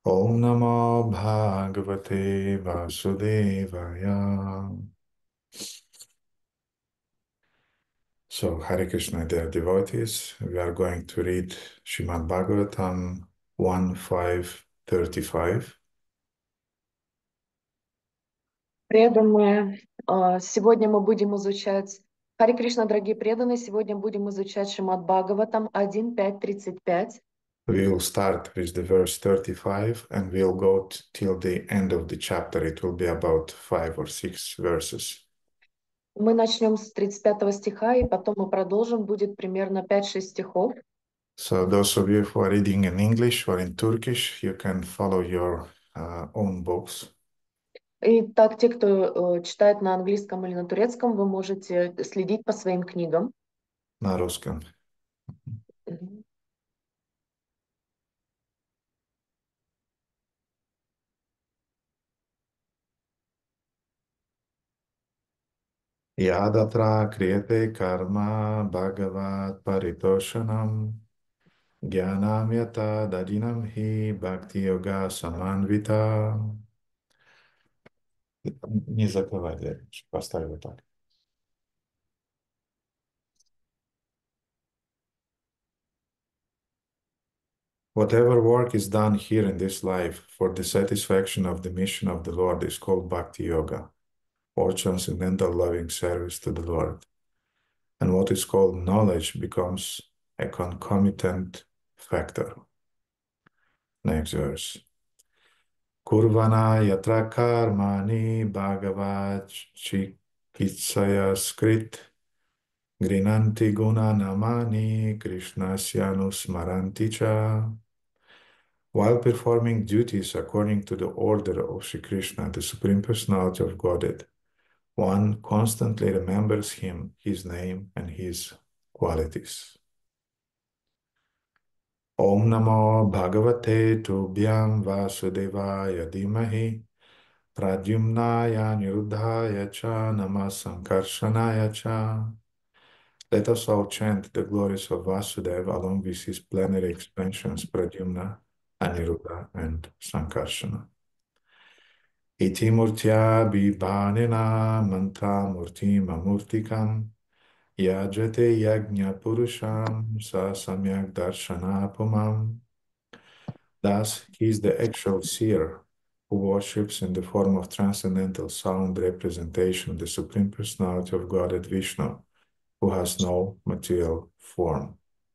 Om Namo Bhagavate Vasudevaya. So, Hare Krishna, dear devotees, we are going to read Srimad Bhagavatam 1.5.35. Преданные, сегодня мы будем изучать, Харе Кришна, дорогие преданные, сегодня будем изучать Шримад Бхагаватам 1.5.35. We'll start with the verse 35 and we'll go till the end of the chapter. It will be about 5 or 6 verses. Мы начнем с 35 стиха, и потом мы продолжим, будет примерно 5-6 стихов. So, those of you who are reading in English or in Turkish, you can follow your own books. И так, те, кто читает на английском или на турецком, вы можете следить по своим книгам. На русском. Мгм. Yadatra kriyate karma bhagavat paritoshanam jnanam yata dadinam hi bhakti yoga samanvita. Не закрывай, поставь вот так. Whatever work is done here in this life for the satisfaction of the mission of the Lord is called Bhakti Yoga, or transcendental loving service to the Lord. And what is called knowledge becomes a concomitant factor. Next verse. Kurvana yatra karmani bhagavat chikitsaya skrit grinanti guna namani krishnasyanusmaranti cha. While performing duties according to the order of Sri Krishna, the Supreme Personality of Godhead, one constantly remembers him, his name, and his qualities. Om Namo Bhagavate Tubhyam Vasudevaya Dhimahi Pradyumnaya Niruddhaya Cha Nama Sankarshanaya Cha. Let us all chant the glories of Vasudeva along with his plenary expansions Pradyumna, Aniruddha, and Sankarshana. Iti murtya bibhanena mantra murtim amurtikam yajate yajna purusham sa samyak darshana pumam. Thus, he is the actual seer who worships in the form of transcendental sound representation the Supreme Personality of Godhead Vishnu, who has no material form.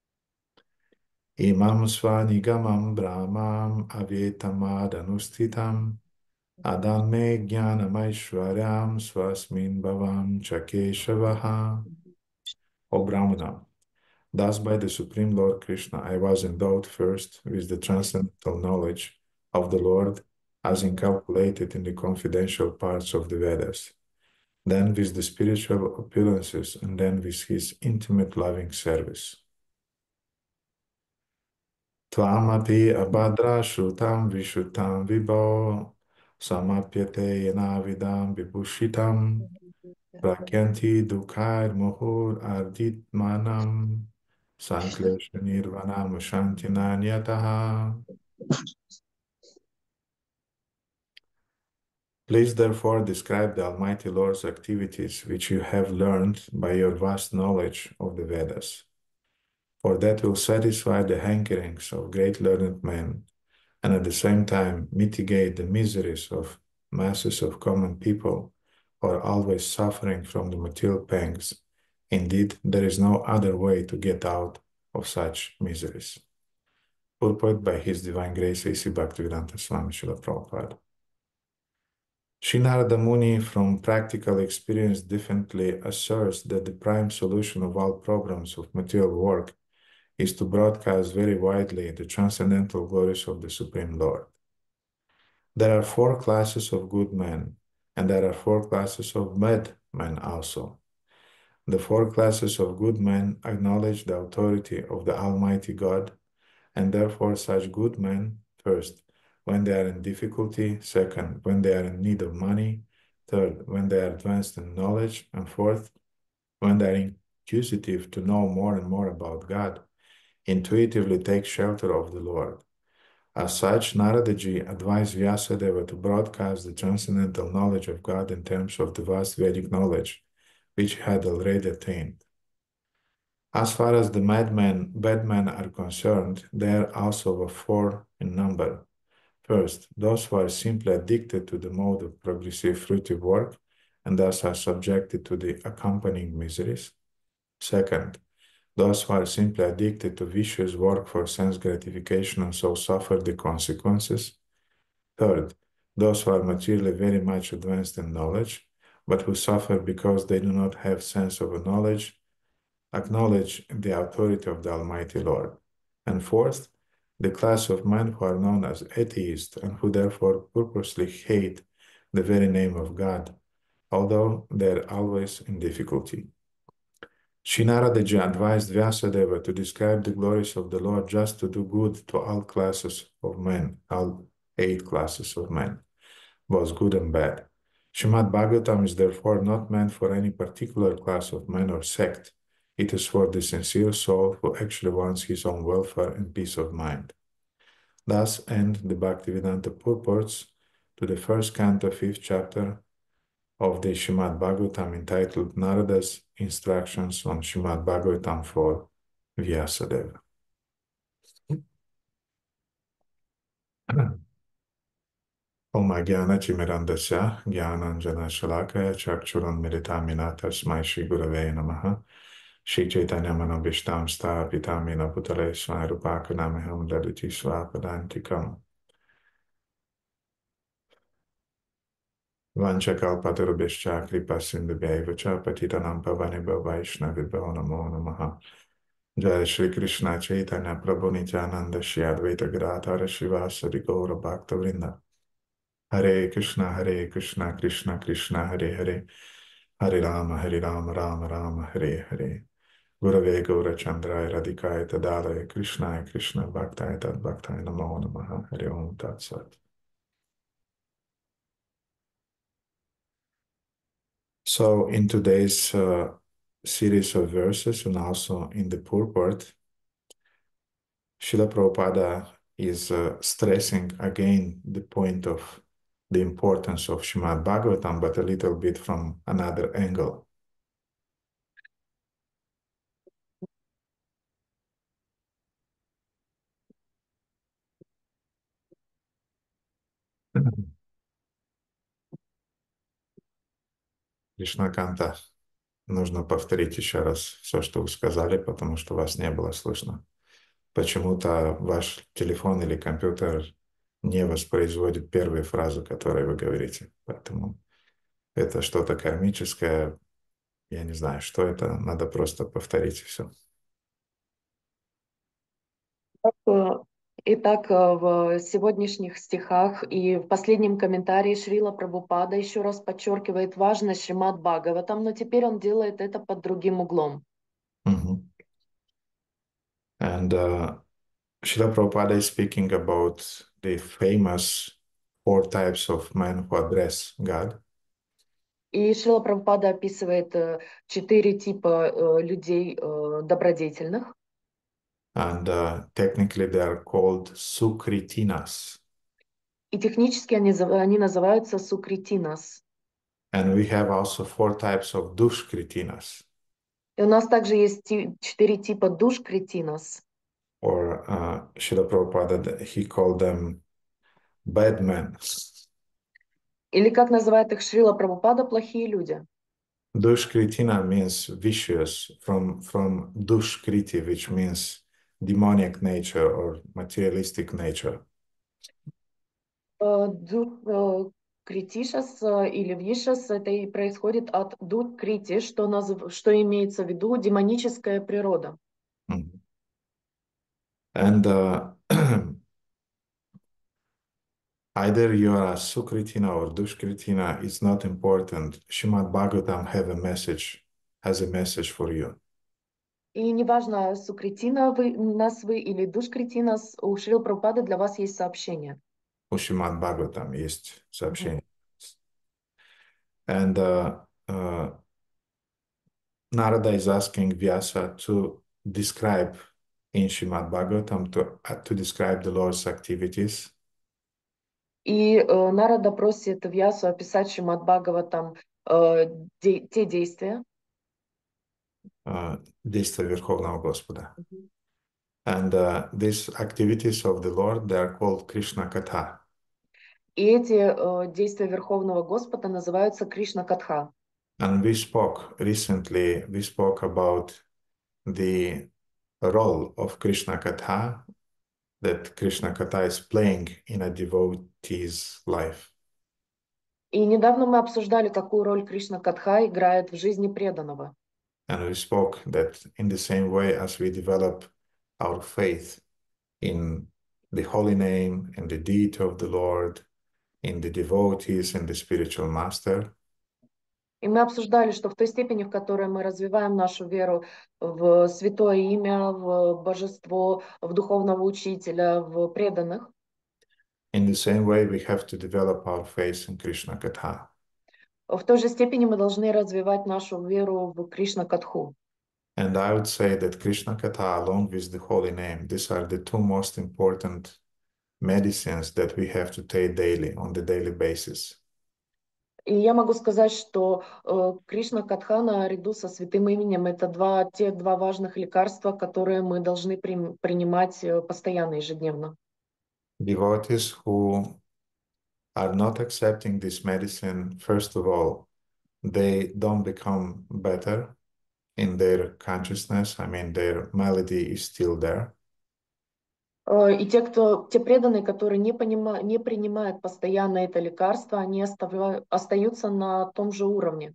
Imam svanigamam brahmam avyetamadanusthitam adame jnanamaishwaryam swasmin bhavam chakeshavaha. O Brahmana, thus by the Supreme Lord Krishna I was endowed first with the transcendental knowledge of the Lord as incalculated in the confidential parts of the Vedas, then with the spiritual opulences, and then with his intimate loving service. Tvamapi abhadra shrutam vishutam vibho samapyate yenavidam vibhushitam prakyanti dukhair muhur ardit manam sanklesha nirvanam shantinanyataha. Please therefore describe the Almighty Lord's activities which you have learned by your vast knowledge of the Vedas, for that will satisfy the hankerings of great learned men and at the same time mitigate the miseries of masses of common people who are always suffering from the material pangs. Indeed, there is no other way to get out of such miseries. Purport by His Divine Grace A.C. Bhaktivedanta Swami Srila Prabhupada. Sri Narada Muni, from practical experience, definitely asserts that the prime solution of all problems of material work is to broadcast very widely the transcendental glories of the Supreme Lord. There are 4 classes of good men, and there are 4 classes of bad men also. The 4 classes of good men acknowledge the authority of the Almighty God, and therefore such good men, first, when they are in difficulty, second, when they are in need of money, third, when they are advanced in knowledge, and fourth, when they are inquisitive to know more and more about God, intuitively take shelter of the Lord. As such, Naradaji advised Vyasadeva to broadcast the transcendental knowledge of God in terms of the vast Vedic knowledge, which he had already attained. As far as the bad men are concerned, they are also four in number. First, those who are simply addicted to the mode of progressive fruitive work and thus are subjected to the accompanying miseries. Second, those who are simply addicted to vicious work for sense gratification and so suffer the consequences. Third, those who are materially very much advanced in knowledge, but who suffer because they do not have sense of knowledge, acknowledge the authority of the Almighty Lord. And fourth, the class of men who are known as atheists and who therefore purposely hate the very name of God, although they are always in difficulty. Shinaradeji advised Vyasadeva to describe the glories of the Lord just to do good to all classes of men, all 8 classes of men, both good and bad. Srimad Bhagavatam is therefore not meant for any particular class of men or sect. It is for the sincere soul who actually wants his own welfare and peace of mind. Thus end the Bhaktivedanta purports to the first canto, 5th chapter of the Srimad Bhagavatam entitled Narada's Instructions on Srimad Bhagavatam for Vyasadeva. Om Jnana Timirandasya Jnananjana Shalakaya Chakchuranmilitamina Tasmai Shri Gurave Namaha Shri Chaitanya Manobhishtam Sthapitamina Bhutale Swarupakanamaham Dadati Swapadantikam Vanchakalpatarubhishcha Kripasindhubhaivacha Patitanam Pavanibha Vaishnavibhyo Namo Namaha Jai Shri Krishna Chaitanya Prabhu Nityananda Shri Advaita Gadadhara Shivasari Gaura Bhakta Vrinda Hare Krishna Krishna Krishna Hare Hare Hare Rama Rama Rama Hare Hare Gurave Gaura Chandraya Radhikaya Tadalaya Krishna Bhaktaya Tad Bhaktaya Namo Namaha Hare Om Tat Sat. So in today's series of verses and also in the purport, Srila Prabhupada is stressing again the point of the importance of Srimad Bhagavatam, but a little bit from another angle. Кришнаканта, нужно повторить еще раз все, что вы сказали, потому что вас не было слышно. Почему-то ваш телефон или компьютер не воспроизводит первые фразы, которые вы говорите. Поэтому это что-то кармическое. Я не знаю, что это. Надо просто повторить все. Итак, в сегодняшних стихах и в последнем комментарии Шрила Прабхупада еще раз подчеркивает важность Шримад Бхагаватам, но теперь он делает это под другим углом. And Srila Prabhupada is speaking about the famous 4 types of men who address God. И Шрила Прабхупада описывает 4 типа людей добродетельных. And technically they are called Sukritinas. И технически они называются сукритинас. And we have also 4 types of Dushkritinas. И у нас также есть 4 типа душкритинас. Or Srila Prabhupada, he called them bad men. Или как называет их Шрила Прабхупада, плохие люди. Dushkritina means vicious from Dushkriti, which means demonic nature or materialistic nature. Критишас или вишас, это и происходит от дух крити, что имеется в виду демоническая природа. And either you are a Sukritina or Dushkritina, it's not important. Srimad Bhagavatam has a message for you. И неважно, сукритина вы или душкритинас, у Шрила Прабхупады для вас есть сообщение. У Srimad Bhagavatam есть сообщение. And Narada is asking Vyasa to describe in Srimad Bhagavatam to describe the Lord's activities, И Нарада просит Вьясу описать Шримад Бхагаватам те действия, действия Верховного Господа. Мгм. And these activities of the Lord, they are called Krishna Katha. И эти действия Верховного Господа называются Кришна Катха. And we spoke about the role of Krishna Katha that Krishna Katha is playing in a devotee's life. И недавно мы обсуждали, какую роль Кришна Катха играет в жизни преданного. And we spoke that in the same way as we develop our faith in the holy name and the deity of the Lord, in the devotees and the spiritual master, И мы обсуждали, что в той степени, в которой мы развиваем нашу веру в святое имя, в божество, в духовного учителя, в преданных, in the same way we have to develop our faith in Krishna Katha. в той же степени мы должны развивать нашу веру в Кришна Катху. And I would say that Krishna Katha, along with the holy name, these are the two most important medicines that we have to take daily, on the daily basis. И я могу сказать, что Кришна Катха наряду со святым именем это те два важных лекарства, которые мы должны принимать постоянно, ежедневно. Devotees who are not accepting this medicine, first of all, they don't become better in their consciousness. I mean, their malady is still there. И те преданные, которые не принимают постоянно это лекарство, они остаются на том же уровне.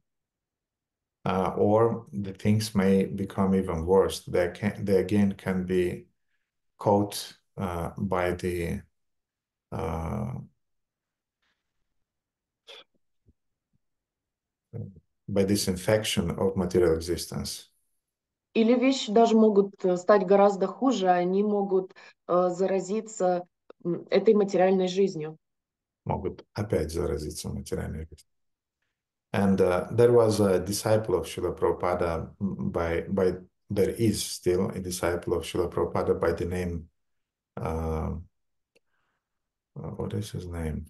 Or the things may become even worse. They again can be caught by uh, this infection of material existence. Или вещи даже могут стать гораздо хуже, они могут заразиться этой материальной жизнью. Могут опять заразиться материальной жизнью. And there was a disciple of Srila Prabhupada there is still a disciple of Srila Prabhupada by the name, what is his name?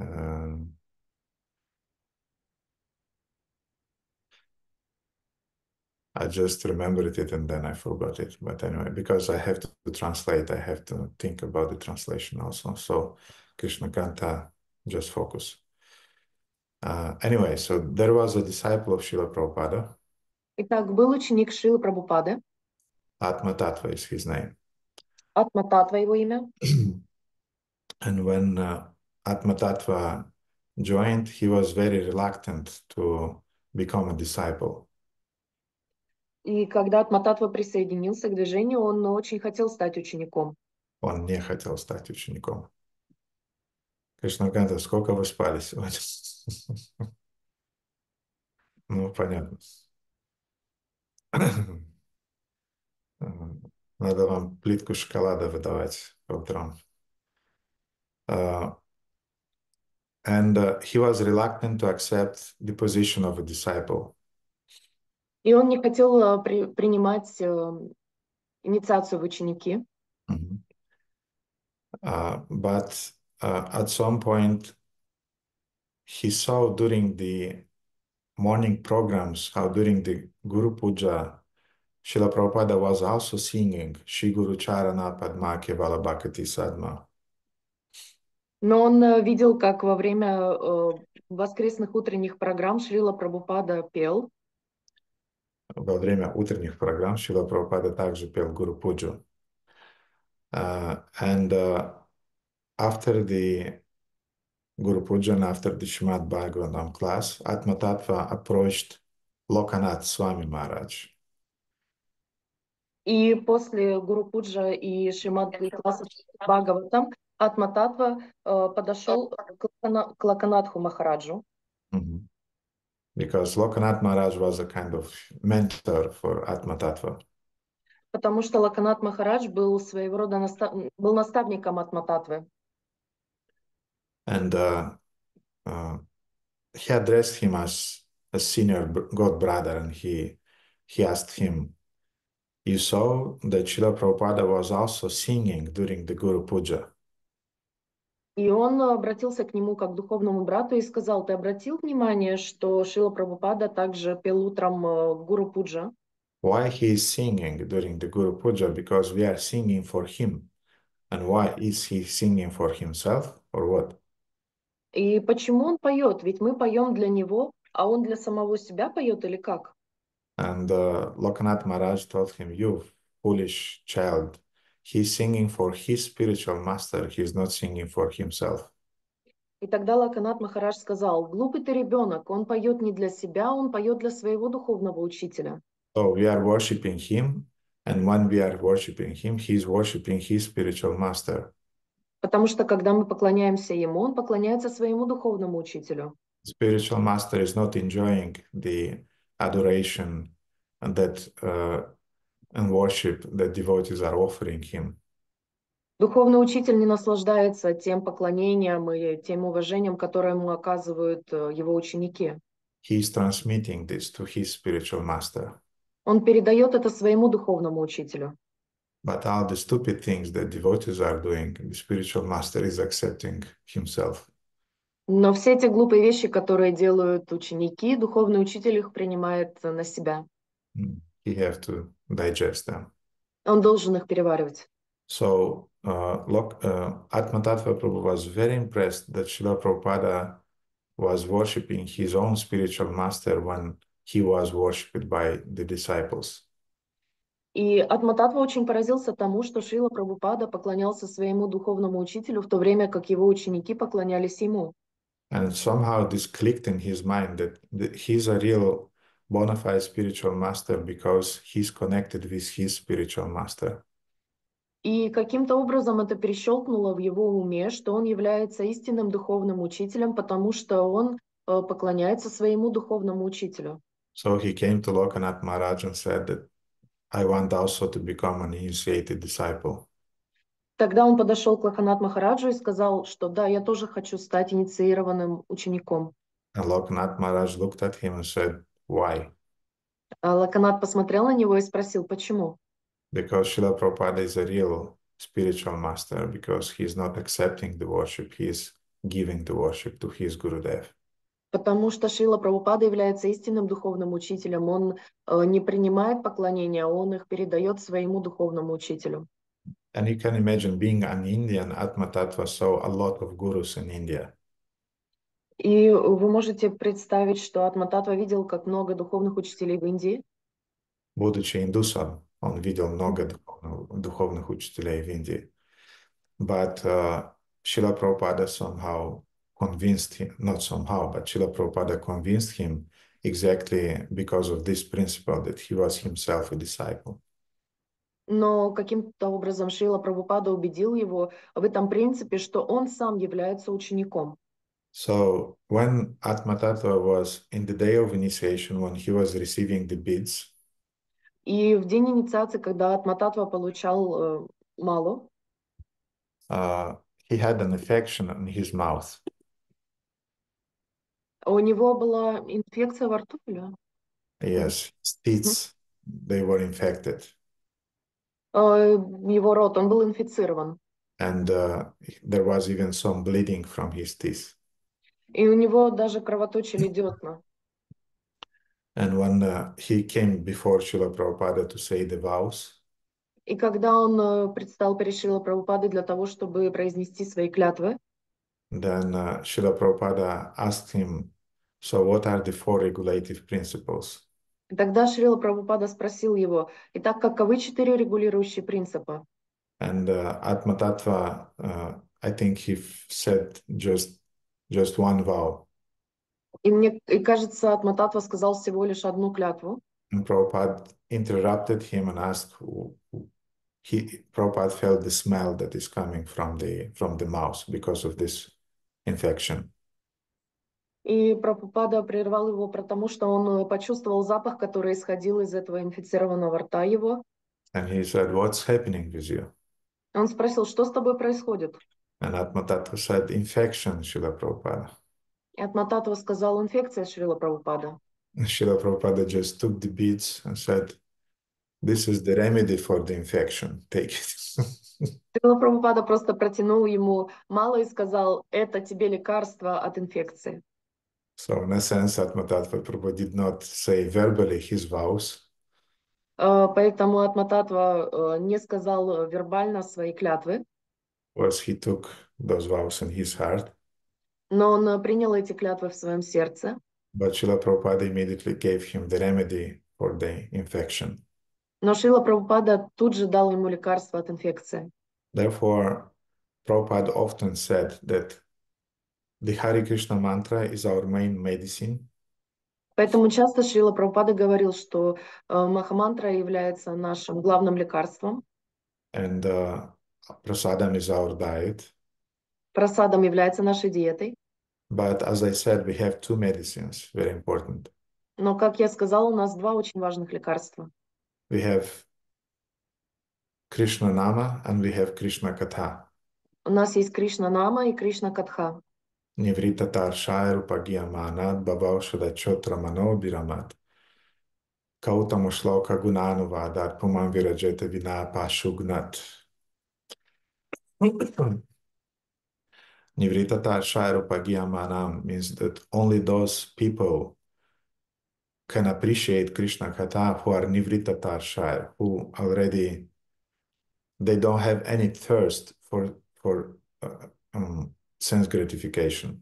I just remembered it and then I forgot it. But anyway, because I have to translate, I have to think about the translation also. So Krishna Kanta, just focus. Anyway, so there was a disciple of Srila Prabhupada. Итак, был ученик Шилы Прабхупады, Atma Tattva is his name. Атма Татва его имя. And when Atma Tattva joined, he was very reluctant to become a disciple. И когда Атма Татва присоединился к движению, он очень хотел стать учеником. Он не хотел стать учеником. Кришнаканта, сколько вы спали сегодня? Ну, понятно. Надо вам плитку шоколада выдавать по утрам. And he was reluctant to accept the position of a disciple. И он не хотел принимать инициацию в ученики. But at some point, he saw during the morning programs how during the Guru Puja, Srila Prabhupada was also singing Shri Guru Charana Padma Kevala Bhakti Sadma. Но он видел, как во время воскресных утренних программ Шрила Прабхупада пел. Во время утренних программ Шрила Прабхупада также пел Гуру Пуджу. And after the Guru Puja and after the Srimad Bhagavatam class, Atma Tattva approached Lokanath Swami Maharaj. И после Гуру Пуджа и Шримад класса Бхагаватам Атма Татва подошел к Локанатху Махараджу. Because Lokanath Maharaj was a kind of mentor for Atma Tattva. Потому что Локанат Махарадж был своего рода был наставником Атма Татвы. And he addressed him as a senior god brother, and he asked him, You saw that Srila Prabhupada was also singing during the Guru Puja. И он обратился к нему как к духовному брату и сказал: ты обратил внимание, что Шрила Прабхупада также пел утром Гуру Пуджа? Why he is singing during the Guru Puja? Because we are singing for him. And why is he singing for himself or what? И почему он поет? Ведь мы поем для него, а он для самого себя поет или как? And Lokanath Maharaj told him, you foolish child, he's singing for his spiritual master, he's not singing for himself. И тогда Лаканат Махарадж сказал: глупый ты ребенок, он поет не для себя, он поет для своего духовного учителя. So we are worshiping him, and when we are worshiping him, he's worshiping his spiritual master. Потому что когда мы поклоняемся ему, он поклоняется своему духовному учителю. Spiritual master is not enjoying the adoration that and worship that devotees are offering him. Духовный учитель не наслаждается тем поклонением и тем уважением, которое ему оказывают его ученики. He is transmitting this to his spiritual master. Он передает это своему духовному учителю. But all the stupid things that devotees are doing, the spiritual master is accepting himself. Но все эти глупые вещи, которые делают ученики, духовный учитель их принимает на себя. He have to digest them. Он должен их переваривать. So Atma Tattva Prabhu was very impressed that Srila Prabhupada was worshipping his own spiritual master when he was worshipped by the disciples. И Атмататва очень поразился тому, что Шрила Прабхупада поклонялся своему духовному учителю, в то время как его ученики поклонялись ему. And somehow this clicked in his mind that he's a real bona fide spiritual master because he's connected with his spiritual master. И каким-то образом это перещелкнуло в его уме, что он является истинным духовным учителем, потому что он поклоняется своему духовному учителю. So he came to Lokanath Maharaj and said that I want also to become an initiated disciple. Тогда он подошел к Лакханат Махараджу и сказал, что да, я тоже хочу стать инициированным учеником. And Lokanath Maharaj looked at him and said, why? А Лакханат посмотрел на него и спросил, почему? Because Srila Prabhupada is a real spiritual master, because he's not accepting the worship, he is giving the worship to his Gurudev. Потому что Шрила Прабхупада является истинным духовным учителем. Он не принимает поклонения, он их передает своему духовному учителю. And you can imagine being an Indian, Atma Tattva saw a lot of gurus in India. И вы можете представить, что Атмататва видел, как много духовных учителей в Индии. Будучи индусом, он видел много духовных учителей в Индии. But Srila Prabhupada somehow convinced him, not somehow, but Srila Prabhupada convinced him exactly because of this principle that he was himself a disciple. Но каким-то образом Шрила Прабхупада убедил его в этом принципе, что он сам является учеником. So when Atma Tattva was in the day of initiation, when he was receiving the beads, И в день инициации, когда Атмататва получал малу, he had an infection in his mouth. у него была инфекция во рту, или? Yes, his teeth, they were infected. Его рот, он был инфицирован. And there was even some bleeding from his teeth. И у него даже кровоточили десна. And when he came before Srila Prabhupada to say the vows, И когда он предстал перед Шрила Прабхупадой для того, чтобы произнести свои клятвы, then Srila Prabhupada asked him, so what are the four regulative principles? тогда Шрила Прабхупада спросил его: итак, каковы 4 регулирующие принципа? And Atma Tattva, I think he said just one vow. И мне кажется, Атмататва сказал всего лишь одну клятву. And Prabhupada interrupted him and asked, Prabhupada felt the smell that is coming from the mouth because of this infection. И Прабхупада прервал его, потому что он почувствовал запах, который исходил из этого инфицированного рта его. And he said, what's happening with you? Он спросил, что с тобой происходит? And Atma Tattva said, infection, Srila Prabhupada. И Атмататва сказал: инфекция, Шрила Прабхупада. And Srila Prabhupada just took the beads and said, This is the remedy for the infection. Take it. Шрила Прабхупада просто протянул ему мало и сказал, это тебе лекарство от инфекции. So in a sense, Atma Tattva Prabhu did not say verbally his vows, Поэтому Атмататва не сказал вербально свои клятвы, was he took those vows in his heart. но он принял эти клятвы в своем сердце. But Srila Prabhupada immediately gave him the remedy for the infection. Но Шрила Прабхупада тут же дал ему лекарство от инфекции. Therefore, Prabhupada often said that the Hare Krishna mantra is our main medicine, Поэтому часто Шрила Прабхупада говорил, что Махамантра является нашим главным лекарством, and prasadam is our diet. просадом является нашей диетой. But as I said, we have two medicines, very important. Но, как я сказала, у нас два очень важных лекарства. We have Krishna Nama and we have Krishna Katha. У нас есть Кришна Нама и Кришна Катха. Nivrita Tarshaya Rupagiyamanat Bhavaushada Chotra Mano Biramat. Kautama Shloka Gunanuvadat Puman Virajeta Vina Pashugnat. Nivrita Tarshaya Rupagiyamanam means that only those people can appreciate Krishna Katha who are Nivrita Tarshaya, who already they don't have any thirst for sense gratification.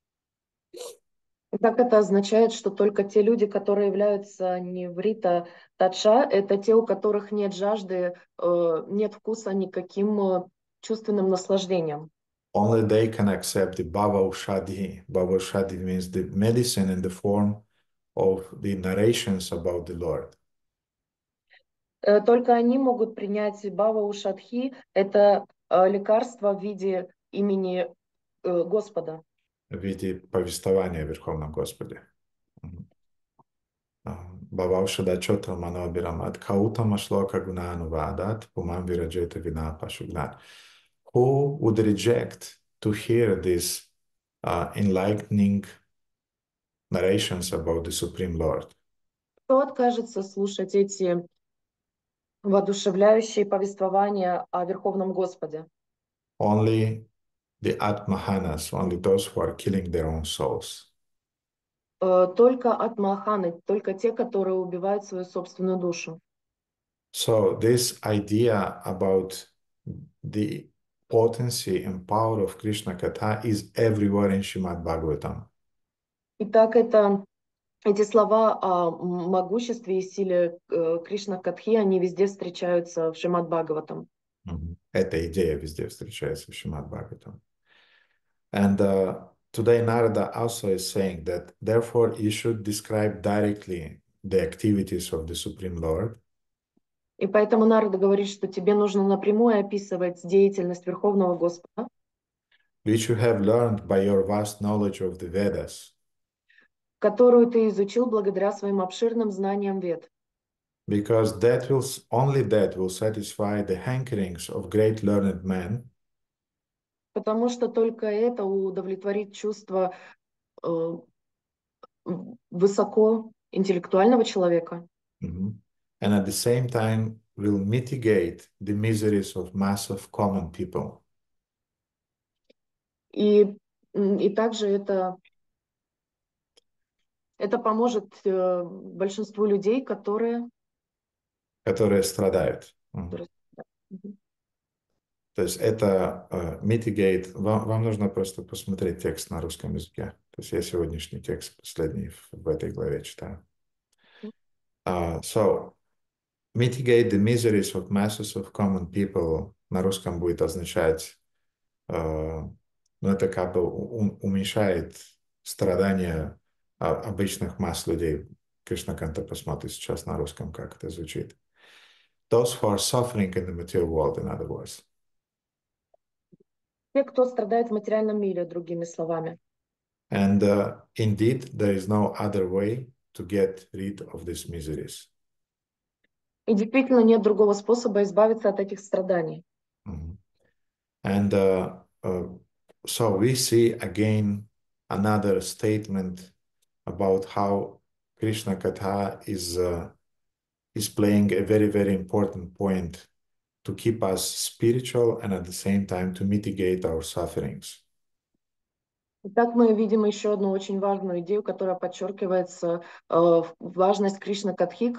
Так это означает, что только те люди, которые являются неврита тадша, это те, у которых нет жажды, нет вкуса никаким чувственным наслаждением. Only they can accept the Bhava Ushadhi. Bhava Ushadhi means the medicine in the form of the narrations about the Lord. Только они могут принять бава ушадхи, это лекарство в виде имени Господа. В виде повествования о Верховном Господе. Bhava Ushada Chotra Mano Biramat Kautama Shloka Gunanuvadat Pumam Virajeta Vina Pashugnat. Who would reject to hear these enlightening narrations about the Supreme Lord? Кто откажется слушать эти воодушевляющие повествования о Верховном Господе? Only the Atmahanas, only those who are killing their own souls. Только атмаханы, только те, которые убивают свою собственную душу. So this idea about the potency and power of Krishna Katha is everywhere in Srimad Bhagavatam. Итак, эти слова о могуществе и силе Кришна Катхи, они везде встречаются в Шримад Бхагаватам. Эта идея везде встречается в Srimad Bhagavatam. And today Narada also is saying that therefore you should describe directly the activities of the Supreme Lord. И поэтому Нарада говорит, что тебе нужно напрямую описывать деятельность Верховного Господа, which you have learned by your vast knowledge of the Vedas. которую ты изучил благодаря своим обширным знаниям Вед. Because only that will satisfy the hankerings of great learned men. Потому что только это удовлетворит чувство высокоинтеллектуального человека. And at the same time will mitigate the miseries of mass of common people. И также это поможет большинству людей, которые страдают. То есть это mitigate. Вам нужно просто посмотреть текст на русском языке. То есть я сегодняшний текст последний в этой главе читаю. So, mitigate the miseries of masses of common people на русском будет означать, это как бы уменьшает страдания обычных масс людей. Кришнаканта посмотрит сейчас на русском, как это звучит. Those who are suffering in the material world, in other words. те, кто страдает в материальном мире, другими словами. And indeed, there is no other way to get rid of these miseries. И действительно нет другого способа избавиться от этих страданий. And so we see again another statement about how Krishna Katha is is playing a very, very important point to keep us spiritual and at the same time to mitigate our sufferings. Итак, мы видим еще одну очень важную идею, которая подчеркивается, важность Кришна Катхи,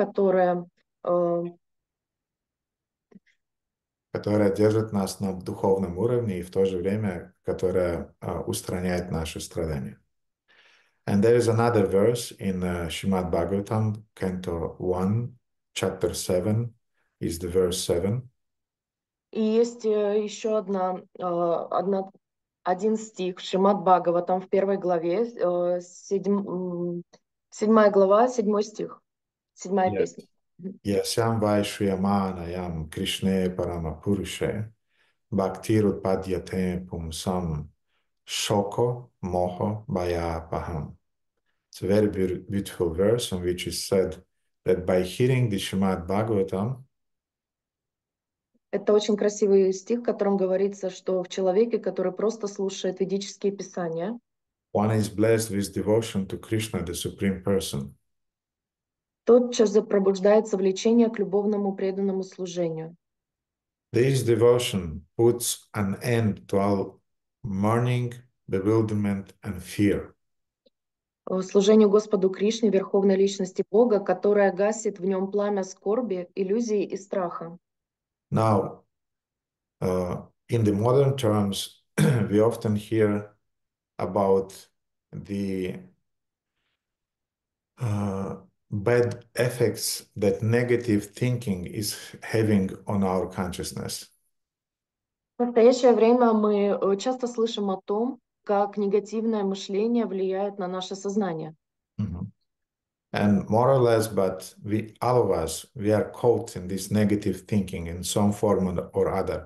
Которая держит нас на духовном уровне и в то же время, которая устраняет наши страдания. And there is another verse in Shrimad Bhagavatam, Canto 1, chapter 7, is the verse 7. И есть еще один стих в Шримад Бхагаватам в первой главе, 7 глава, 7 стих, 7 песня. Yasyam Vaishyamanayam Krishne Paramapurushe Bhaktirut Padyate Pumsam Shoko Moho Bhayapaham. It's a very beautiful verse in which is said that by hearing the Shrimad Bhagavatam, Это очень красивый стих, в котором говорится, что в человеке, который просто слушает ведические писания, one is blessed with devotion to Krishna, the Supreme Person. тотчас же пробуждается влечение к любовному преданному служению. This devotion puts an end to all mourning, bewilderment, and fear. Служению Господу Кришне, Верховной Личности Бога, которая гасит в нем пламя скорби, иллюзий и страха. Now, in the modern terms, we often hear about the bad effects that negative thinking is having on our consciousness. В настоящее время мы часто слышим о том, как негативное мышление влияет на наше сознание. Mhm. And more or less, but all of us, we are caught in this negative thinking in some form or other.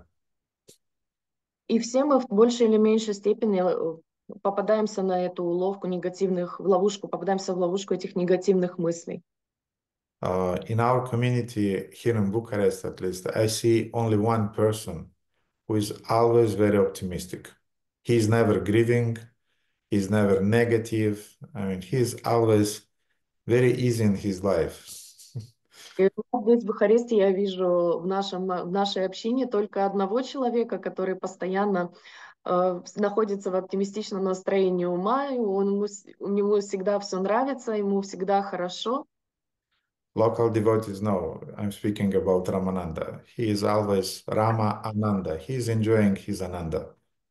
И все мы в большей или меньшей степени попадаемся на эту уловку в ловушку, попадаемся в ловушку этих негативных мыслей. In our community here in Bucharest, at least, I see only one person who is always very optimistic. He's never grieving, he's never negative. I mean, he's always very easy in his life. И здесь, в Бухаресте, я вижу в нашей общине только одного человека, который постоянно находится в оптимистичном настроении ума, и у него всегда все нравится, ему всегда хорошо. Local devotees know I'm speaking about Ramananda. He is always Rama Ananda. He is enjoying his Ananda.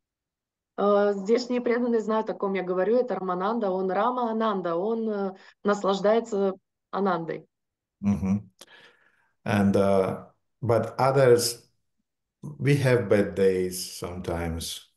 Здешние преданные знают, о ком я говорю. Это Рамананда, он Рама Ананда, он наслаждается Анандой. Mhm. And but others, we have bad days sometimes.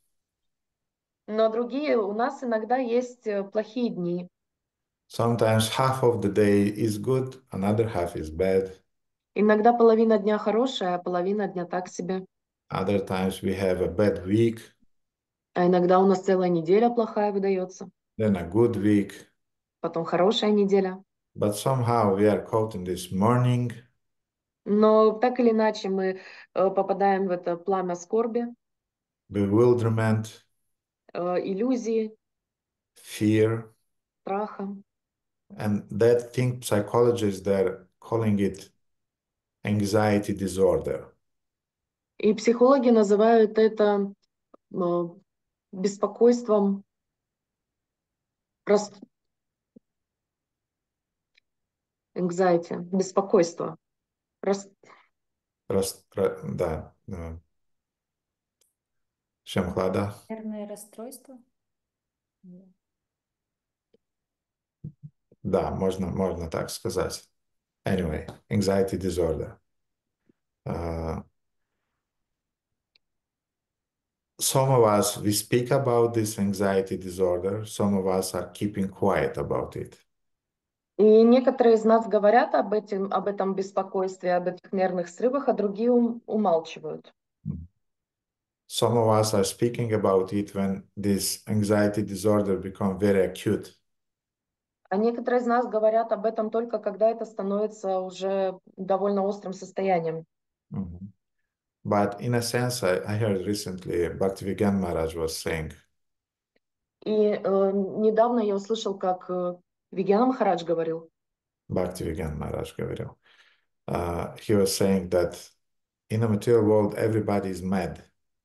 Но другие, у нас иногда есть плохие дни. Sometimes half of the day is good, another half is bad. Иногда половина дня хорошая, а половина дня так себе. Other times we have a bad week, А иногда у нас целая неделя плохая выдается, then a good week. потом хорошая неделя. But somehow we are caught in this mourning, Но так или иначе мы попадаем в это пламя скорби, bewilderment, иллюзии, fear, страха. and that thing psychologists they're calling it anxiety disorder. И психологи называют это э, беспокойством, anxiety, беспокойство. Да, Шамхлада. Нервное расстройство? Да, можно так сказать. Anyway, anxiety disorder. Some of us, we speak about this anxiety disorder. Some of us are keeping quiet about it. И некоторые из нас говорят об этом беспокойстве, об этих нервных срывах, а другие умалчивают. Some of us are speaking about it when this anxiety disorder become very acute. А некоторые из нас говорят об этом только когда это становится уже довольно острым состоянием. Mhm. But in a sense, I heard recently Bhaktivedanta Maharaj was saying, И недавно я услышал, как Вигьяна Махарадж говорил, Bhaktivedanta Maharaj говорил, he was saying that in the material world, everybody is mad.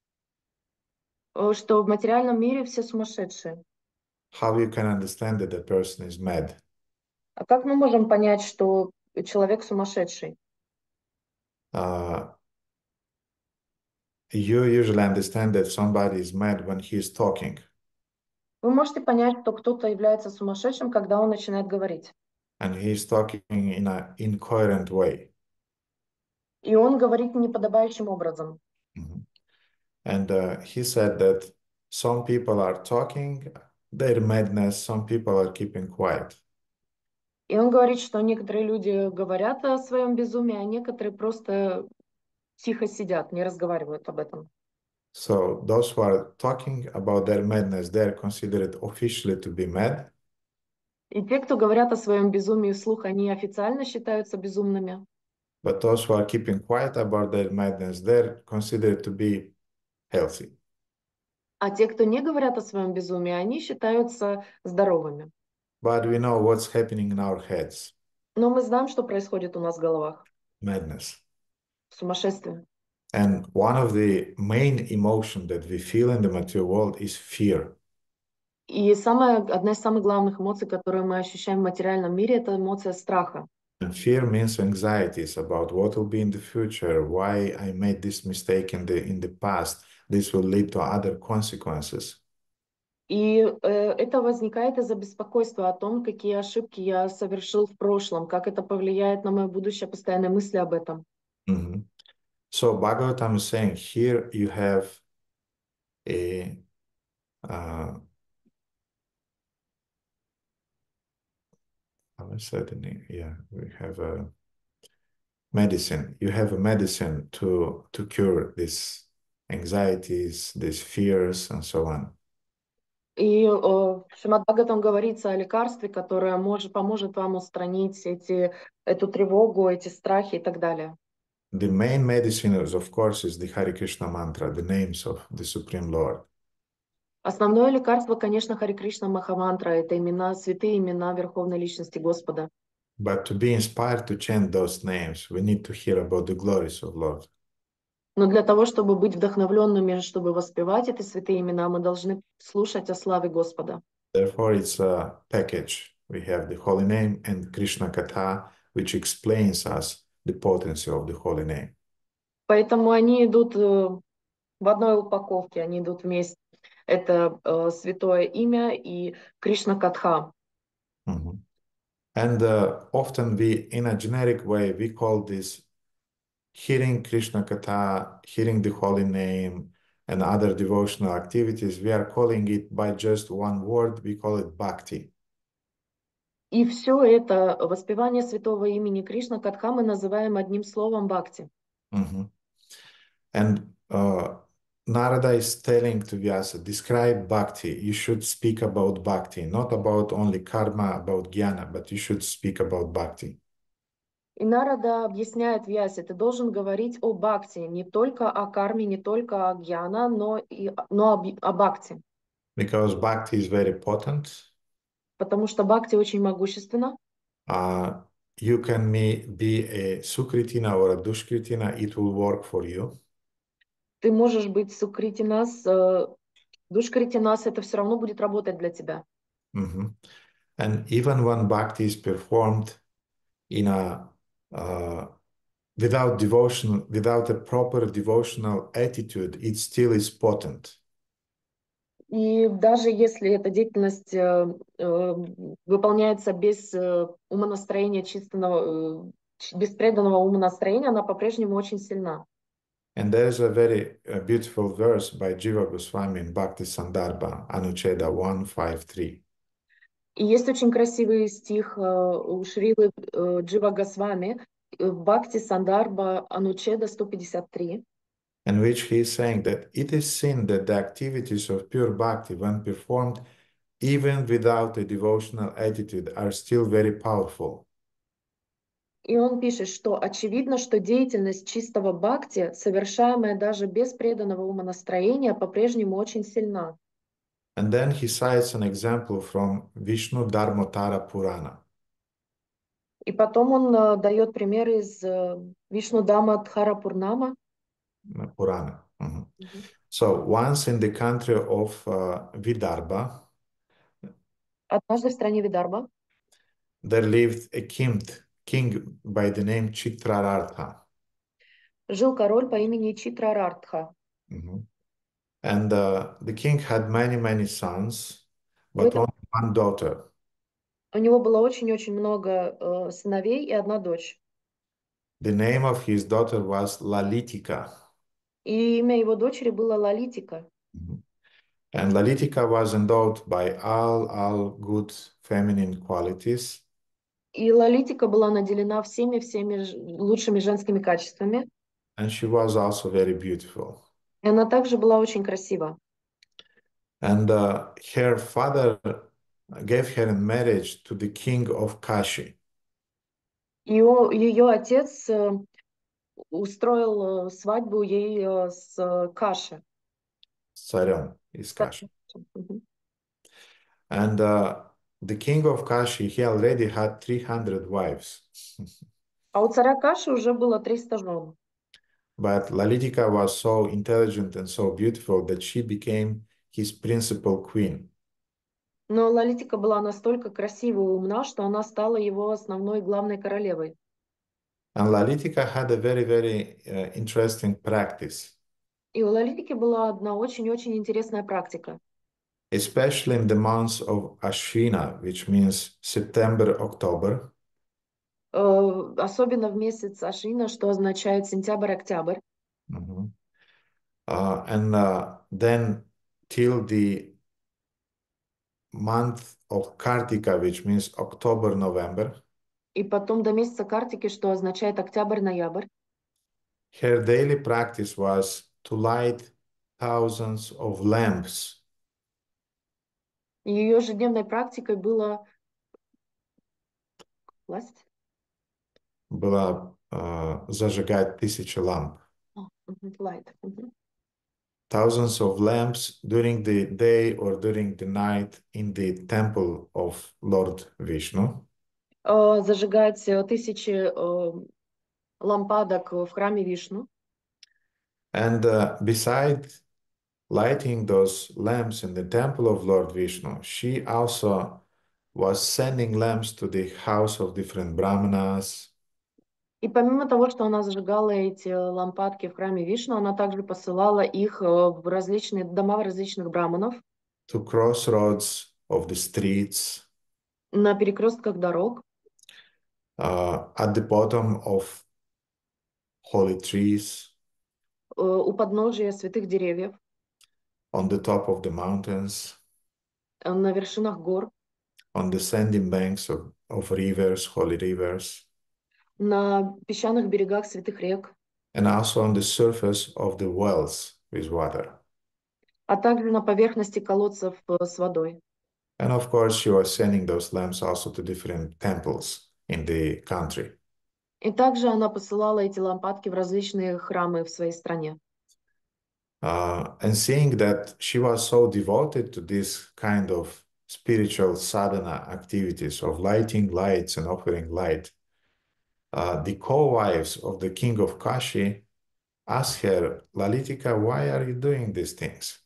Что в материальном мире все сумасшедшие. How you can understand that the person is mad? А как мы можем понять, что человек сумасшедший? Uh, you usually understand that somebody is mad when he is talking. Вы можете понять, что кто-то является сумасшедшим, когда он начинает говорить. And he is talking in an incoherent way. И он говорит неподобающим образом. And he said that some people are talking their madness, some people are keeping quiet. И он говорит, что некоторые люди говорят о своем безумии, а некоторые просто тихо сидят, не разговаривают об этом. So those who are talking about their madness, they are considered officially to be mad. И те, кто говорят о своем безумии вслух, они официально считаются безумными. But those who are keeping quiet about their madness, they're considered to be healthy. А те, кто не говорят о своем безумии, они считаются здоровыми. But we know what's happening in our heads. Но мы знаем, что происходит у нас в головах. Madness. Сумасшествие. And one of the main emotions that we feel in the material world is fear. И одна из самых главных эмоций, которые мы ощущаем в материальном мире, это эмоция страха. And fear means anxieties about what will be in the future, why I made this mistake in the past. This will lead to other consequences. И это возникает из-за беспокойства о том, какие ошибки я совершил в прошлом, как это повлияет на мое будущее, постоянные мысли об этом. Mm-hmm. So Bhagavatam is saying here you have a how I said we have a medicine. You have a medicine to cure these anxieties, these fears, and so on. И в Шримад Бхагаватам говорится о лекарстве, которое поможет вам устранить эту тревогу, эти страхи и так далее. The main medicine, of course, is the Hare Krishna mantra, the names of the Supreme Lord. Основное лекарство, конечно, Харе Кришна Махамантра, это имена, святые имена Верховной Личности Господа. But to be inspired to chant those names, we need to hear about the glories of Lord. Но для того, чтобы быть вдохновленными, чтобы воспевать эти святые имена, мы должны слушать о славе Господа. Therefore, it's a package. We have the holy name and Krishna Katha, which explains us the potency of the holy name. Поэтому они идут в одной упаковке, они идут вместе. Это святое имя и Кришна Катха. Mm-hmm. And often in a generic way, we call this hearing Krishna Katha, hearing the holy name, and other devotional activities. We are calling it by just one word, we call it bhakti. И все это воспевание святого имени Кришна Катха мы называем одним словом бхакти. Mm-hmm. And Narada is telling to Vyasa, describe bhakti. You should speak about bhakti, not about only karma, about jnana, but you should speak about bhakti. И Нарада объясняет Вьясе, ты должен говорить о бхакти, не только о карме, не только о гьяна, но о бхакти. Because bhakti is very potent. Потому что бхакти очень могущественно. You can be a Sukritina or a Dushkritina, it will work for you. Ты можешь быть Сукритинас, Душкритинас, это все равно будет работать для тебя. Mm-hmm. And even when bhakti is performed in a without devotion, without a proper devotional attitude, it still is potent. И даже если эта деятельность выполняется без умонастроения чистого, без преданного умонастроения, она по-прежнему очень сильна. And there is a very beautiful verse by Jiva Goswami in Bhakti Sandarbha, Anucheda 153. И есть очень красивый стих у Шрилы Джива Госвами в Бхакти Сандарба Анучеда 153. In which he is saying that it is seen that the activities of pure bhakti, when performed even without a devotional attitude, are still very powerful. И он пишет, что очевидно, что деятельность чистого бхакти, совершаемая даже без преданного умонастроения, по-прежнему очень сильна. And then he cites an example from Vishnu Dharmotara Purana. И потом он дает пример из Вишну-дама Дхара Пурнама. Purana. Mhm. Мгм. So once in the country of Vidarbha, Однажды в стране Видарба there lived a king by the name Chitrarartha. жил король по имени Читрарартха. Mhm. And the king had many sons, У but этого only one daughter. У него было очень-очень много сыновей и одна дочь. The name of his daughter was Lalitika. И имя его дочери было Лалитика. Mhm. And Lalitika was endowed by all good feminine qualities. И Лалитика была наделена всеми лучшими женскими качествами. And she was also very beautiful. И она также была очень красива. And her father gave her in marriage to the king of Kashi. Ее отец устроил свадьбу ей с Каши. Царем из Kashi. Мгм. And the king of Kashi, he already had 300 wives. А у царя Каши уже было 300 жен. But Lalitika was so intelligent and so beautiful that she became his principal queen. Но Лалитика была настолько красива и умна, что она стала его основной главной королевой. And Lalitika had a very interesting practice, И у Лалитики была одна очень-очень интересная практика. especially in the months of Ashvina, which means September, October. Особенно в месяц Ашина, что означает сентябрь-октябрь. Mhm. And then till the month of Kartika, which means October, November, И потом до месяца Картики, что означает октябрь-ноябрь. her daily practice was to light thousands of lamps. Ее ежедневной практикой было власть. Было зажигать тысячи ламп. Light. Мгм. Thousands of lamps during the day or during the night in the temple of Lord Vishnu. Зажигать тысячи лампадок в храме Вишну. And beside lighting those lamps in the temple of Lord Vishnu, she also was sending lamps to the house of different brahmanas. И помимо того, что она зажигала эти лампадки в храме Вишну, она также посылала их в различные дома различных браманов, To crossroads of the streets, на перекрестках дорог, at the bottom of holy trees, у подножия святых деревьев, on the top of the mountains, на вершинах гор, on the sandy banks of rivers, holy rivers, на песчаных берегах святых рек, and also on the surface of the wells with water. а также на поверхности колодцев с водой. And of course, she was sending those lamps also to different temples in the country. И также она посылала эти лампадки в различные храмы в своей стране. And seeing that she was so devoted to this kind of spiritual sadhana activities of lighting lights and offering light, the co-wives of the king of Kashi asked her, Lalitika, why are you doing these things?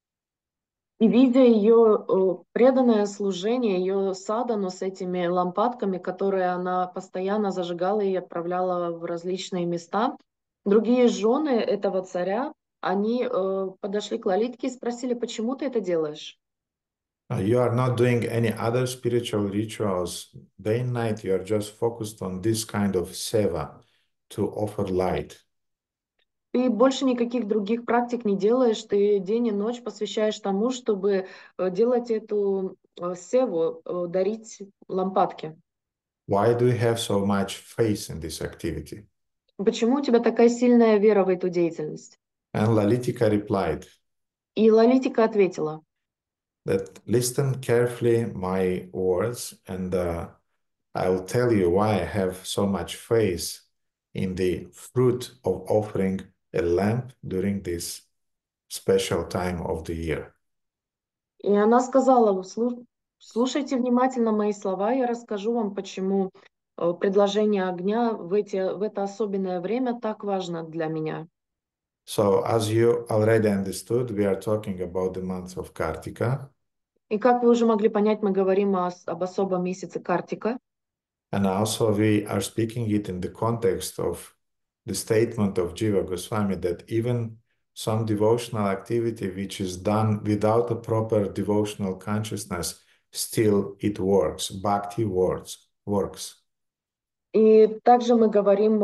И видя ее преданное служение, ее садану с этими лампадками, которые она постоянно зажигала и отправляла в различные места, другие жены этого царя, они подошли к Лолитке и спросили, почему ты это делаешь? You are not doing any other spiritual rituals day and night. You are just focused on this kind of seva to offer light. Ты больше никаких других практик не делаешь, ты день и ночь посвящаешь тому, чтобы делать эту севу, дарить лампадки. Why do you have so much faith in this activity? Почему у тебя такая сильная вера в эту деятельность? And Lalitika replied И Лолитика ответила, that listen carefully my words, and I will tell you why I have so much faith in the fruit of offering a lamp during this special time of the year. и она сказала, слушайте внимательно мои слова, я расскажу вам, почему предложение огня в это особенное время так важно для меня. So, as you already understood, we are talking about the month of Kartika. И как вы уже могли понять, мы говорим об особом месяце Картика. And also, we are speaking it in the context of the statement of Jiva Goswami that even some devotional activity which is done without a proper devotional consciousness, still it works. Bhakti works. И также мы говорим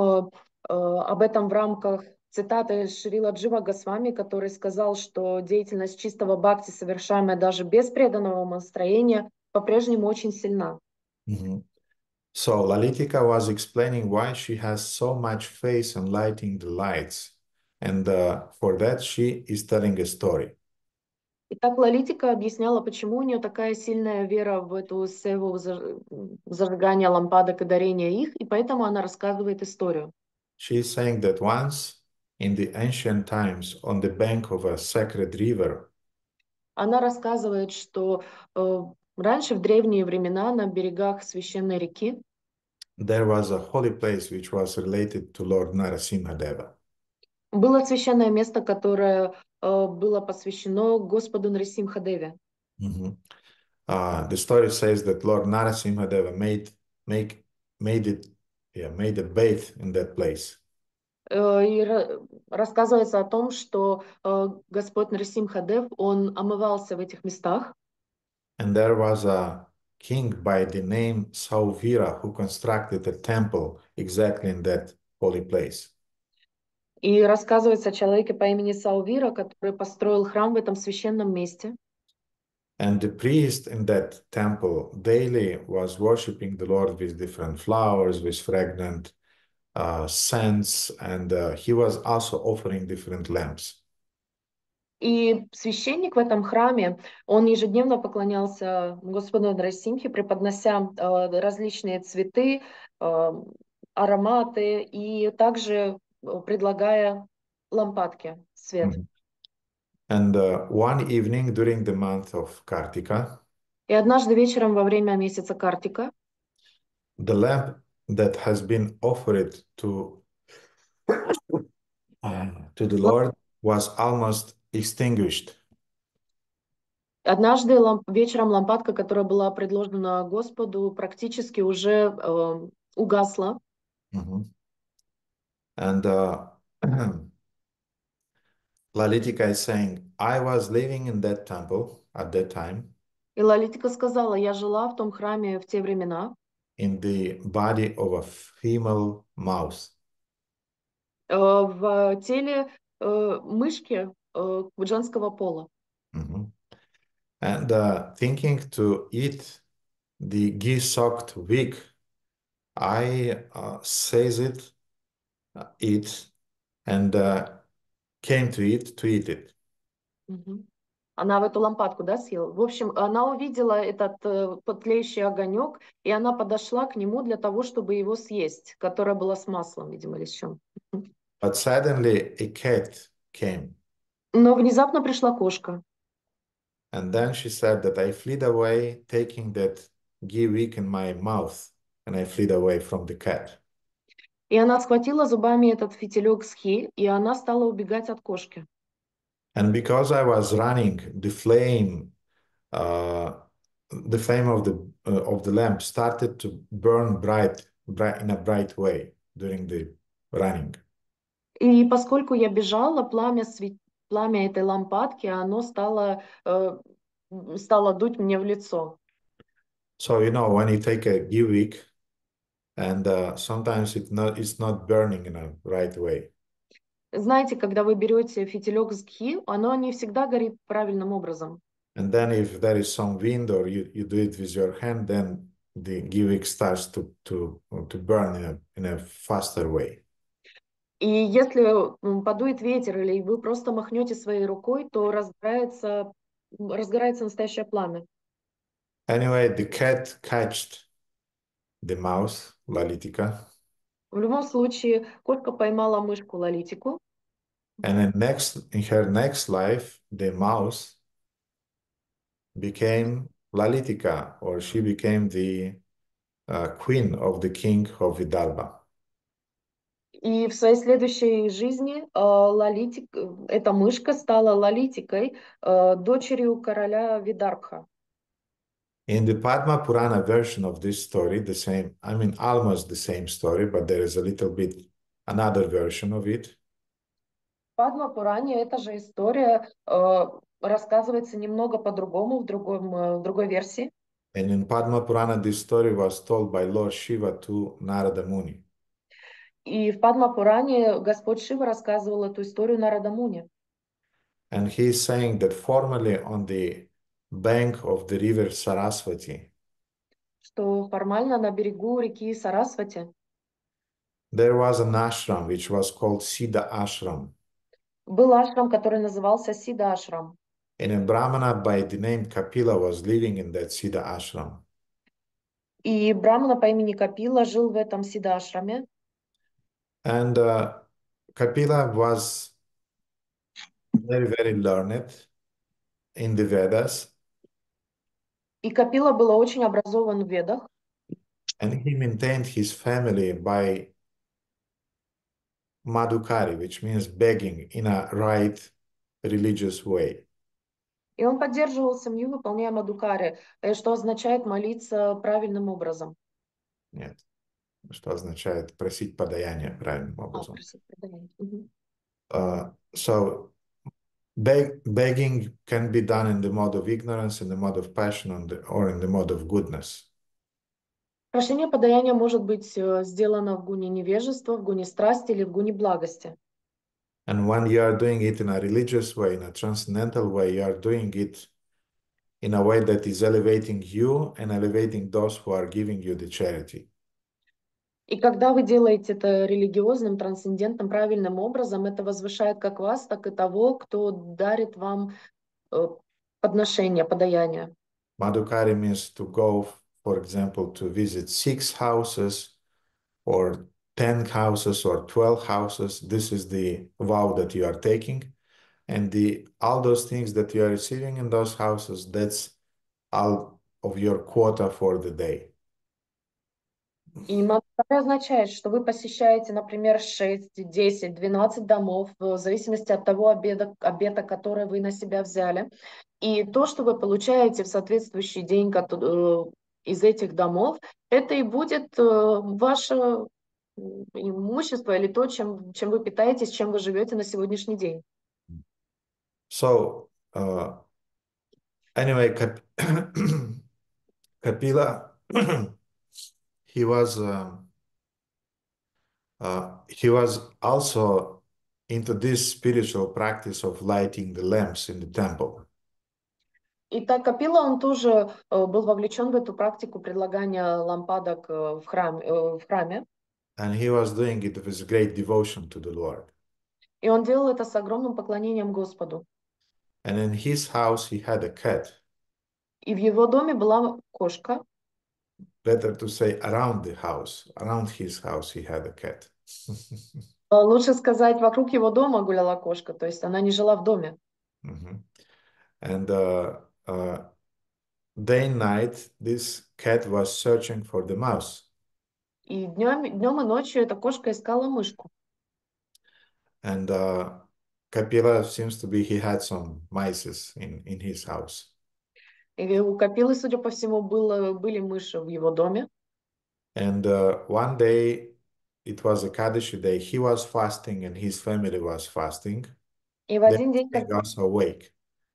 об этом в рамках цитаты Шрила Джива Госвами, который сказал, что деятельность чистого бхакти, совершаемая даже без преданного настроения, по-прежнему очень сильна. Mhm. So Lalitika was explaining why she has so much faith in lighting the lights. And for that, she is telling a story. Итак, Лолитика объясняла, почему у нее такая сильная вера в эту севу зажигания лампадок и дарения их, и поэтому она рассказывает историю. She is saying that once in the ancient times, on the bank of a sacred river, Она рассказывает, что раньше, в древние времена, на берегах священной реки there was a holy place which was related to Lord Narasimhadeva. было священное место, которое было посвящено Господу Нарисимхадеве. Mhm. The story says that Lord Narasimhadeva make, made it, yeah, made a bath in that place. И рассказывается о том, что Господь Нарисимхадев, он омывался в этих местах. And there was a king by the name Sauvira who constructed a temple exactly in that holy place. И рассказывается о человеке по имени Саувира, который построил храм в этом священном месте. And the priest in that temple daily was worshiping the Lord with different flowers, with fragrant scents, and he was also offering different lamps. И священник в этом храме, он ежедневно поклонялся Господу Нарасимхе, преподнося различные цветы, ароматы и также предлагая лампадки, свет. Mhm. And one evening during the month of Kartika, И однажды вечером во время месяца Картика the lamp that has been offered to the Lord was almost extinguished. однажды вечером лампадка, которая была предложена Господу, практически уже угасла. Mhm. And Lalitika is saying, I was living in that temple at that time И Лолитика сказала, я жила в том храме в те времена, in the body of a female mouse. в теле мышки женского пола. Mhm. And thinking to eat the ghee-soaked wheat, I seized it and came to eat it. Мгм. Она в эту лампадку, да, съела? В общем, она увидела этот тлеющий огонек, и она подошла к нему для того, чтобы его съесть, которая была с маслом, видимо, или с чем. But suddenly a cat came. Но внезапно пришла кошка. And then she said that I fled away, taking that ghee wick in my mouth, and I fled away from the cat. И она схватила зубами этот фитилек схи, и она стала убегать от кошки. And because I was running, uh, the flame of the lamp started to burn bright in a bright way during the running. И поскольку я бежала, пламя этой лампадки, оно стало дуть мне в лицо. So when you take a ghee wick, and sometimes it's not burning in a right way. Знаете, когда вы берете фитилек с гхи, оно не всегда горит правильным образом. And then if there is some wind or you do it with your hand, then the ghee wick starts to burn in a faster way. И если подует ветер или вы просто махнете своей рукой, то разгорается настоящее пламя. Anyway, the cat catched the mouse, Lalitika, В любом случае, кошка поймала мышку Лолитику, and in her next life, the mouse became Lalitika, or she became the queen of the king of Vidalba. И в своей следующей жизни эта мышка стала Лалитикой, дочерью короля Видарбха. In the Padma Purana version of this story, the same, I mean, almost the same story, but there is a little bit another version of it. В Падма Пуране эта же история рассказывается немного по-другому, в другой версии. And in Padma Purana, this story was told by Lord Shiva to Narada Muni. И в Падма Пуране Господь Шива рассказывал эту историю Нарада Муни. And he is saying that formerly on the bank of the river Saraswati, Что формально на берегу реки Сарасвати there was an ashram which was called Siddha Ashram. был ашрам, который назывался Сида Ашрам. And a Brahmana by the name Kapila was living in that Siddha Ashram. И брамана по имени Капила жил в этом Сида Ашраме. And Kapila was very, very learned in the Vedas. И Капила был очень образован в Ведах. And he maintained his family by madhukari, which means begging in a right religious way. И он поддерживал семью, выполняя мадукари, что означает молиться правильным образом. Нет, что означает просить подаяние правильным образом. Просить подаяние. Мгм. So begging can be done in the mode of ignorance, in the mode of passion, or in the mode of goodness. Прошение подаяния может быть сделано в гуне невежества, в гуне страсти или в гуне благости. And when you are doing it in a religious way, in a transcendental way, you are doing it in a way that is elevating you and elevating those who are giving you the charity. И когда вы делаете это религиозным, трансцендентным, правильным образом, это возвышает как вас, так и того, кто дарит вам подношение, подаяние. Madhukari means to go, for example, to visit 6 houses or 10 houses or 12 houses. This is the vow that you are taking. And all those things that you are receiving in those houses, that's all of your quota for the day. И мадхукари означает, что вы посещаете, например, 6, 10, 12 домов, в зависимости от того обета, который вы на себя взяли. И то, что вы получаете в соответствующий день из этих домов, это и будет ваше имущество или то, чем вы питаетесь, чем вы живете на сегодняшний день. So, anyway, Kapila, he was also into this spiritual practice of lighting the lamps in the temple. И так Капила, он тоже был вовлечен в эту практику предлагания лампадок в храме. And he was doing it with great devotion to the Lord. И он делал это с огромным поклонением Господу. And in his house he had a cat. И в его доме была кошка. Better to say around his house he had a cat. Лучше сказать, вокруг его дома гуляла кошка, то есть она не жила в доме. And day and night this cat was searching for the mouse. И днем и ночью эта кошка искала мышку. And Kapila seems to be he had some mice in his house. И у Капилы, судя по всему, были мыши в его доме. And one day it was a Kaddishi day. He was fasting and his family was fasting. И в один день, They was awake.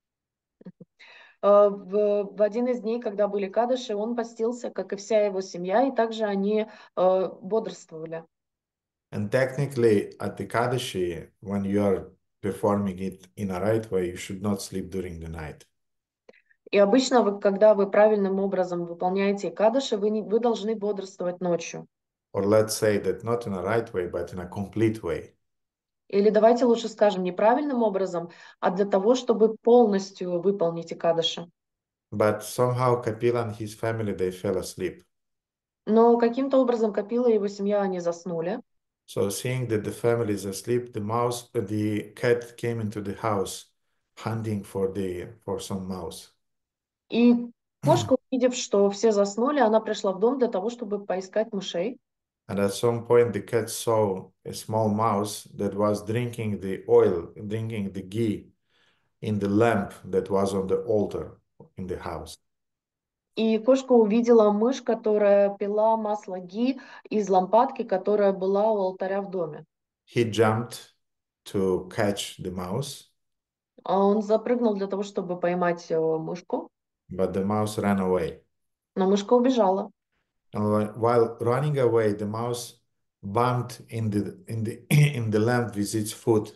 в один из дней, когда были кадыши, он постился, как и вся его семья, и также они бодрствовали. And technically, at the Kaddishi, when you are performing it in a right way, you should not sleep during the night. И обычно, когда вы правильным образом выполняете кадыши, вы должны бодрствовать ночью. Or let's say that not in a right way, but in a complete way. Или давайте лучше скажем не правильным образом, а для того, чтобы полностью выполнить кадыши. But somehow Kapila and his family, they fell asleep. Но каким-то образом Капила и его семья, они заснули. So seeing that the family is asleep, the cat came into the house hunting for some mouse. И кошка Видев, что все заснули, она пришла в дом для того, чтобы поискать мышей. And at some point, the cat saw a small mouse that was drinking the oil, drinking the ghee in the lamp that was on the altar in the house. И кошка увидела мышь, которая пила масло ги из лампадки, которая была у алтаря в доме. He jumped to catch the mouse, А он запрыгнул для того, чтобы поймать мышку, but the mouse ran away. но мышка убежала. And while running away, the mouse bumped in the in the lamp with its foot,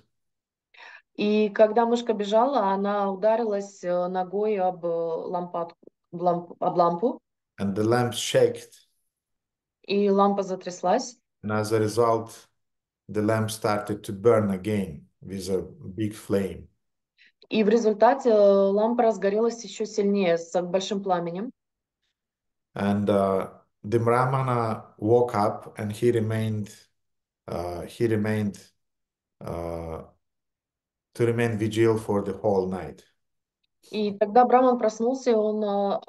И когда мышка бежала, она ударилась ногой об лампадку, об лампу, and the lamp shaked. и лампа затряслась. And as a result, the lamp started to burn again with a big flame. И в результате лампа разгорелась еще сильнее, с большим пламенем. And the Brahmana woke up, and he remained uh, to remain vigil for the whole night. И тогда Браман проснулся, и он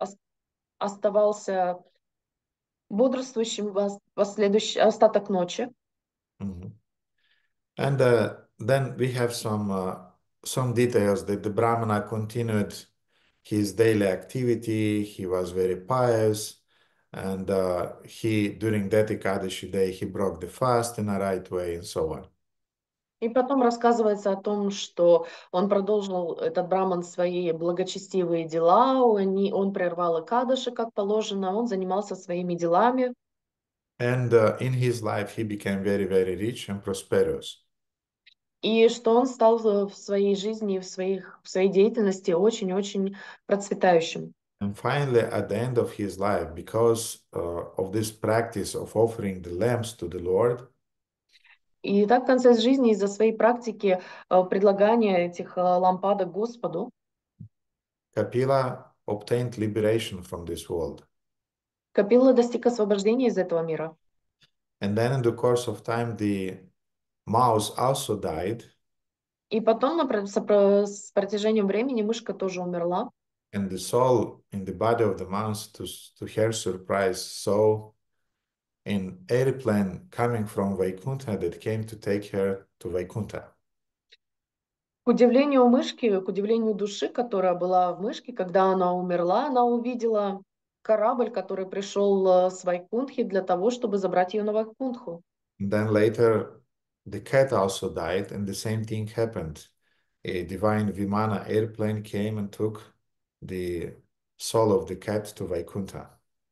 оставался бодрствующим последующий остаток ночи. Mhm. And then we have some details that the Brahmana continued his daily activity. He was very pious, and he during that Ekadashi day he broke the fast in a right way, and so on. И потом рассказывается о том, что он продолжил, этот браман, свои благочестивые дела, он прервал Экадыши, как положено, он занимался своими делами. And in his life he became very, very rich and prosperous. И что он стал в своей жизни, в своей деятельности очень-очень процветающим. And finally, at the end of his life, because of this practice of offering the lambs to the Lord, И так в конце жизни из-за своей практики предлагания этих лампадок Господу, Kapila obtained liberation from this world. Капилла достиг освобождения из этого мира. And then in the course of time, the mouse also died, И потом с протяжением времени мышка тоже умерла. and the soul in the body of the mouse, to her surprise, saw an airplane coming from Vaikuntha that came to take her to Vaikuntha. К удивлению мышки, к удивлению души, которая была в мышке, когда она умерла, она увидела корабль, который пришел с Вайкунтхи для того, чтобы забрать ее на Вайкунтху. And then later, the cat also died, and the same thing happened. A divine Vimana airplane came and took the soul of the cat to Vaikuntha.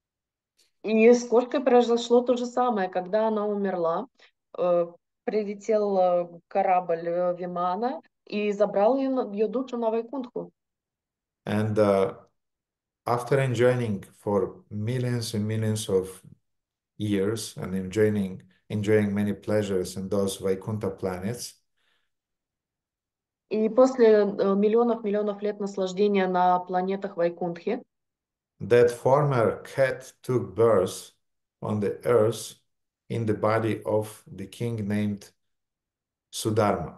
И с кошкой произошло то же самое. Когда она умерла, э, прилетел корабль Вимана и забрал ее душу на Вайкунтху. And after enjoying for millions and millions of years and enjoying many pleasures in those Vaikuntha planets, И после миллионов лет наслаждения на планетах Вайкунтхи, that former cat took birth on the earth in the body of the king named Sudharma.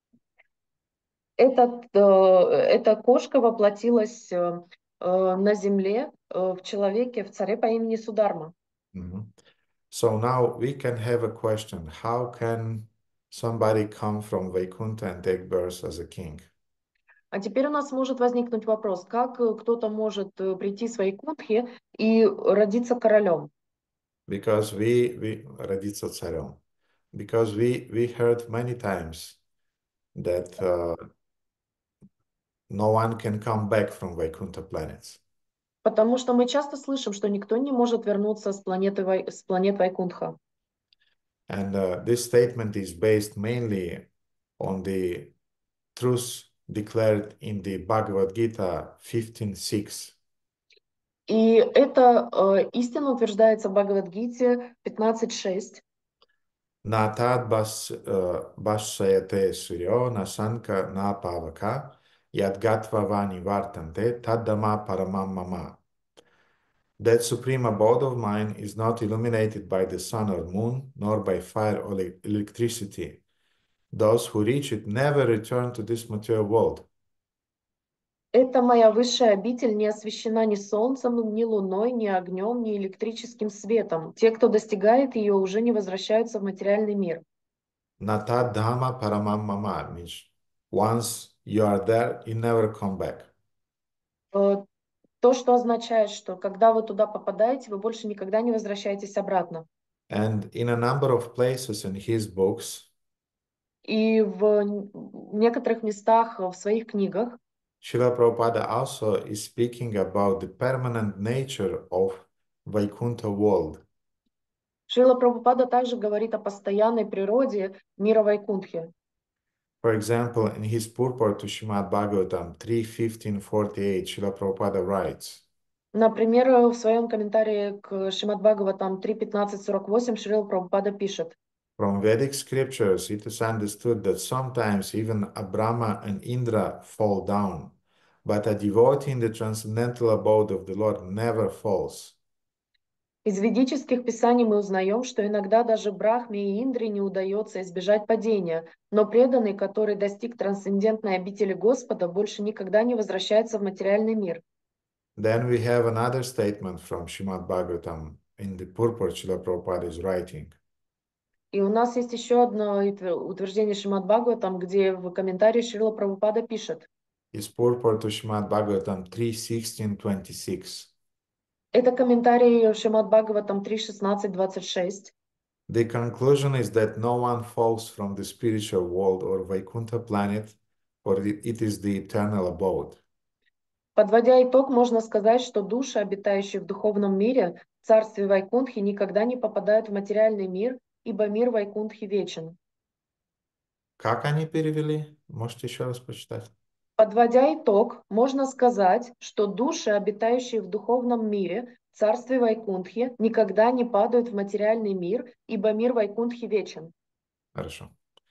эта кошка воплотилась на земле в человеке, в царе по имени Сударма. Mhm. So now we can have a question. How can somebody come from Vaikuntha and take birth as a king? А теперь у нас может возникнуть вопрос, как кто-то может прийти с Вайкунтхи и родиться королем? Because we родиться царем. Because we heard many times that no one can come back from Vaikuntha planets. Потому что мы часто слышим, что никто не может вернуться с планет Вайкунтха. And this statement is based mainly on the truth declared in the Bhagavad Gita 15.6. И эта истина утверждается в Бхагавад-гите 15.6. Na tad basayate suryo na sanka na pavaka yad gatva vani vartante taddama paramam mama. That supreme abode of mine is not illuminated by the sun or moon, nor by fire or electricity. Those who reach it never return to this material world. Это моя высшая обитель не освещена ни солнцем, ни луной, ни огнем, ни электрическим светом. Те, кто достигает ее, уже не возвращаются в материальный мир. Nata Dhamma Paramam Mama means once you are there, you never come back. Э, То, что означает, что когда вы туда попадаете, вы больше никогда не возвращаетесь обратно. And in a number of places in his books, И в некоторых местах в своих книгах Srila Prabhupada also is speaking about the permanent nature of Vaikuntha world. Шрила Прабхупада также говорит о постоянной природе мира Вайкунтхи. For example, in his purport to Srimad Bhagavatam 3.15.48, Srila Prabhupada writes, Например, в своем комментарии к Шримад Бхагаватам 3.15.48 Шрила Прабхупада пишет: from Vedic scriptures, it is understood that sometimes even a Brahma and Indra fall down, but a devotee in the transcendental abode of the Lord never falls. из ведических писаний мы узнаем, что иногда даже Брахме и Индре не удается избежать падения, но преданный, который достиг трансцендентной обители Господа, больше никогда не возвращается в материальный мир. Then we have another statement from Srimad Bhagavatam in the purport Srila Prabhupada is writing. И у нас есть еще одно утверждение Шримад Бхагаватам, где в комментарии Шрила Прабхупада пишет. His purport to Srimad Bhagavatam 3.16.26. Это комментарий Шримад Бхагаватам 3.16.26. The conclusion is that no one falls from the spiritual world or Vaikuntha planet, for it is the eternal abode. Подводя итог, можно сказать, что души, обитающие в духовном мире, в царстве Вайкунтхи, никогда не попадают в материальный мир, ибо мир Вайкунтхи вечен. Как они перевели? Можете еще раз прочитать? Подводя итог, можно сказать, что души, обитающие в духовном мире, в царстве Вайкунтхи, никогда не падают в материальный мир, ибо мир Вайкунтхи вечен. Хорошо.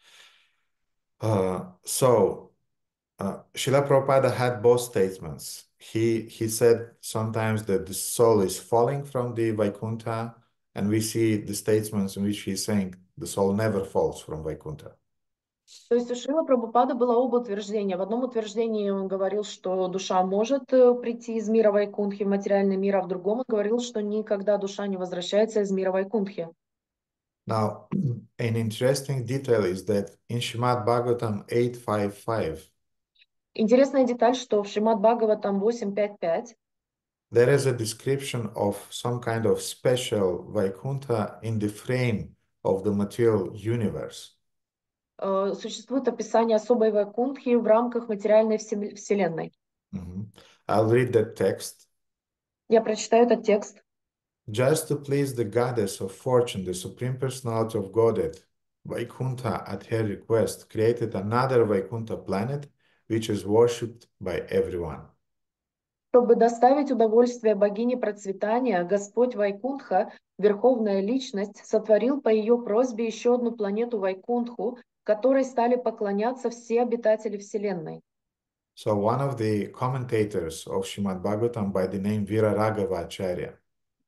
Srila Prabhupada had both statements. He said sometimes that the soul is falling from the Vaikuntha, and we see the statements in which he's saying the soul never falls from Vaikuntha. То есть у Шрила Прабхупады было оба утверждения. В одном утверждении он говорил, что душа может прийти из мира Вайкунтхи в материальный мир, а в другом он говорил, что никогда душа не возвращается из мира Вайкунтхи. Now, an interesting detail is that in Shrimad Bhagavatam 8.5.5, Интересная деталь, что в Шримад Бхагаватам 8.5.5 there is a description of some kind of special Vaikuntha in the frame of the material universe. Существует описание особой Вайкунтхи в рамках материальной вселенной. I'll read that text. Я прочитаю этот текст. Just to please the goddess of fortune, the supreme personality of Godhead, Vaikuntha, at her request, created another Vaikuntha planet, which is worshipped by everyone. Чтобы доставить удовольствие богине процветания, Господь Вайкунтха, Верховная Личность, сотворил по ее просьбе еще одну планету Вайкунтху, которой стали поклоняться все обитатели Вселенной. So one of the commentators of Srimad Bhagavatam by the name Vira Raghava Acharya,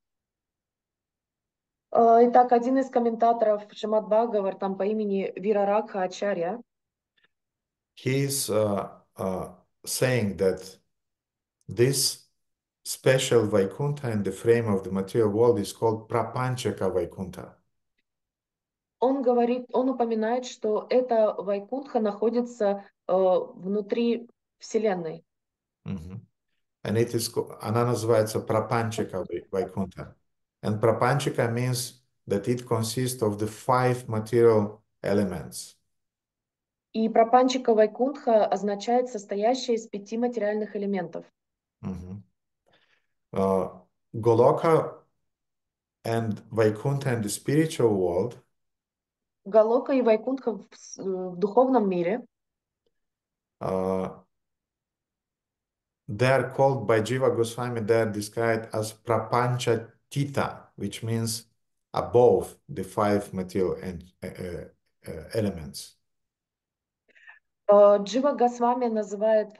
Итак, один из комментаторов Шримад Бхагаватам по имени Вирарагха Ачарья, he's saying that this special Vaikuntha in the frame of the material world is called Prapanchaka Vaikuntha. он говорит, он упоминает, что эта Вайкунтха находится внутри Вселенной. And it is, она называется Prapanchaka Vaikuntha. And Prapanchaka means that it consists of the 5 material elements. И Прапанчика Вайкунтха означает состоящая из 5 материальных элементов. Goloka and Vaikuntha in the spiritual world Галока и Вайкунтха в духовном мире they are called by Jiva Goswami, they are described as Prapancha Tita, which means above the 5 material elements. Джива Госвами называет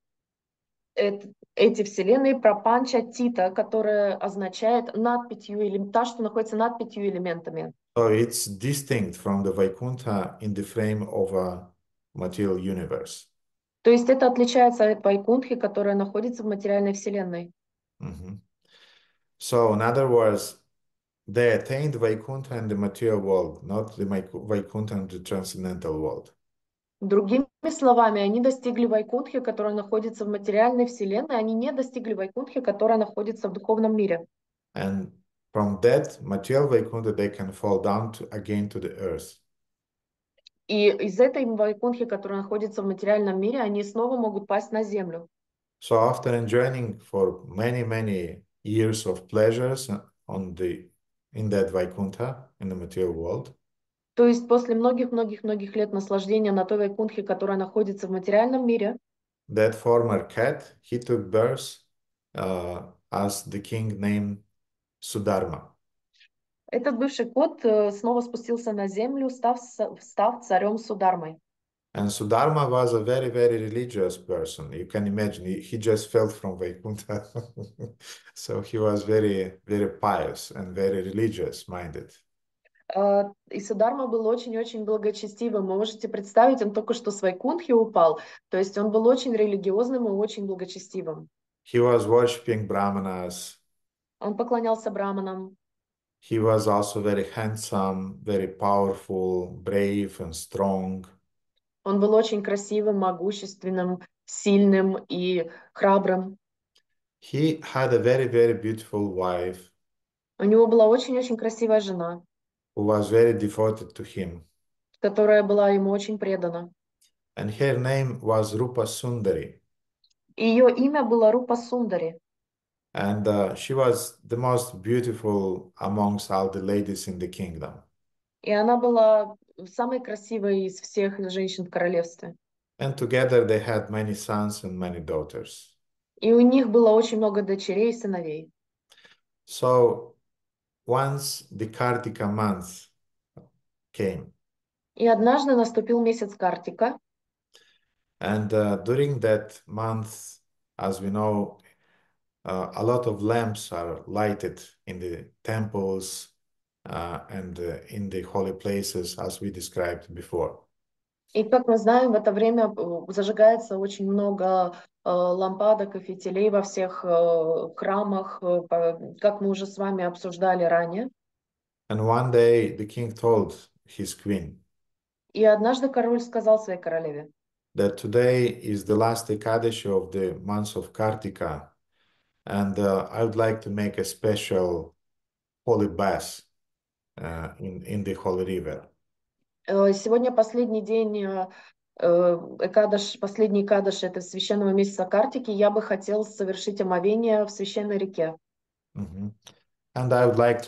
эти вселенные Прапанча Тита, которая означает над 5 та, что находится над 5 элементами. So it's distinct from the Vaikuntha in the frame of a material universe. То есть это отличается от Вайкунтхи, которая находится в материальной вселенной. Mhm. So, in other words, they attained Vaikuntha in the material world, not the Vaikuntha in the transcendental world. Другими словами, они достигли Вайкунтхи, которая находится в материальной вселенной, они не достигли Вайкунтхи, которая находится в духовном мире. And from that material Vaikuntha, they can fall down again to the earth. И из этой Вайкунтхи, которая находится в материальном мире, они снова могут пасть на землю. So after enjoying for many, many years of pleasures in that Vaikuntha, in the material world, То есть после многих-многих-многих лет наслаждения на той Вайкунтхе, которая находится в материальном мире, that former cat, he took birth as the king named Sudharma. этот бывший кот снова спустился на землю, став царем Судармой. And Sudharma was a very, very religious person. You can imagine, he just fell from Vaikuntha. So he was very, very pious and very religious minded. И Сударма был очень-очень благочестивым. Вы можете представить, он только что с Вайкунтхи упал. То есть он был очень религиозным и очень благочестивым. He was worshipping Brahmanas. Он поклонялся браманам. He was also very handsome, very powerful, brave and strong. Он был очень красивым, могущественным, сильным и храбрым. He had a very, very beautiful wife У него была очень-очень красивая жена, who was very devoted to him. которая была ему очень предана. And her name was Rupa Sundari. Ее имя было Рупа Сундари. And she was the most beautiful amongst all the ladies in the kingdom. И она была самой красивой из всех женщин в королевстве. And together they had many sons and many daughters. И у них было очень много дочерей и сыновей. So once the Kartika month came, И однажды наступил месяц Картика, and during that month, as we know, a lot of lamps are lighted in the temples and in the holy places, as we described before. и, как мы знаем, в это время зажигается очень много лампадок и фитилей во всех храмах, как мы уже с вами обсуждали ранее. And one day the king told his queen И однажды король сказал своей королеве, that today is the last Ekadashi of the month of Kartika, and I would like to make a special holy bath in the holy river. сегодня последний день Экадаш, последний Экадаш, это священного месяца Картики, я бы хотел совершить омовение в священной реке. Mhm. And I would like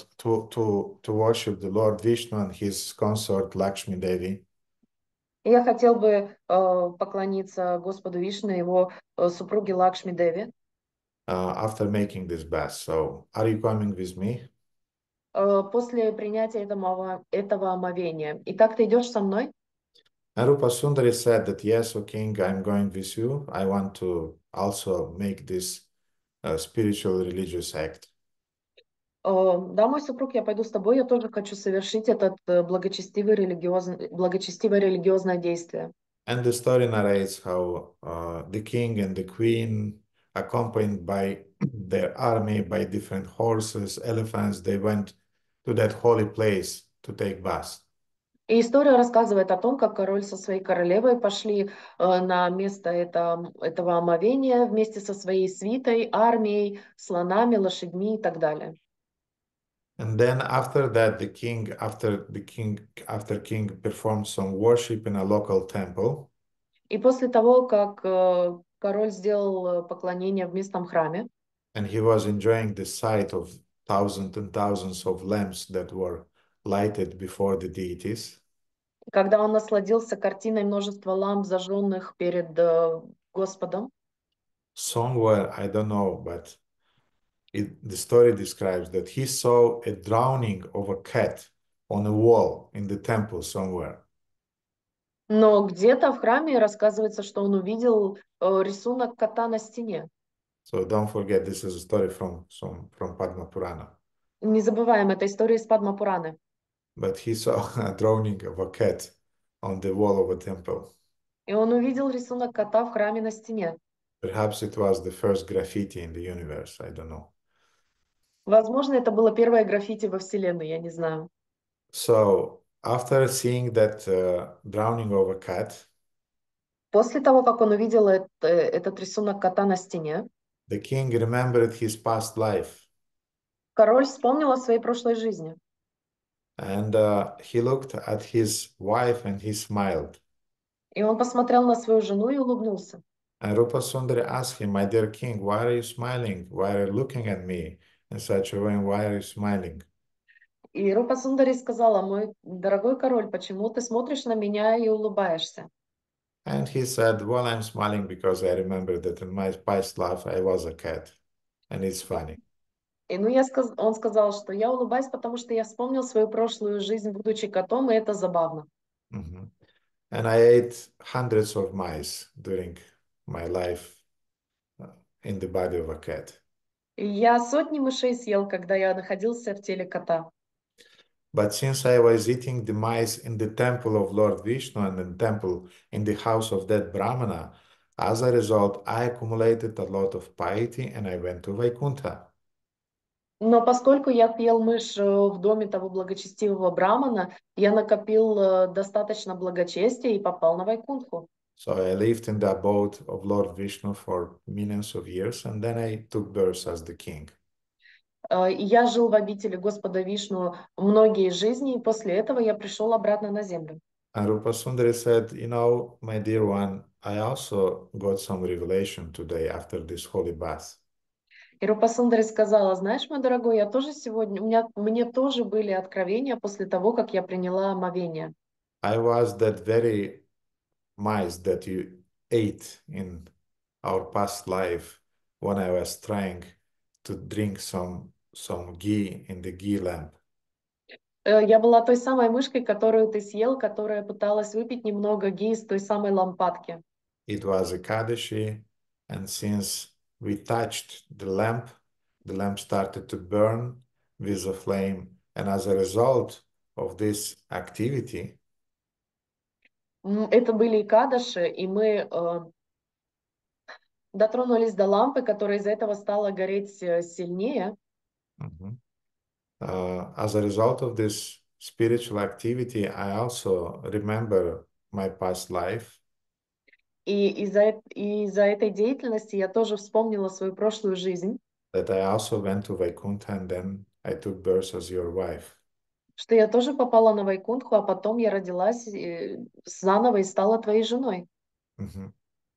to worship the Lord Vishnu and his consort Lakshmi Devi. И я хотел бы поклониться Господу Вишну и его супруге Лакшми Деви. After making this bath. So, are you coming with me? После принятия этого омовения. Итак, ты идешь со мной? And Rupa Sundari said that, yes, O king, I'm going with you. I want to also make this spiritual religious act. Да, мой супруг, я пойду с тобой. Я тоже хочу совершить этот благочестивое религиозное действие. And the story narrates how the king and the queen, accompanied by their army, by different horses, elephants, they went to that holy place to take bath. И история рассказывает о том, как король со своей королевой пошли на место этого омовения вместе со своей свитой, армией, слонами, лошадьми и так далее. And then after that, after king performed some worship in a local temple, И после того, как король сделал поклонение в местном храме, and he was enjoying the sight of thousands and thousands of lamps that were lighted before the deities, когда он насладился картиной множества ламп, зажженных перед Господом, somewhere, I don't know, but the story describes that he saw a drowning of a cat on a wall in the temple somewhere. но где-то в храме рассказывается, что он увидел рисунок кота на стене. So don't forget, this is a story from Padma Purana. Не забываем, это история из Падма Пураны. But he saw a drowning of a cat on the wall of a temple. И И он увидел рисунок кота в храме на стене. Perhaps it was the first graffiti in the universe, I don't know. Возможно, это было первое граффити во Вселенной, я не знаю. So after seeing that drawing of a cat, После того, как он увидел этот рисунок кота на стене, the king remembered his past life, король вспомнил о своей прошлой жизни. and he looked at his wife and he smiled. И он посмотрел на свою жену и улыбнулся. And Rupa Sundari asked him, "My dear king, why are you smiling? Why are you looking at me in such a way? And why are you smiling?" И Рупа Сундари сказала: мой дорогой король, почему ты смотришь на меня и улыбаешься? And he said, "Well, I'm smiling because I remember that in my past life I was a cat, and it's funny." И он сказал, что я улыбаюсь, потому что я вспомнил свою прошлую жизнь, будучи котом, и это забавно. Mhm. And I ate hundreds of mice during my life uh, in the body of a cat. И я сотни мышей съел, когда я находился в теле кота. But since I was eating the mice in the temple of Lord Vishnu and the temple in the house of that Brahmana, as a result, I accumulated a lot of piety and I went to Vaikuntha. Но поскольку я ел мышь в доме того благочестивого брамана, я накопил достаточно благочестия и попал на Вайкунтху. So I lived in the abode of Lord Vishnu for millions of years, and then I took birth as the king. И я жил в обители Господа Вишну многие жизни, и после этого я пришел обратно на землю. And Rupa Sundari said, my dear one, I also got some revelation today after this holy bath. И Рупа Сундари сказала: знаешь, мой дорогой, я тоже сегодня, мне тоже были откровения после того, как я приняла омовение. I was that very mice that you ate in our past life when I was trying to drink some ghee in the ghee lamp. Я была той самой мышкой, которую ты съел, которая пыталась выпить немного ги из той самой лампадки. It was Ekadashi, and since we touched the lamp started to burn with the flame, and as a result of this activity, Это были икадыши, и мы дотронулись до лампы, которая из-за этого стала гореть сильнее. mhm, as a result of this spiritual activity, I also remember my past life. И из-за этой деятельности я тоже вспомнила свою прошлую жизнь, That I also went to Vaikuntha and then I took birth as your wife. что я тоже попала на Вайкунтху, а потом я родилась заново и стала твоей женой. Mhm.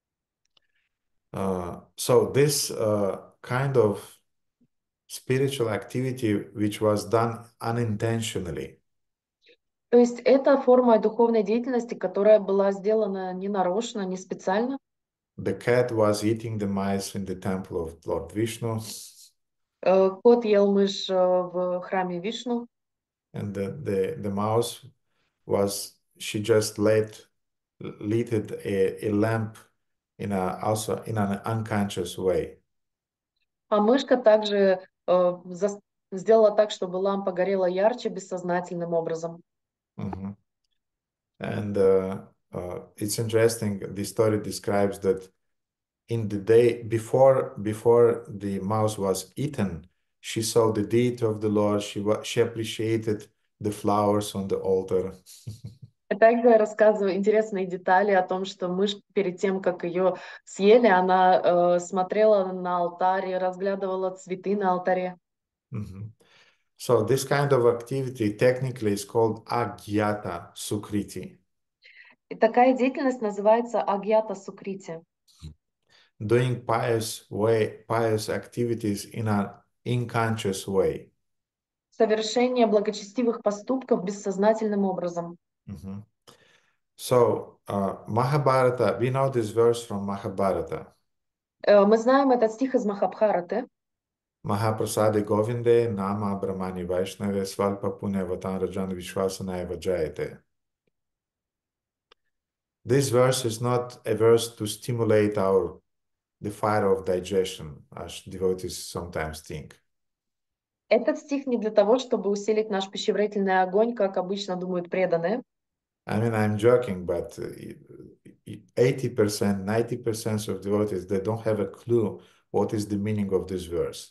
So this kind of spiritual activity which was done unintentionally, То есть это форма духовной деятельности, которая была сделана не нарочно, не специально. the cat was eating the mice in the temple of Lord Vishnu, Кот ел мышь в храме Вишну, and the mouse was she just lit a lamp in also in an unconscious way. а мышка также сделала так, чтобы лампа горела ярче бессознательным образом. Mhm. And it's interesting. The story describes that in the day before the mouse was eaten, she saw the deity of the Lord. She appreciated the flowers on the altar. Также рассказываю интересные детали о том, что мышь перед тем, как ее съели, она смотрела на алтарь, разглядывала цветы на алтаре. Mhm. So this kind of activity technically is called agyata sukriti, И такая деятельность называется агьята сукрити. doing pious activities in an unconscious way. Совершение благочестивых поступков бессознательным образом. Mhm. So Mahabharata, we know this verse from Mahabharata. Мы знаем этот стих из Махабхараты. Mahaprasade Govinde Nama Brahmani Vaishnave Svalpa Punyavatan Rajan Vishwasanaya Vajayate. This verse is not a verse to stimulate the fire of digestion, as devotees sometimes think. Этот стих не для того, чтобы усилить наш пищеварительный огонь, как обычно думают преданные. I mean, I'm joking, but 80%, 90% of devotees, they don't have a clue what is the meaning of this verse.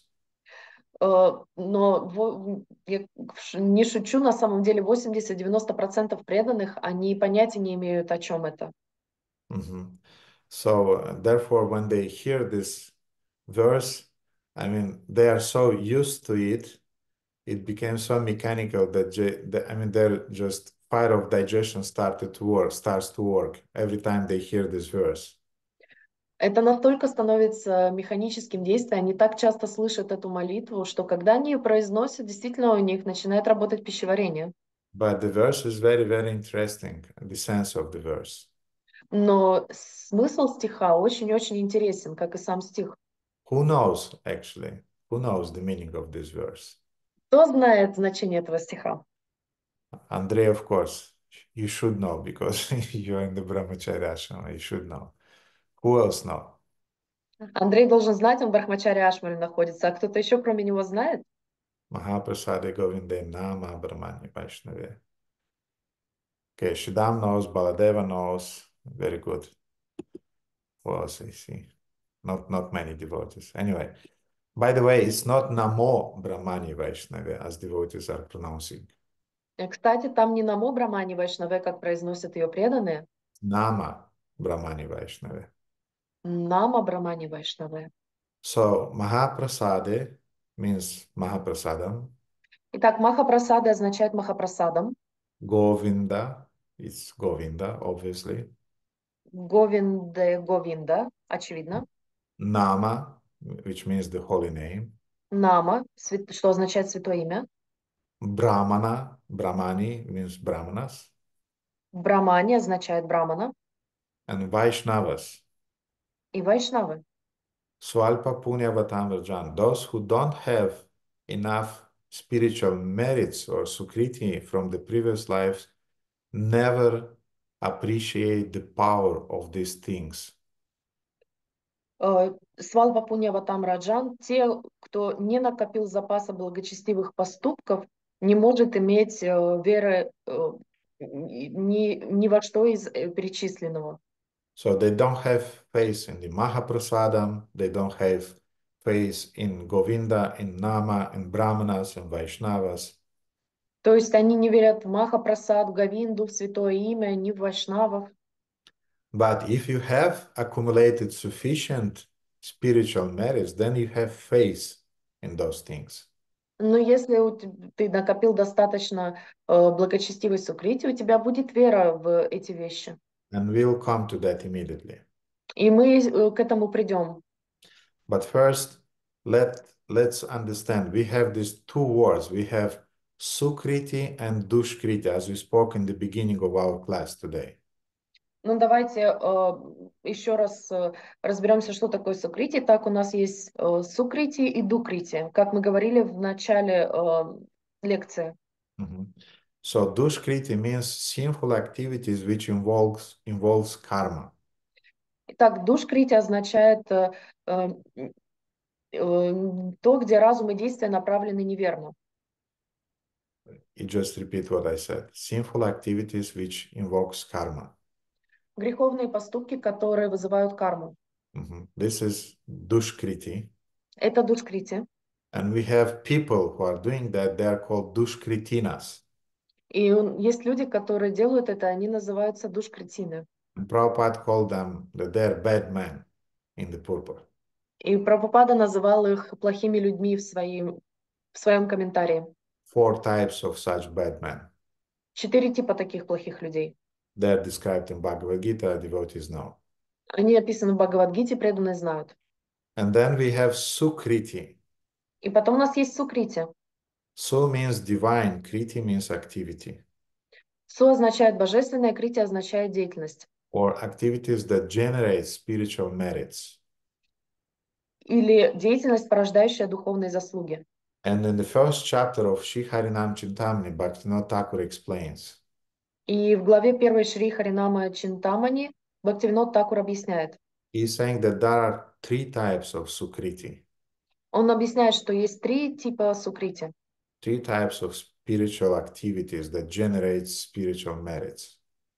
Но я не шучу, на самом деле 80-90% преданных, они понятия не имеют, о чем это. Mhm. So therefore, when they hear this verse, I mean, they are so used to it, it became so mechanical that I mean, their just fire of digestion starts to work every time they hear this verse. Это настолько становится механическим действием, они так часто слышат эту молитву, что когда они ее произносят, действительно у них начинает работать пищеварение. But the verse is very, very interesting, the sense of the verse. Но смысл стиха очень-очень интересен, как и сам стих. Who knows, actually? Who knows the meaning of this verse? Кто знает значение этого стиха? Andrei, of course, you should know because you're in the Brahmacharya ashrama. You should know. Who else know? Андрей должен знать, он в Брахмачаре Ашмаре находится, а кто-то еще кроме него знает? Mahaprasade Govinde Nama Brahmani Vaishnava. Okay, Shidam knows, Baladeva knows. Very good. Who else I see? Not many devotees. Anyway, by the way, it's not Namo Brahmani Vaishnava as devotees are pronouncing. Кстати, там не Намо Брахмани Вайшнаве, как произносят ее преданные, Nama Brahmani Vaishnava. Нама Брахмани Вайшнаве. So Mahaprasade means Mahaprasadam. Итак, Махапрасада означает Махапрасадам. Govinda, it's Govinda, obviously. Говинде Говинда, очевидно. Nama, which means the holy name. Нама, что означает святое имя. Brahmana, Brahmani means Brahmanas. Брамани означает Брамана. And Vaishnavas, И Вайшнавы. Swalpa Punya Vatamrajan, those who don't have enough spiritual merits or sukriti from the previous lives never appreciate the power of these things. Свалва Пуньяватам Раджан, те, кто не накопил запаса благочестивых поступков, не может иметь веры ни во что из перечисленного. So they don't have faith in the Mahaprasadam, they don't have faith in Govinda, in Nama, in Brahmanas, and Vaishnavas. То есть они не верят в Махапрасад, в Говинду, в Святое Имя, ни в Вайшнавов. But if you have accumulated sufficient spiritual merits, then you have faith in those things. Но если ты накопил достаточно благочестивой сукрити, у тебя будет вера в эти вещи. And we'll come to that immediately. И мы к этому придем. But first, let's understand. We have these two words. We have Sukriti and Dushkriti, as we spoke in the beginning of our class today. Ну, давайте еще раз разберемся, что такое сукрити. Так, у нас есть сукрити и дукрити, как мы говорили в начале лекции. So Dushkriti means sinful activities which involves karma. Итак, душкрити означает то, где разум и действия направлены неверно. You just repeat what I said. Sinful activities which invokes karma. Греховные поступки, которые вызывают карму. This is Dushkriti. Это душкрити. And we have people who are doing that. They are called Dushkritinas. И есть люди, которые делают это, они называются душкритины. And Prabhupada called them that they're bad men in the purport. И Прабхупада называл их плохими людьми в своем комментарии. 4 types of such bad men. 4 типа таких плохих людей. They're described in Bhagavad Gita, devotees know. Они описаны в Бхагавад-гите, преданные знают. And then we have Sukriti. И потом у нас есть сукрити. Su means divine, Kriti means activity. Су означает божественное, крити означает деятельность. Or activities that generate spiritual merits. Или деятельность, порождающая духовные заслуги. And in the first chapter of Shri Harinam Chintamani, Bhaktivinoda Thakur explains. И в главе 1 Шри Харинама Чинтамани Бхактивинод Такур объясняет. He's saying that there are 3 types of Sukriti. Он объясняет, что есть 3 типа сукрити. 3 types of spiritual activities that generate spiritual merits.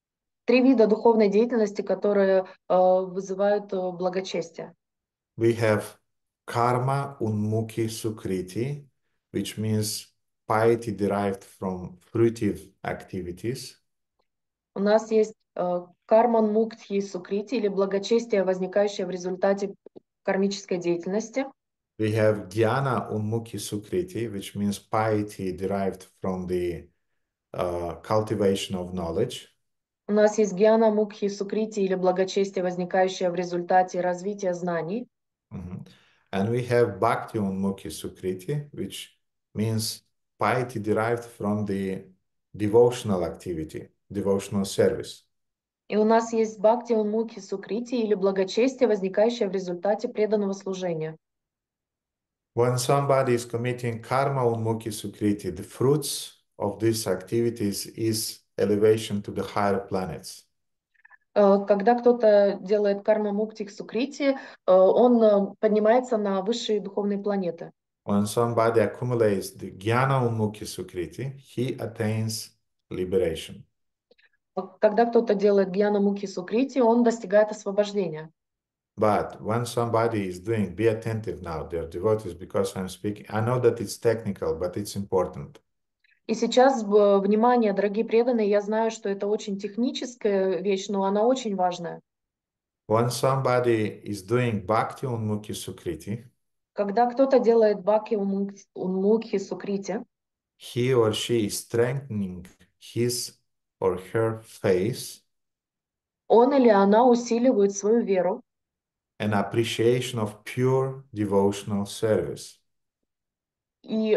Три вида духовной деятельности, которые вызывают благочестие. We have karma unmukhi sukriti, which means piety derived from fruitive activities. У нас есть карман муктхи сукрити или благочестие, возникающее в результате кармической деятельности. We have dhyana unmukhi sukriti, which means piety derived from the cultivation of knowledge. У нас есть гьяна мукхи сукрити или благочестие, возникающее в результате развития знаний. Mhm. And we have bhakti unmukhi sukriti, which means piety derived from the devotional activity, devotional service. И у нас есть бхакти мукхи сукрити или благочестие, возникающее в результате преданного служения. When somebody is committing karma unmukhi sukriti, the fruits of these activities is elevation to the higher planets. Когда кто-то делает карма мукти сукрити, он поднимается на высшие духовные планеты. When somebody accumulates the jnana unmukhi sukriti, he attains liberation. Когда кто-то делает гьяна мукхи сукрити, он достигает освобождения. But when somebody is doing, be attentive now, dear devotees, because I'm speaking. I know that it's technical, but it's important. И сейчас, внимание, дорогие преданные, я знаю, что это очень техническая вещь, но она очень важная. When somebody is doing bhakti unmukhi sukriti, Когда кто-то делает бхакти унмукхи сукрити, he or she is strengthening his or her faith он или она усиливает свою веру and appreciation of pure devotional service. и,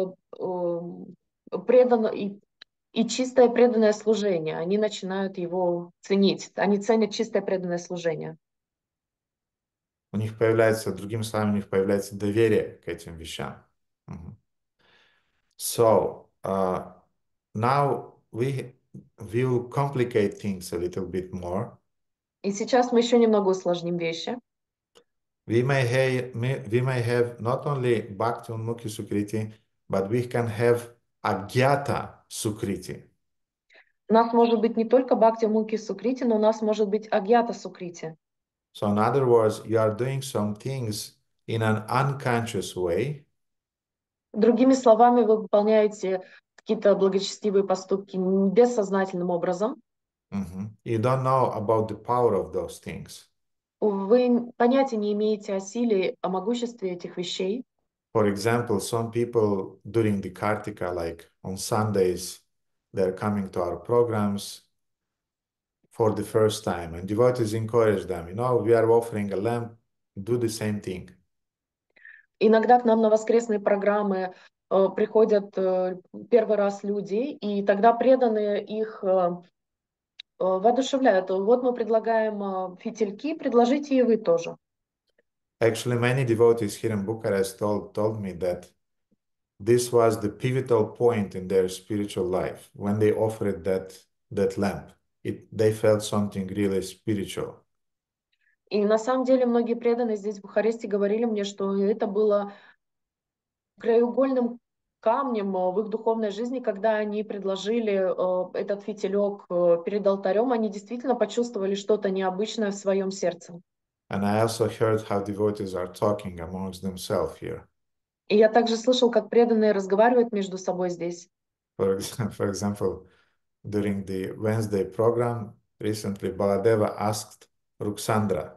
и чистое преданное служение. Они начинают его ценить. Они ценят чистое преданное служение. У них появляется, другими словами, у них появляется доверие к этим вещам. So, now we will complicate things a little bit more. И сейчас мы еще немного усложним вещи. We may have not only Bhakti Unmukhi Sukriti, but we can have Agyata Sukriti. У нас может быть не только бхакти муки сукрити, но у нас может быть агьята сукрити. So in other words, you are doing some things in an unconscious way. Другими словами, вы выполняете какие-то благочестивые поступки бессознательным образом. You don't know about the power of those things. Вы понятия не имеете о силе, о могуществе этих вещей. For example, some people during the Kartika, like on Sundays, they're coming to our programs for the first time, and devotees encourage them, we are offering a lamp, do the same thing. Иногда к нам на воскресные программы приходят первый раз люди, и тогда преданные их воодушевляют. Вот мы предлагаем фитильки, предложите и вы тоже. Actually, many devotees here in Bucharest told me that this was the pivotal point in their spiritual life when they offered that lamp. They felt something really spiritual. И на самом деле многие преданные здесь в Бухаресте говорили мне, что это было краеугольным камнем в их духовной жизни, когда они предложили этот фитилек перед алтарем, они действительно почувствовали что-то необычное в своем сердце. And I also heard how devotees are talking amongst themselves here. И я также слышал, как преданные разговаривают между собой здесь. For example, during the Wednesday program, recently Baladeva asked Ruxandra.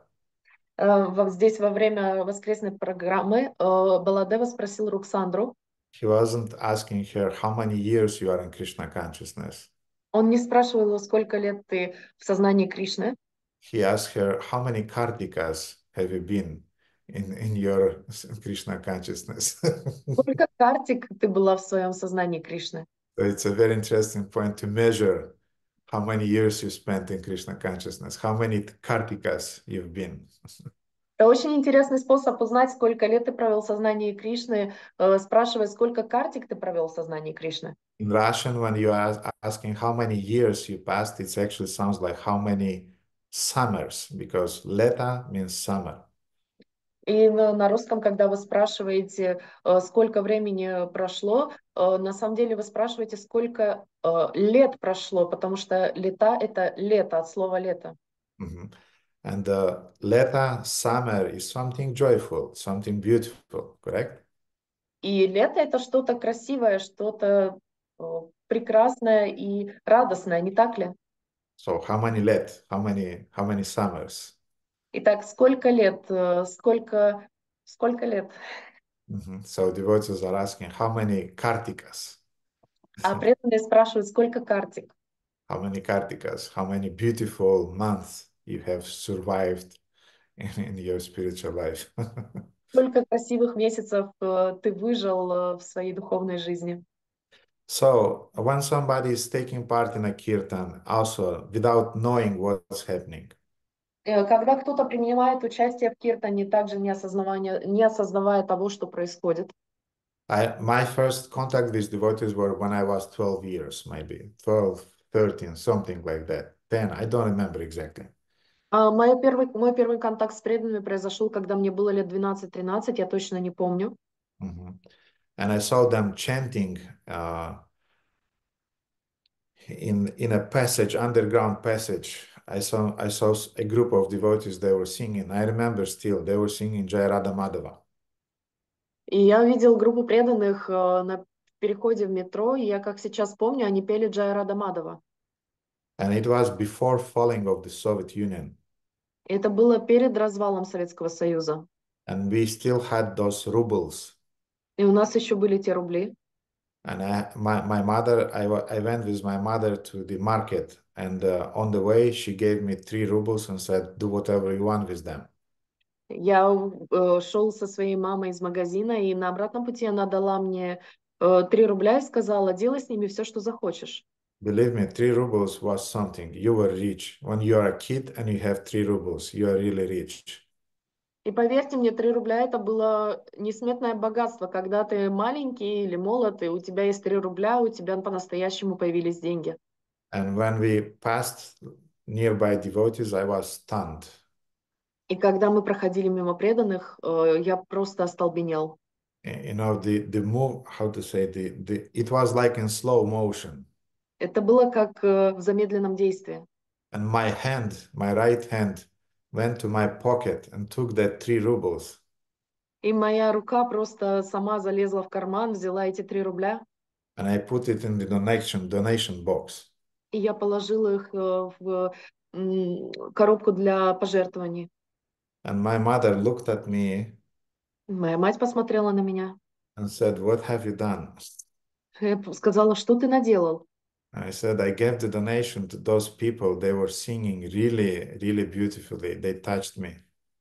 Здесь во время воскресной программы Баладева спросил Руксандру. He wasn't asking her how many years you are in Krishna consciousness. Он не спрашивал его, сколько лет ты в сознании Кришны. He asked her how many kartikas have you been in your Krishna consciousness. Сколько картик ты была в своем сознании Кришны? So it's a very interesting point to measure how many years you spent in Krishna consciousness, how many kartikas you've been. Это очень интересный способ узнать, сколько лет ты провел в сознании Кришны, спрашивая, сколько картик ты провел в сознании Кришны. In Russian, when you are asking how many years you passed, it actually sounds like how many summers, because leta means summer. И на русском, когда вы спрашиваете, сколько времени прошло, на самом деле вы спрашиваете, сколько лет прошло, потому что лета — это лето, от слова лето. Mhm. And the Leta summer is something joyful, something beautiful, correct? И лето — это что-то красивое, что-то прекрасное и радостное, не так ли? So how many let? How many summers? Итак, сколько лет? Сколько лет? So devotees are asking how many Kartikas? А преданные спрашивают, сколько картик? How many Kartikas? How many beautiful months you have survived in your spiritual life? Сколько красивых месяцев ты выжил в своей духовной жизни? So when somebody is taking part in a kirtan, also without knowing what's happening, Когда кто-то принимает участие в киртане, также не осознавая того, что происходит. my first contact with devotees were when I was 12 years, maybe 12, 13, something like that. 10, I don't remember exactly. Мой первый контакт с преданными произошел, когда мне было лет 12-13, я точно не помню. Mhm. And I saw them chanting in a passage, underground passage. I saw a group of devotees. They were singing. I remember still they were singing Jai Radha Madhava. И я увидел группу преданных на переходе в метро, и я, как сейчас помню, они пели Джая Рада Мадава. And it was before falling of the Soviet Union. Это было перед развалом Советского Союза. And we still had those rubles. И у нас еще были те рубли. And my mother, I went with my mother to the market, and on the way she gave me 3 rubles and said, "Do whatever you want with them." Я шел со своей мамой из магазина, и на обратном пути она дала мне 3 рубля и сказала, делай с ними все, что захочешь. Believe me, 3 rubles was something. You were rich. When you are a kid and you have 3 rubles, you are really rich. И поверьте мне, 3 рубля это было несметное богатство. Когда ты маленький или молод, и у тебя есть 3 рубля, у тебя по-настоящему появились деньги. And when we passed nearby devotees, I was stunned. И когда мы проходили мимо преданных, я просто остолбенел. You know, the move, how to say, it was like in slow motion. Это было как в замедленном действии. And my hand, my right hand, went to my pocket and took that 3 rubles. И моя рука просто сама залезла в карман, взяла эти 3 рубля, And I put it in the donation box. и я положила их в коробку для пожертвований. And my mother looked at me Моя мать посмотрела на меня and said, "What have you done?" и сказала, что ты наделал? I said, "I gave the donation to those people. They were singing really, really beautifully. They touched me."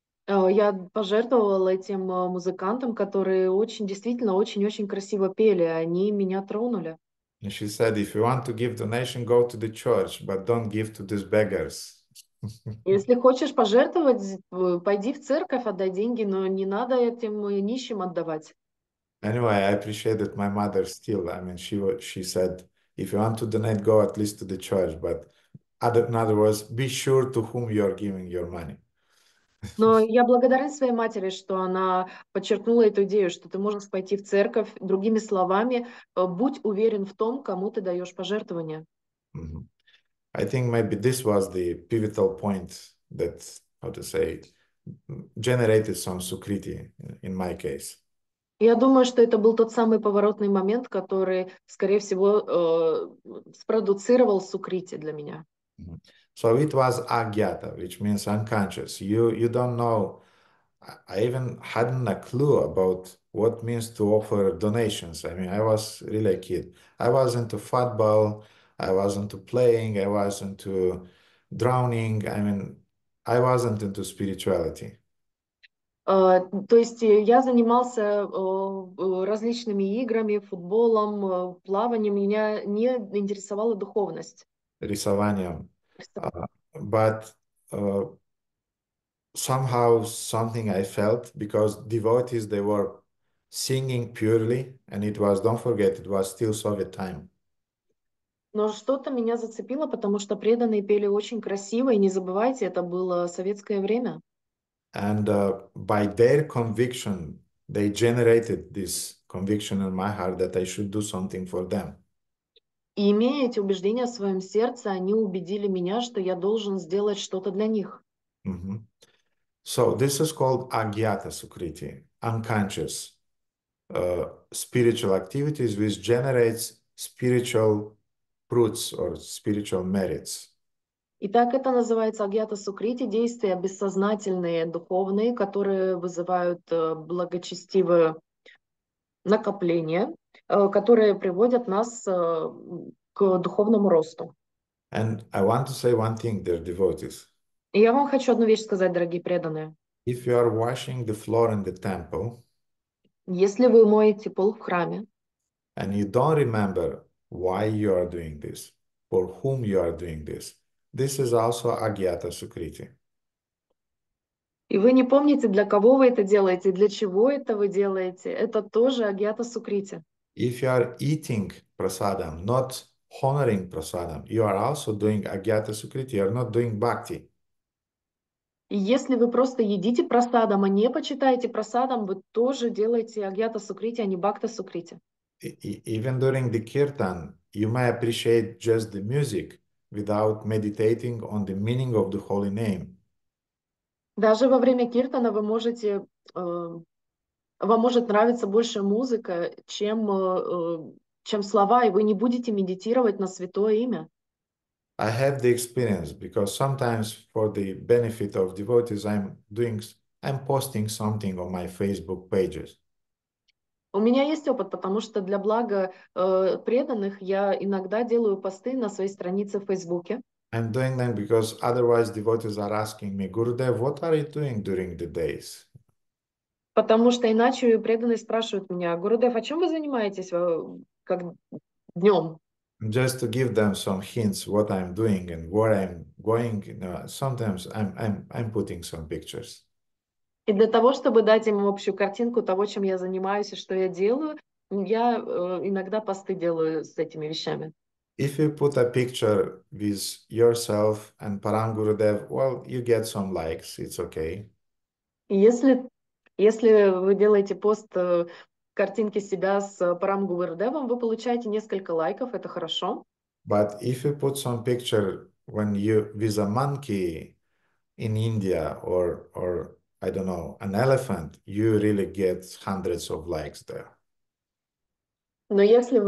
Я пожертвовала этим музыкантам, которые действительно очень-очень красиво пели, они меня тронули. And she said, "If you want to give donation, go to the church, but don't give to these beggars." Если хочешь пожертвовать, пойди в церковь, отдай деньги, но не надо этим нищим отдавать. Anyway, I appreciated my mother still. I mean, she said, "If you want to donate, go at least to the church, but in other words, be sure to whom you are giving your money." Но я благодарна своей матери, что она подчеркнула эту идею, что ты можешь пойти в церковь. Другими словами, будь уверен в том, кому ты даешь пожертвования. Mhm. I think maybe this was the pivotal point that, how to say, generated some sukriti in my case. Я думаю, что это был тот самый поворотный момент, который, скорее всего, спродуцировал сукрити для меня. Mhm. So it was agyata, which means unconscious. You don't know. I even hadn't a clue about what means to offer donations. I mean, I was really a kid. I was into football. I was into playing. I was into drowning. I mean, I wasn't into spirituality. То есть я занимался различными играми, футболом, плаванием. Меня не интересовала духовность. Рисованием. But somehow something I felt because devotees, they were singing purely, and it was, don't forget, it was still Soviet time. Но что-то меня зацепило, потому что преданные пели очень красиво, и не забывайте, это было советское время. And by their conviction, they generated this conviction in my heart that I should do something for them. И имея эти убеждения в своем сердце, они убедили меня, что я должен сделать что-то для них. Mhm. So this is called Agyata Sukriti, unconscious spiritual activities which generates spiritual fruits or spiritual merits. Итак, это называется агьята сукрити, действия бессознательные, духовные, которые вызывают благочестивое накопление, которые приводят нас к духовному росту. And I want to say one thing, dear devotees. И я вам хочу одну вещь сказать, дорогие преданные. If you are washing the floor in the temple Если вы моете пол в храме, and you don't remember why you are doing this, for whom you are doing this is also Agyata Sukriti. и вы не помните, для кого вы это делаете, и для чего это вы делаете, это тоже агьята сукрити. If you are eating prasadam, not honoring prasadam, you are also doing Agyata Sukriti, you are not doing bhakti. И если вы просто едите прасадам, а не почитаете прасадам, вы тоже делаете агьята сукрити, а не бхакта сукрити. Even during the kirtan, you may appreciate just the music without meditating on the meaning of the holy name. Даже во время киртана вы можете, вам может нравиться больше музыка, чем слова, и вы не будете медитировать на святое имя. I have the experience because sometimes for the benefit of devotees, I'm posting something on my Facebook pages. У меня есть опыт, потому что для блага преданных я иногда делаю посты на своей странице в Фейсбуке. I'm doing them because otherwise devotees are asking me, Gurudev, what are you doing during the days? Потому что иначе преданные спрашивают меня: Гурудев, о чем вы занимаетесь как днем? Just to give them some hints what I'm doing and where I'm going, sometimes I'm putting some pictures. И для того, чтобы дать им общую картинку того, чем я занимаюсь и что я делаю, я иногда посты делаю с этими вещами. If you put a picture with yourself and Param Gurudev, well, you get some likes, it's okay. И если вы делаете пост картинки себя с Парам Гурдевом, вы получаете несколько лайков, это хорошо. But if you put some picture when you with a monkey in India or I don't know, an elephant, you really get hundreds of likes there. Но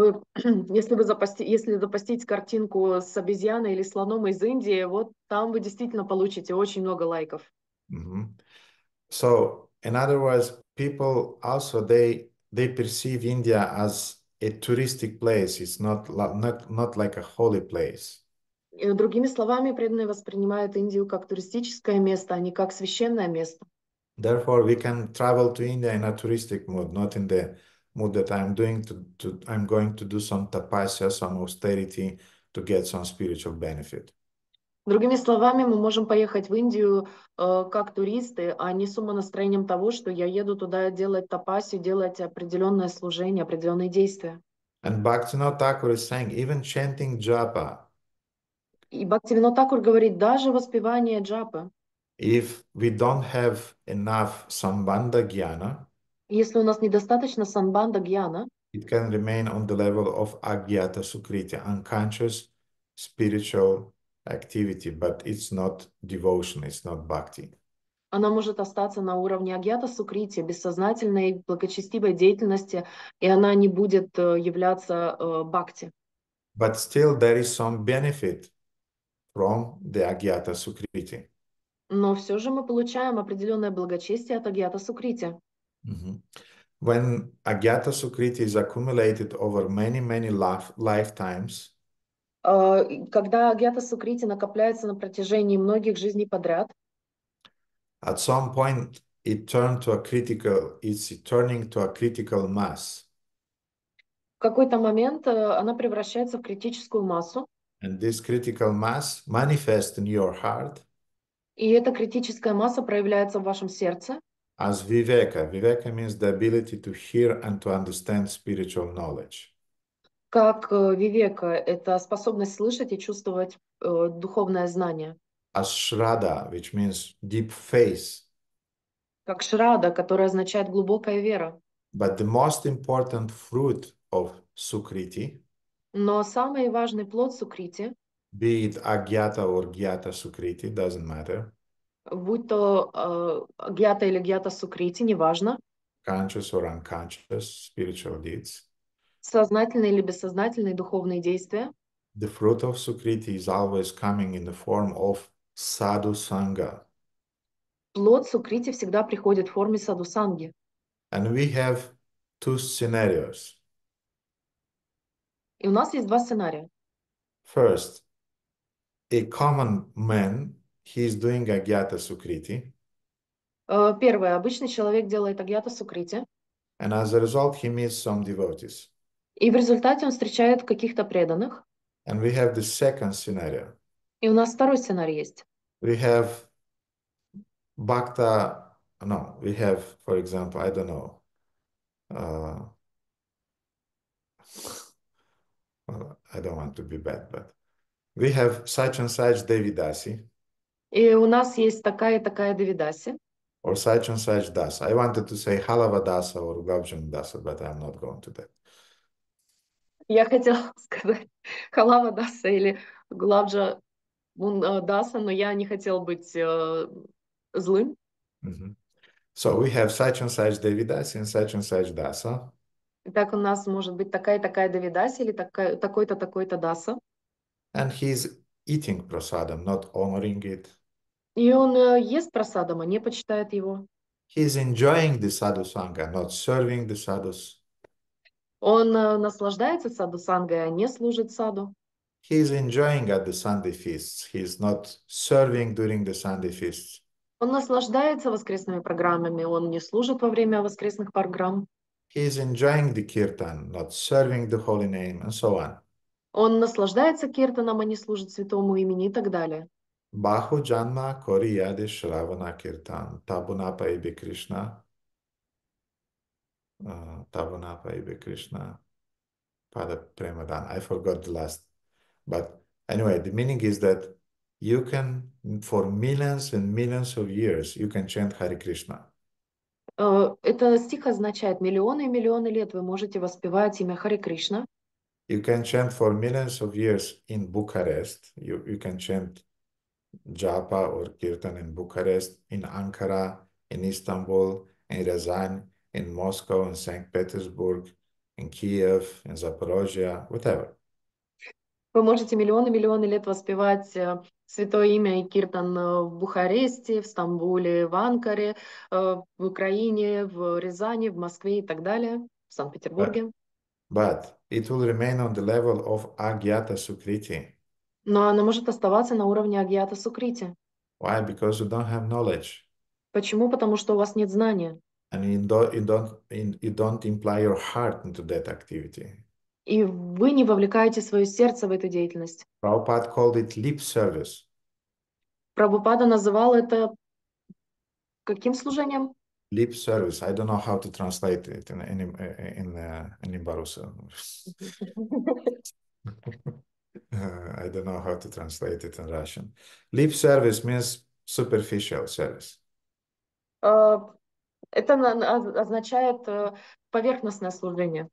если запостить картинку с обезьяной или слоном из Индии, вот там вы действительно получите очень много лайков. Mhm. So, in other words, people also they perceive India as a touristic place. It's not like a holy place. И, другими словами, преданные воспринимают Индию как туристическое место, а не как священное место. Therefore, we can travel to India in a touristic mood, not in the mood that I'm going to do some tapasya, some austerity to get some spiritual benefit. Другими словами, мы можем поехать в Индию как туристы, а не с умонастроением того, что я еду туда делать тапаси, делать определенное служение, определенные действия. And Bhaktivinoda Thakur is saying, even chanting japa, И Бхактивинод Такур говорит, даже воспевание джапы, if we don't have enough sambandha jnana, если у нас недостаточно санбанда гьяна, it can remain on the level of agyata sukriti, unconscious spiritual activity, but it's not devotion, it's not bhakti. она может остаться на уровне агьята сукрити, бессознательной благочестивой деятельности, и она не будет являться бхакти. But still there is some benefit from the agyata sukriti. Но все же мы получаем определенное благочестие от агьята сукрити. Mhm. When agyata sukriti is accumulated over many lifetimes, Когда агьята сукрити накопляется на протяжении многих жизней подряд, at some point it's turning to a critical mass. в какой-то момент она превращается в критическую массу, And this critical mass manifests in your heart и эта критическая масса проявляется в вашем сердце as viveka. Viveka means the ability to hear and to understand spiritual knowledge. как вивека, это способность слышать и чувствовать духовное знание. As shraddha, which means deep faith. как шрада, которая означает глубокая вера. But the most important fruit of Sukriti, Но самый важный плод Сукрити, be it Agyata or Gyata Sukriti, doesn't matter, будь то гьята или гьята Сукрити, неважно, conscious or unconscious spiritual deeds, сознательные или бессознательные духовные действия, the fruit of Sukriti is always coming in the form of sadhu sangha. плод Сукрити всегда приходит в форме садусанги. And we have two scenarios. И у нас есть два сценария. First, a common man, he is doing Agyata Sukriti, Первое. Обычный человек делает агьята Сукрити, and as a result, he meets some devotees. и в результате он встречает каких-то преданных. And we have the second scenario. И у нас второй сценарий есть. We have Bhakta, no, we have, for example, I don't know, uh, I don't want to be bad, but we have such and such Devidasi И у нас есть такая и такая Девидаси. or such and such Dasa. I wanted to say Halava Dasa or Gabjan Dasa, but I'm not going to that. Я хотела сказать Халава Даса или Гулабджа Даса, но я не хотела быть злым. Mhm. So we have such and such Devidasi and such Dasa. Так у нас может быть такая и такая Девидаси или такой-то, такой-то Даса. And he's eating prasadam, not honoring it. И он ест просадом, а не почитает его. He's enjoying the sadhu sangha, not serving the sadhus. Он наслаждается саду сангой, а не служит саду. He's enjoying at the Sunday feasts. He's not serving during the Sunday feasts. Он наслаждается воскресными программами, он не служит во время воскресных программ. He's enjoying the kirtan, not serving the holy name, and so on. Он наслаждается киртаном, а не служит святому имени и так далее. Bahu janma kori yadi shravana kirtan, tabunapa ibe Krishna, tabunapa ibe Krishna, pada premadan. I forgot the last. But anyway, the meaning is that you can, for millions and millions of years, you can chant Hare Krishna. Это стих означает, миллионы и миллионы лет вы можете воспевать имя Харе Кришна. You can chant for millions of years in Bucharest. You can chant Japa or Kirtan in Bucharest, in Ankara, in Istanbul, in Ryazan, in Moscow, in St. Petersburg, in Kiev, in Zaporozhye, whatever. Вы можете миллионы лет воспевать святое имя и киртан в Бухаресте, в Стамбуле, в Анкаре, в Украине, в Рязани, в Москве и так далее, в Санкт-Петербурге. But it will remain on the level of Agyata Sukriti. Но она может оставаться на уровне агьята Сукрити. Why? Because you don't have knowledge. Почему? Потому что у вас нет знания. And you don't imply your heart into that activity. И вы не вовлекаете свое сердце в эту деятельность. Prabhupada called it lip service. Прабхупада называл это каким служением? Lip service. I don't know how to translate it in Barusa. I don't know how to translate it in Russian. Lip service means superficial service. Это означает поверхностное служение.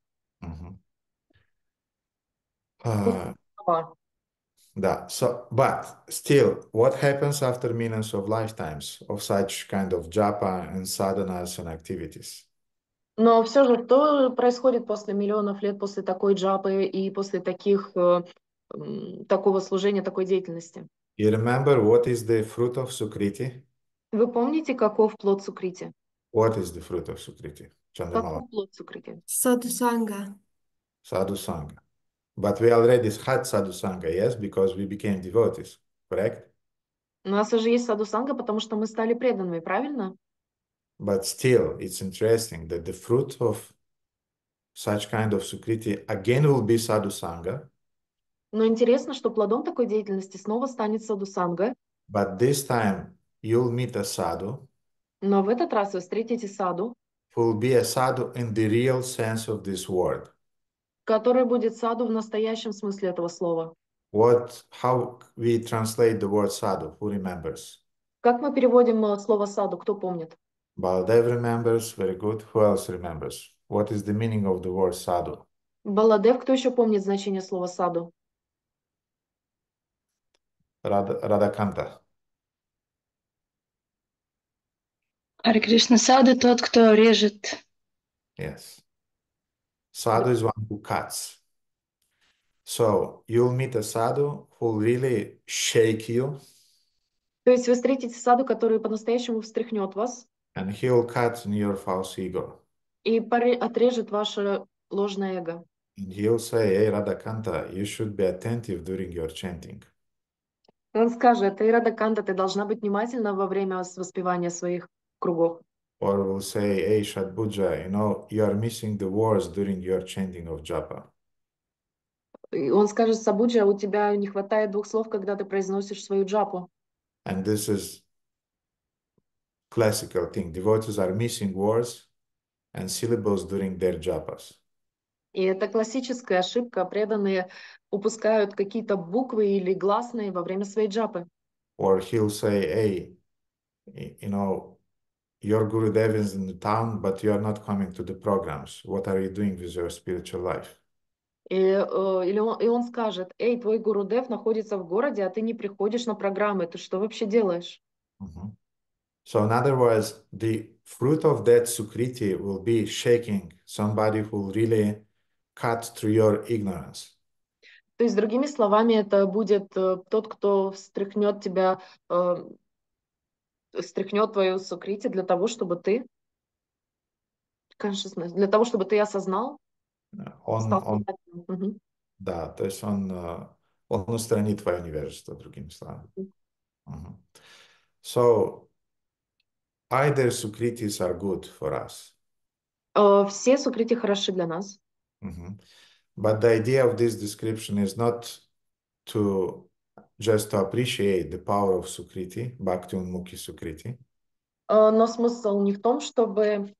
Да. So, but still, what happens after millions of lifetimes of such kind of japa and sadhanas and activities? Но все же, что происходит после миллионов лет, после такой джапы и после такого служения, такой деятельности? You remember what is the fruit of Sukriti? Вы помните, каков плод Сукрити? What is the fruit of Sukriti? Chandramala. Каков плод Сукрити? Sadhusanga. Sadhu Sangha. But we already had Sadhu Sangha, yes, because we became devotees, correct? У нас уже есть садхусанга, потому что мы стали преданными, правильно? But still, it's interesting that the fruit of such kind of Sukriti again will be Sadhu Sangha. Но интересно, что плодом такой деятельности снова станет садхусанга. But this time you'll meet a sadhu Но в этот раз вы встретите саду, who will be a sadhu in the real sense of this word. который будет саду в настоящем смысле этого слова. How we translate the word sadhu? Who remembers? Как мы переводим слово саду? Кто помнит? Baladev remembers, very good. Who else remembers? What is the meaning of the word sadhu? Баладев, кто еще помнит значение слова саду? Radhakanta. Ари Кришна, саду тот, кто режет. Yes. Sadhu is one who cuts. So you'll meet a sadhu who will really shake you, То есть вы встретите саду, который по-настоящему встряхнет вас and he will cut in your false ego. и отрежет ваше ложное эго. And he'll say, hey, Radhakanta, you should be attentive during your chanting. Он скажет: ты, Радаканта, ты должна быть внимательна во время воспевания своих кругов. Or will say, hey, Shadbhuja, you are missing the words during your chanting of japa. И он скажет: Сабуджа, у тебя не хватает двух слов, когда ты произносишь свою джапу. And this is classical thing. Devotees are missing words and syllables during their japas. И это классическая ошибка. Преданные упускают какие-то буквы или гласные во время своей джапы. Or he'll say, hey, your Gurudev is in the town, but you are not coming to the programs. What are you doing with your spiritual life? И он скажет: эй, твой Гурудев находится в городе, а ты не приходишь на программы. Ты что вообще делаешь? Mhm. So in other words, the fruit of that Sukriti will be shaking somebody who will really cut through your ignorance. То есть, другими словами, это будет тот, кто встряхнет тебя, встряхнет твою сукрити для того, чтобы ты consciousness, для того, чтобы ты осознал, стал Он, сознательным. Мгм. да, то есть он устранит твое невежество, другими словами. Mhm. So either Sukritis are good for us. Все сукрити хороши для нас. Mhm. But the idea of this description is not to just to appreciate the power of Sukriti, Bhakti Unmukhi Sukriti, Но смысл не в том, чтобы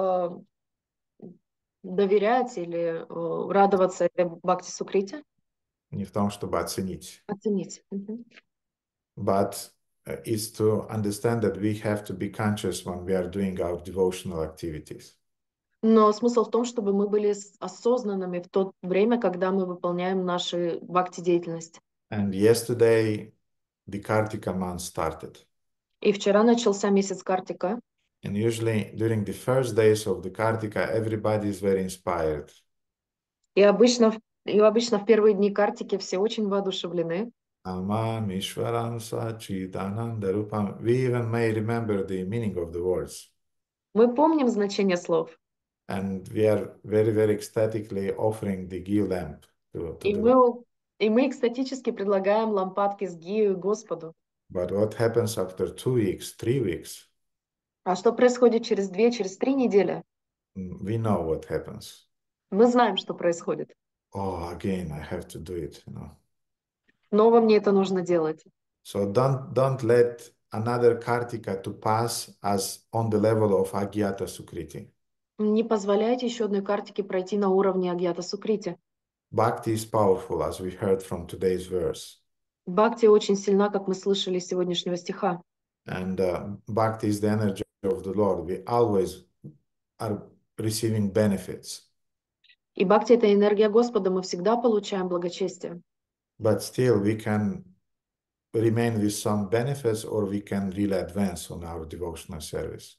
доверять или радоваться этой бхакти сукрити, не в том, чтобы оценить, оценить. Мгм. but is to understand that we have to be conscious when we are doing our devotional activities. Но смысл в том, чтобы мы были осознанными в то время, когда мы выполняем наши бхакти-деятельность. And yesterday, the Kartika month started. И вчера начался месяц Картика. And usually during the first days of the Kartika, everybody is very inspired. И обычно, и обычно в первые дни Картики все очень воодушевлены. Amam Ishvaram Sachidananda Rupam. We even may remember the meaning of the words. Мы помним значение слов. And we are very, very ecstatically offering the ghee lamp to И the Lord. мы экстатически предлагаем лампадки с гию Господу. But what happens after 2 weeks, 3 weeks? А что происходит через 2, через 3 недели? We know what happens. Мы знаем, что происходит. Oh, again, I have to do it, Снова мне это нужно делать. So don't let another Kartika to pass as on the level of Agyata Sukriti. Не позволяйте еще одной Картике пройти на уровне Агьята Сукрити. Bhakti is powerful, as we heard from today's verse. Бхакти очень сильна, как мы слышали из сегодняшнего стиха. And Bhakti is the energy of the Lord. We always are receiving benefits. И Бхакти — это энергия Господа, мы всегда получаем благочестие. But still, we can remain with some benefits or we can really advance on our devotional service.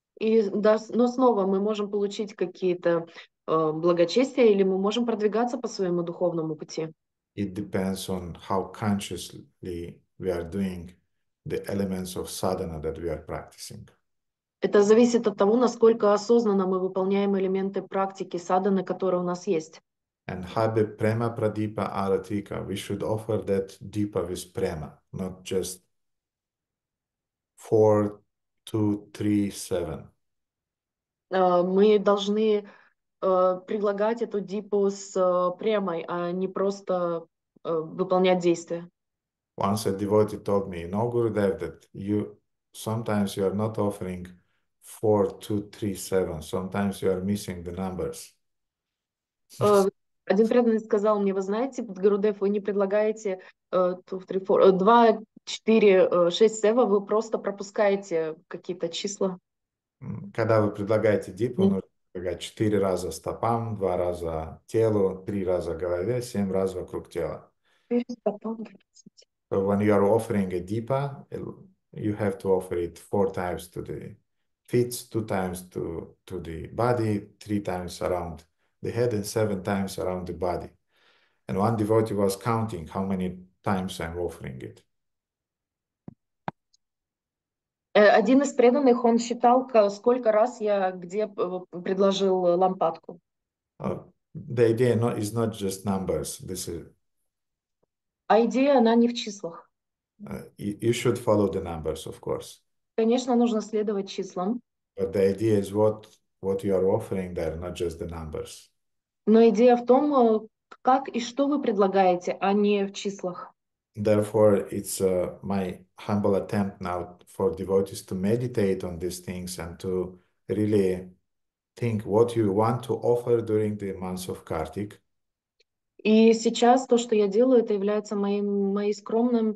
Но снова мы можем получить какие-то благочестия или мы можем продвигаться по своему духовному пути. It depends on how consciously we are doing the elements of sadhana that we are practicing. Это зависит от того, насколько осознанно мы выполняем элементы практики садханы, которые у нас есть. And Habe Prema Pradipa Aratika, we should offer that Deepa with Prema, not just 4, 2, 3, 7. Мы должны предлагать эту дипу с премой, а не просто выполнять действия. Once a devotee told me, Gurudev, that sometimes you are not offering 4, 2, 3, 7. Sometimes you are missing the numbers. Один преданный сказал мне: вы знаете, Гурудев, вы не предлагаете 2, 4, 6, 7, вы просто пропускаете какие-то числа. Когда вы предлагаете дипу, нужно предлагать 4 раза стопам, 2 раза телу, 3 раза голове, 7 раз вокруг тела. So when you are offering a dipa, you have to offer it 4 times to the feet, 2 times to the body, 3 times around the head, and 7 times around the body. And one devotee was counting how many times I'm offering it. Один из преданных, он считал, сколько раз я где предложил лампадку. The idea is not just numbers. This is А идея, она не в числах. you should follow the numbers, of course. Конечно, нужно следовать числам, But the idea is what you are offering there, not just the numbers. но идея в том, как и что вы предлагаете, а не в числах. Therefore, it's my humble attempt now for devotees to meditate on these things and to really think what you want to offer during the months of Kartik. И сейчас то, что я делаю, это является моей скромной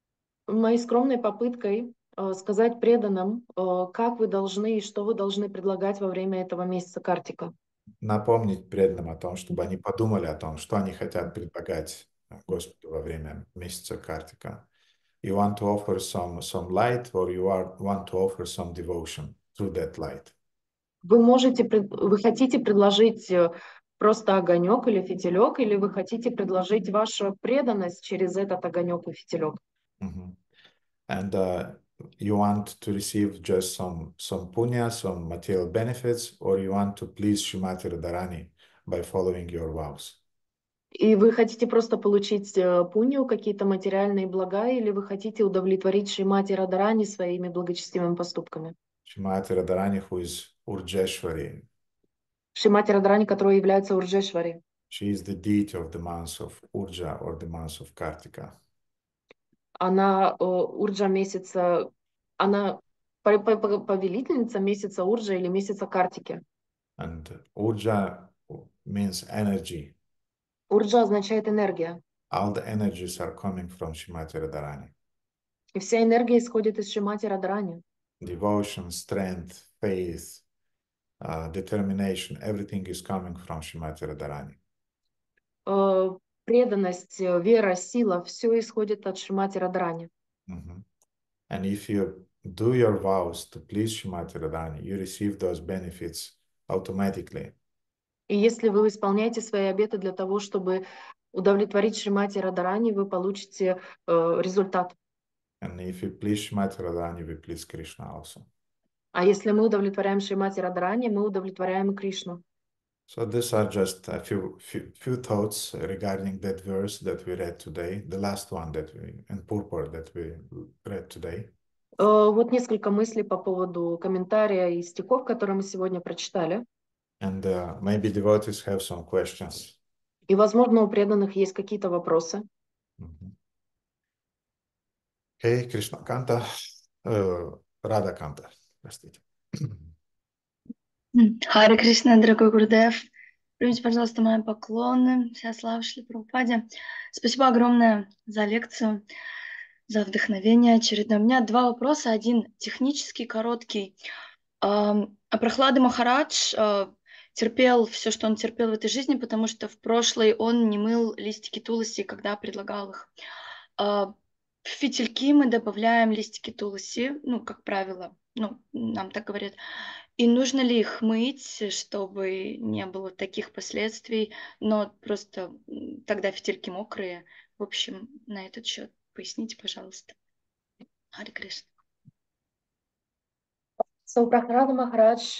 попыткой сказать преданным, как вы должны и что вы должны предлагать во время этого месяца Картика. Напомнить преданным о том, чтобы они подумали о том, что они хотят предлагать Господу во время месяца Картика. You want to offer some light, or you want to offer some devotion through that light. Вы хотите предложить просто огонек или фитилек, или вы хотите предложить вашу преданность через этот огонек и фитилек? Mm-hmm. And you want to receive just some punya, some material benefits, or you want to please Srimati Radharani by following your vows. И вы хотите просто получить пунью, какие-то материальные блага, или вы хотите удовлетворить Шримати Радарани своими благочестивыми поступками? Srimati Radharani, who is Urjeshwari. Шримати Радарани, которая является Урджешвари. She is the deity of the months of Urja or the months of Kartika. Она Урджа месяца, она повелительница месяца Урджа или месяца Картики. And Urja means energy. Урджа означает энергия. All the energies are coming from Srimati Radharani. И вся энергия исходит из Шримати Радарани. Devotion, strength, faith, determination, everything is coming from Srimati Radharani. Преданность, вера, сила, все исходит от Шримати Радарани. Mm-hmm. And if you do your vows to please Srimati Radharani, you receive those benefits automatically. И если вы исполняете свои обеты для того, чтобы удовлетворить Шримати Радарани, вы получите результат. And if you please Srimati Radharani, we please Krishna also. А если мы удовлетворяем Шримати Радарани, мы удовлетворяем и Кришну. So these are just a few thoughts regarding that verse that we read today, the last one that in purport that we read today. Вот несколько мыслей по поводу комментария и стихов, которые мы сегодня прочитали. And maybe devotees have some questions. И, возможно, у преданных есть какие-то вопросы. Okay, Krishna Kanta, Radha Kanta, простите. Харе Кришна, дорогой Гурдев. Примите, пожалуйста, мои поклоны. Вся слава Шри Прабхупаде. Спасибо огромное за лекцию, за вдохновение очередное. У меня два вопроса. Один технический, короткий. Прохлада Махарадж терпел все, что он терпел в этой жизни, потому что в прошлой он не мыл листики туласи, когда предлагал их. В фитильки мы добавляем листики туласи, ну, как правило, ну, нам так говорят. И нужно ли их мыть, чтобы не было таких последствий, но просто тогда фитильки мокрые. В общем, на этот счет поясните, пожалуйста. Харе Кришна. So Prahlada Maharaj,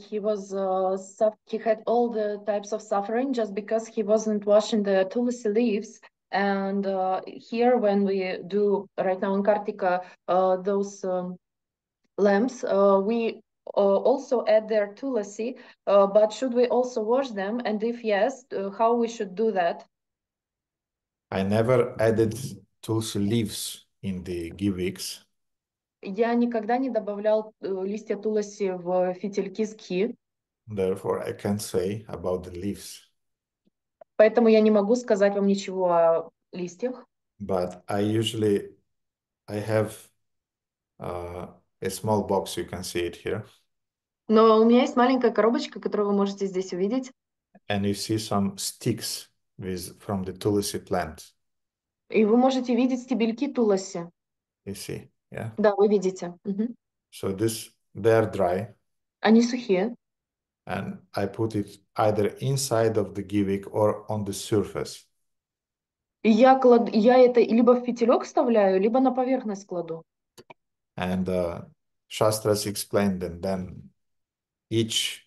he had all the types of suffering just because he wasn't washing the tulsi leaves. And here, when we do right now in Kartika, those lamps, we also add their tulsi, but should we also wash them? And if yes, how we should do that? I never added tulsi leaves in the givix. Я никогда не добавлял листья туласи в фитильки с гхи. Therefore, I can't say about the leaves. Поэтому я не могу сказать вам ничего о листьях. But I have a small box, you can see it here. Но у меня есть маленькая коробочка, которую вы можете здесь увидеть. and you see some sticks from the tulsi plant. И вы можете видеть стебельки туласи. You see, yeah. Да, вы видите. Мгм. So they are dry, Они сухие. and I put it either inside of the givik or on the surface. И я это либо в фитилек вставляю, либо на поверхность кладу. And Shastras explained that then each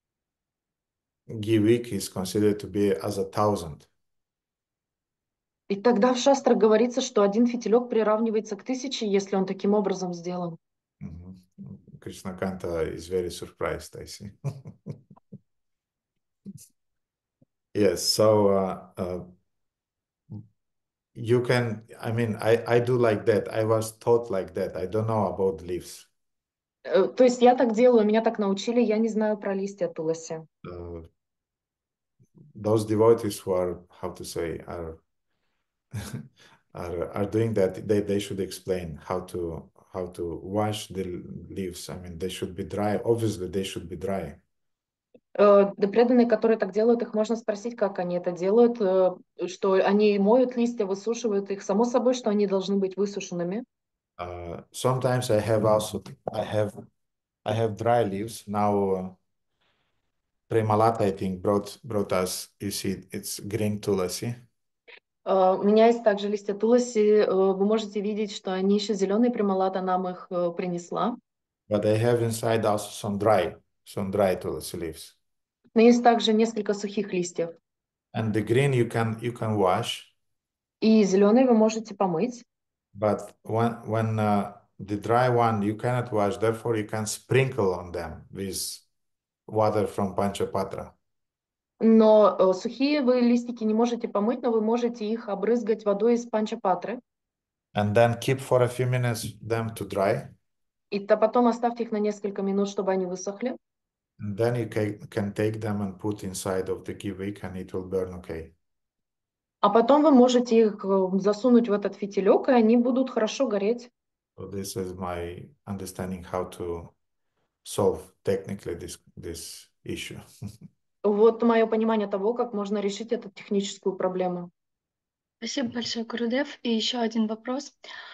givik is considered to be as 1,000. И тогда в шастрах говорится, что один фитилек приравнивается к 1000, если он таким образом сделан. Krishna Kanta is very surprised, I see. Yes, so you can, I mean, I do like that. I was taught like that. I don't know about leaves. То есть я так делаю, меня так научили, я не знаю про листья туласи. Those devotees who are, how to say, are doing that, they should explain how to wash the leaves. I mean, they should be dry. Obviously, they should be dry. Да, преданные, которые так делают, их можно спросить, как они это делают, что они моют листья, высушивают их. Само собой, что они должны быть высушенными. Sometimes I have dry leaves. Now Premalata, I think, brought us, you see, it's green tulasi. У меня есть также листья туласи. Вы можете видеть, что они еще зеленые, Прималата нам их принесла. But I have inside also some dry tulasi leaves. Но есть также несколько сухих листьев. And the green you can wash. И зеленые вы можете помыть. But when the dry one you cannot wash, therefore you can sprinkle on them with water from Panchapatra. Но сухие вы листики не можете помыть, но вы можете их обрызгать водой из панчапатры. And then keep for a few minutes them to dry. И то потом оставьте их на несколько минут, чтобы они высохли. And then you can take them and put inside of the givik and it will burn okay. А потом вы можете их засунуть в этот фитилек, и они будут хорошо гореть. So this is my understanding how to solve technically this issue. Вот мое понимание того, как можно решить эту техническую проблему. Спасибо большое, Гурудев. И еще один вопрос.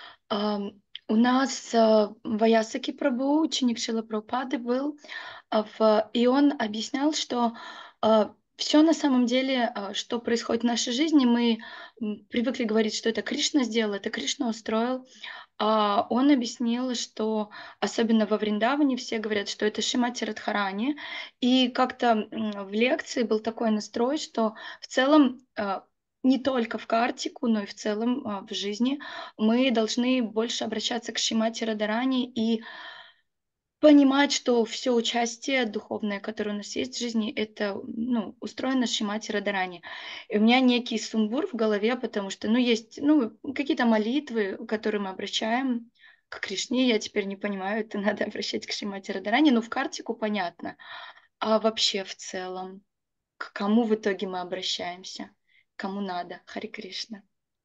У нас в Аясаке Прабху, ученик Шрила Прабхупады был, и он объяснял, что все на самом деле, что происходит в нашей жизни, мы привыкли говорить, что это Кришна сделал, это Кришна устроил. Он объяснил, что особенно во Вриндаване все говорят, что это Шримати Радхарани. И как-то в лекции был такой настрой, что в целом не только в Картику, но и в целом в жизни мы должны больше обращаться к Шримати Радхарани и понимать, что все участие духовное, которое у нас есть в жизни, это устроено Шримати Радхарани. И у меня некий сумбур в голове, потому что есть какие-то молитвы, которые мы обращаем к Кришне. Я теперь не понимаю, это надо обращать к Шримати Радхарани, но в Картику понятно. А вообще в целом, к кому в итоге мы обращаемся? Кому надо? Хари Кришна.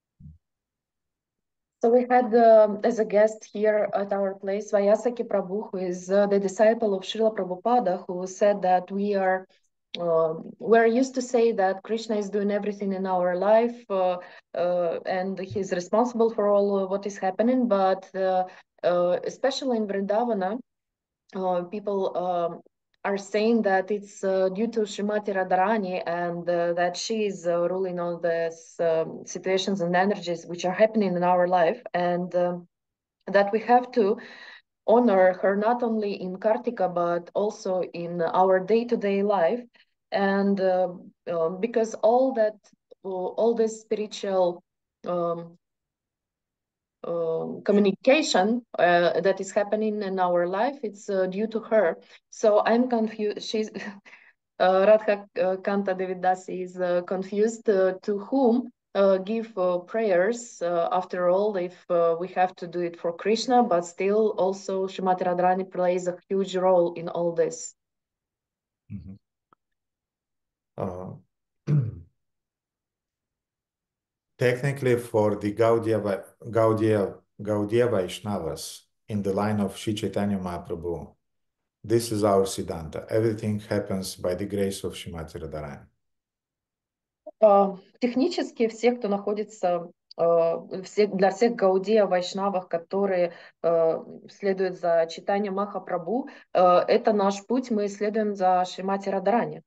So we had as a guest here at our place Vayasaki Prabhu, who is the disciple of Srila Prabhupada, who said that we're used to say that Krishna is doing everything in our life and he's responsible for all what is happening, but especially in Vrindavana, people are saying that it's due to Srimati Radharani and that she is ruling all these situations and energies which are happening in our life, and that we have to honor her not only in Kartika but also in our day-to-day life, and because all this spiritual communication that is happening in our life, it's due to her. So I'm confused. She's Radha Kanta Devidasi is confused to whom give prayers after all, if we have to do it for Krishna, but still also Srimati Radharani plays a huge role in all this. Mm-hmm. Technically, for the Gaudiya Vaishnavas in the line of Sri Chaitanya Mahaprabhu, this is our Siddhanta. Everything happens by the grace of Shrimati Radharani. Технически все, кто находится, для всех гаудия, вайшнавов, которые следуют за читанием Махапрабху, это наш путь, мы следуем за Шримати Радарани.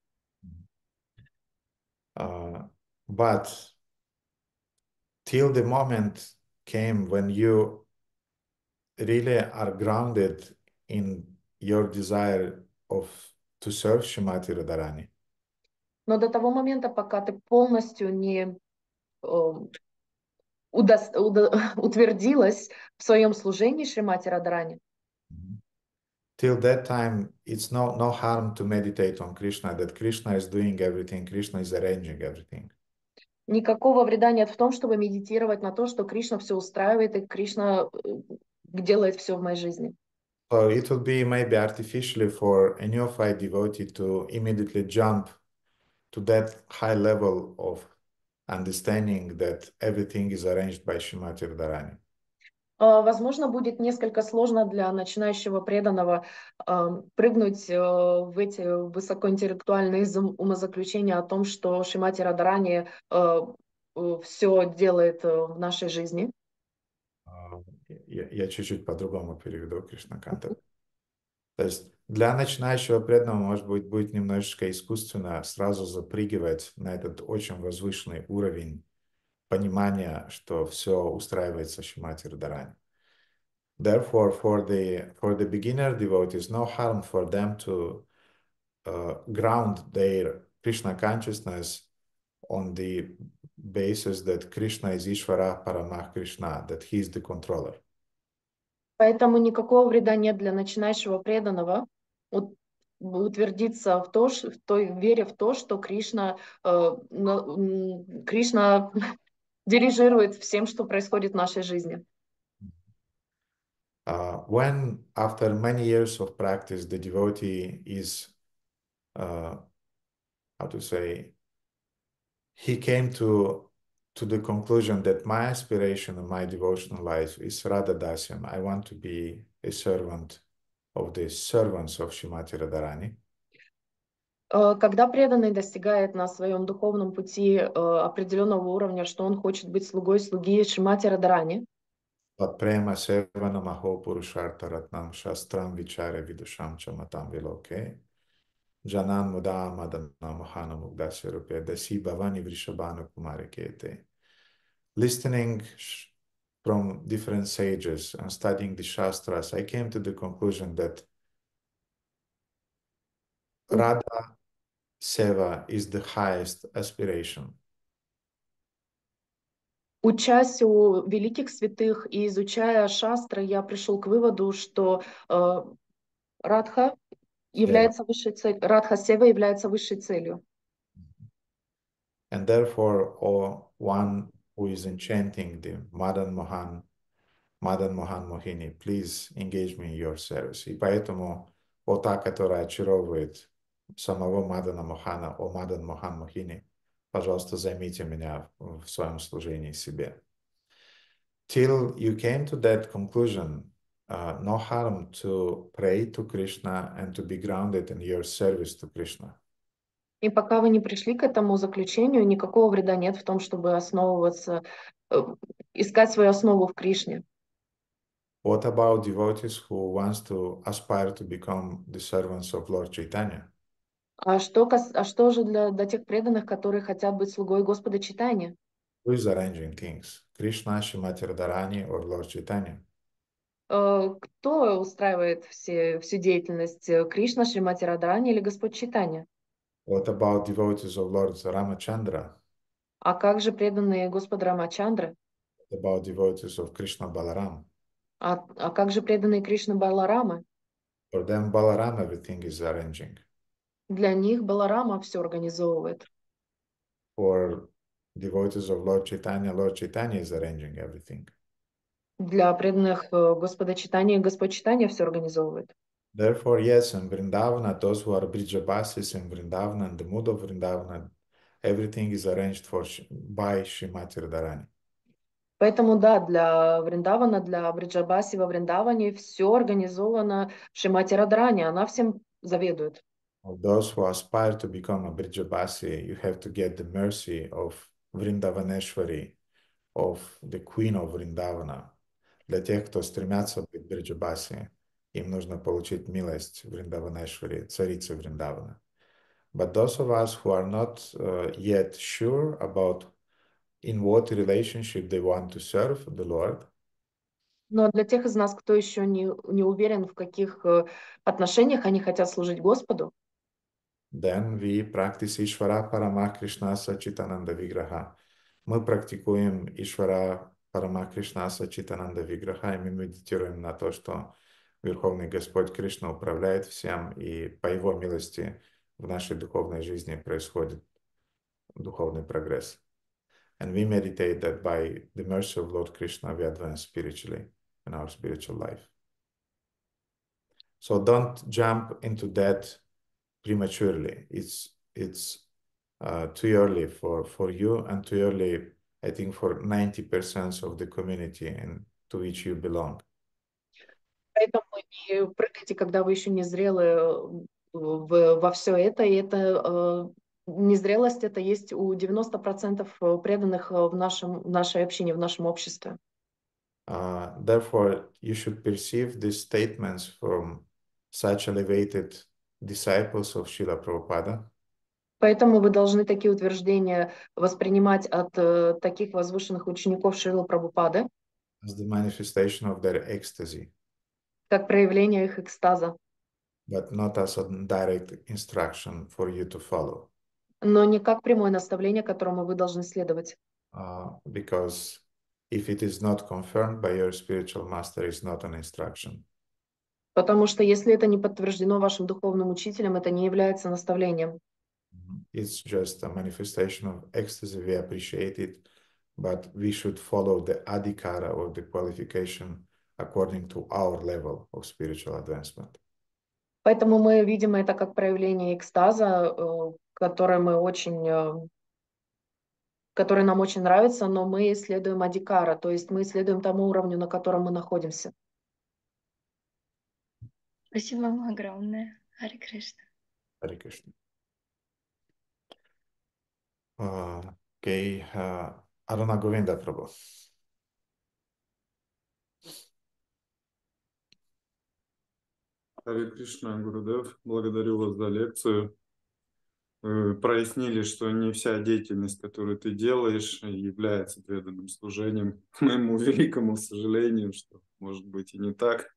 But till the moment came when you really are grounded in your desire to serve Shrimati Radharani, Но до того момента, пока ты полностью не утвердилась в своем служении Шримати Радарани, till that time, it's no harm to meditate on Krishna, that Krishna is doing everything, Krishna is arranging everything. никакого вреда нет в том, чтобы медитировать на то, что Кришна все устраивает, и Кришна делает все в моей жизни. So it would be maybe artificially for a neophyte devotee to immediately jump to that high level of understanding that everything is arranged by Shrimati Radharani. Возможно, будет несколько сложно для начинающего преданного прыгнуть в эти высокоинтеллектуальные умозаключения о том, что Шримати Радарани все делает в нашей жизни. Я чуть-чуть по-другому переведу Кришнаканта. То есть для начинающего преданного, может быть, будет немножечко искусственно сразу запрыгивать на этот очень возвышенный уровень понимания, что все устраивается Шримати Радharani. Therefore, for the beginner devotees, no harm for them to ground their Krishna consciousness on the basis that Krishna is Ishvara Paramah Krishna, that he is the controller. Поэтому никакого вреда нет для начинающего преданного утвердиться в той вере в то, что Кришна дирижирует всем, что происходит в нашей жизни. When after many years of practice, the devotee is, how to say, he came to the conclusion that my aspiration in my devotional life is Radha Dasyam. I want to be a servant of the servants of Shrimati Radharani. Когда преданный достигает на своем духовном пути определенного уровня, что он хочет быть слугой слуги Шримати Радарани, Pat prema sevana maho purushartha ratnam shastram vichare vidusham chamatam viloke janan muda madana mohana mugdasya rupe dasi bhavani vrishabhanu kumare kete. Listening from different sages and studying the Shastras, I came to the conclusion that Radha Seva is the highest aspiration. учась у великих святых и изучая шастры, я пришел к выводу, что Радха является высшей целью, Радха Сева является высшей целью. And therefore, one who is enchanting the Madan Mohan Mohini, please engage me in your service. И поэтому та, которая очаровывает самого Мадана Мохана, о Мадан Мохан Мохини, пожалуйста, займите меня в своем служении себе. Till you came to that conclusion, no harm to pray to Krishna and to be grounded in your service to Krishna. И пока вы не пришли к этому заключению, никакого вреда нет в том, чтобы основываться, искать свою основу в Кришне. What about devotees who wants to aspire to become the servants of Lord Chaitanya? А что же для тех преданных, которые хотят быть слугой Господа Чайтаньи? Who is arranging things? Krishna, Shrimati Radharani, or Lord Chaitanya? Кто устраивает всю деятельность? Кришна, Шримати Радарани или Господь Чайтанья? What about devotees of Lord Ramachandra? А как же преданные Господа Рамачандры? What about devotees of Krishna Balaram? А как же преданные Кришны Баларамы? For them, Balaram everything is arranging. Для них Баларама все организовывает. For devotees of Lord Chaitanya is arranging everything. Для преданных Господа Чайтаньи Господь Чайтанья все организовывает. Therefore, yes, in Vrindavana, those who are Brijabasis in Vrindavana, in the mood of Vrindavana, everything is arranged by Shrimati Radharani. Поэтому да, для Вриндавана, для Бриджабаси во Вриндаване все организовано в Шримати Радхарани, она всем заведует. For those who aspire to become a Brijabasi, you have to get the mercy of Vrindavaneshwari, of the Queen of Vrindavana. Для тех, кто стремятся быть Бриджабаси, им нужно получить милость Вриндаванешвари, царицы Вриндавана. But those of us who are not yet sure about in what relationship they want to serve the Lord, Но для тех из нас, кто еще не уверен, в каких отношениях они хотят служить Господу, then we practice Ishvara Paramakrishna Sachitananda Vigraha. Мы практикуем Ишвара Парамакришна Сачитананда Виграха, и мы медитируем на то, что Верховный Господь Кришна управляет всем, и по Его милости в нашей духовной жизни происходит духовный прогресс. And we meditate that by the mercy of Lord Krishna we advance spiritually in our spiritual life. So don't jump into that prematurely. It's too early for you and too early, I think, for 90% of the community to which you belong. поэтому не прыгайте, когда вы еще не зрелы во все это. И это незрелость это есть у 90% преданных в нашей общине, в нашем обществе. Therefore, you should perceive these statements from such elevated disciples of Srila Prabhupada Поэтому вы должны такие утверждения воспринимать от таких возвышенных учеников Шрилы Прабхупады, as the manifestation of their ecstasy, как проявление их экстаза, but not as a direct instruction for you to follow. но не как прямое наставление, которому вы должны следовать. Because if it is not confirmed by your spiritual master, it's not an instruction. Потому что если это не подтверждено вашим духовным учителем, это не является наставлением. It's just a manifestation of ecstasy. We appreciate it, but we should follow the adhikara or the qualification according to our level of spiritual advancement. Поэтому мы видим это как проявление экстаза, который нам очень нравится, но мы следуем адикара, то есть мы следуем тому уровню, на котором мы находимся. Спасибо вам огромное. Харе Кришна. Hare Krishna. Okay, Aruna Govinda Prabhu. Харе Кришна, Гурудев, благодарю вас за лекцию. Вы прояснили, что не вся деятельность, которую ты делаешь, является преданным служением. К моему великому сожалению, что может быть и не так.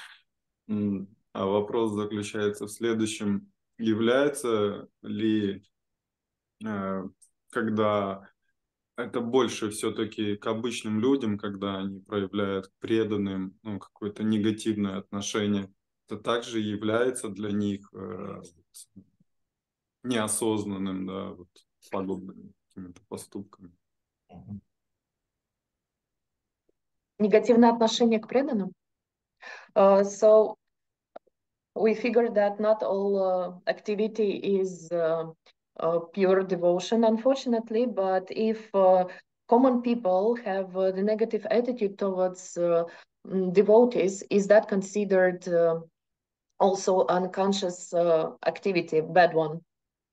А вопрос заключается в следующем. Является ли, когда это больше все-таки к обычным людям, когда они проявляют к преданным какое-то негативное отношение, это также является для них неосознанным, да, вот подобными какими-то поступками. Негативное отношение к преданным. So we figure that not all activity is pure devotion, unfortunately, but if common people have the negative attitude towards devotees, is that considered also unconscious activity, bad one?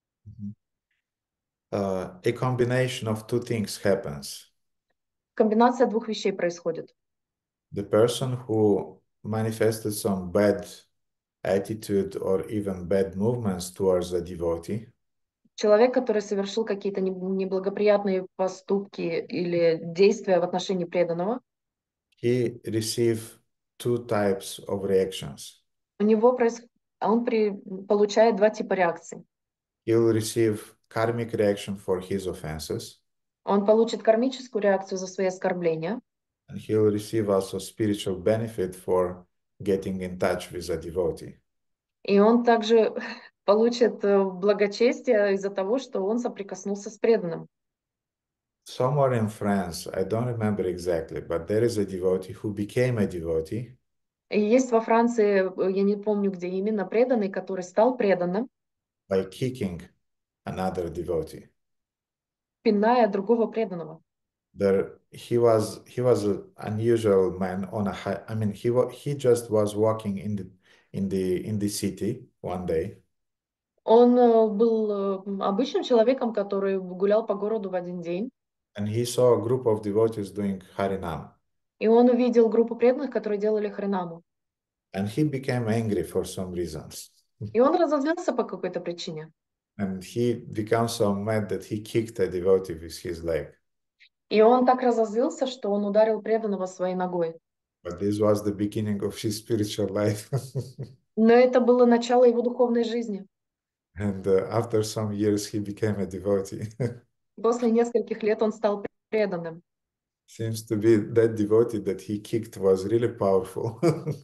A combination of two things happens. Комбинация двух вещей происходит. The person who manifested some bad attitude or even bad movements towards a devotee, Человек, который совершил какие-то неблагоприятные поступки или действия в отношении преданного, he receives two types of reactions. он получает два типа реакций. He will receive karmic reaction for his offenses, Он получит кармическую реакцию за свои оскорбления, and he will receive also spiritual benefit for getting in touch with a devotee. и он также получит благочестие из-за того, что он соприкоснулся с преданным. Somewhere in France, I don't remember exactly, but there is a devotee who became a devotee И есть во Франции, я не помню, где именно, преданный, который стал преданным, by kicking another devotee. пиная другого преданного. he was an unusual man on a high, I mean he just was walking in the city one day, Он был обычным человеком, который гулял по городу в один день, and he saw a group of devotees doing Harinam, и он увидел группу преданных, которые делали хринаму. and he became angry for some reason, И он разозлился по какой-то причине. and he became so mad that he kicked a devotee with his leg. И он так разозлился, что он ударил преданного своей ногой. But this was the beginning of his spiritual life. Но это было начало его духовной жизни. And after some years, he became a devotee. После нескольких лет он стал преданным. Seems to be that devotee that he kicked was really powerful.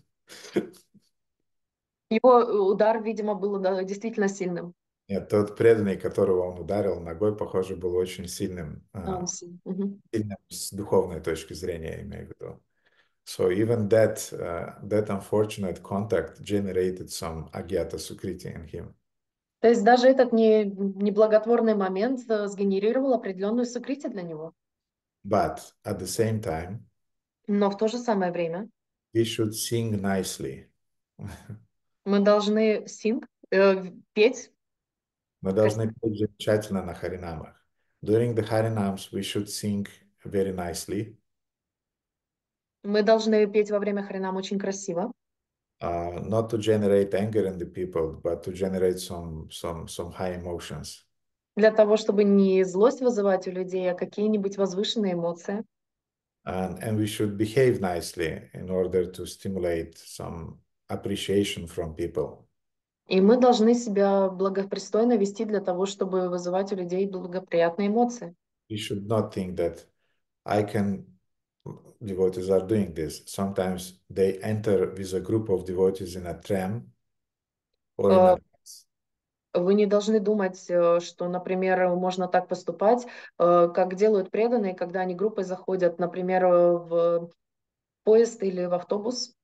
Его удар, видимо, был действительно сильным. Нет, тот преданный, которого он ударил ногой, похоже, был очень сильным, Мгм. сильным с духовной точки зрения, я имею в виду. So even that unfortunate contact generated some agyata sukriti in him. То есть даже этот неблаготворный момент сгенерировал определенную сукрити для него. But at the same time, Но в то же самое время we should sing nicely. мы должны петь. Мы должны петь замечательно на харинамах. During the harinams, we should sing very nicely. Мы должны петь во время хринам очень красиво. Not to generate anger in the people, but to generate some high emotions. Для того, чтобы не злость вызывать у людей, а какие-нибудь возвышенные эмоции. And we should behave nicely in order to stimulate some appreciation from people. И мы должны себя благопристойно вести для того, чтобы вызывать у людей благоприятные эмоции. We should not think that devotees are doing this. Sometimes they enter with a group of devotees in a tram or in a bus. Вы не должны думать, что, например, можно так поступать, как делают преданные, когда они группой заходят, например, в поезд или в автобус.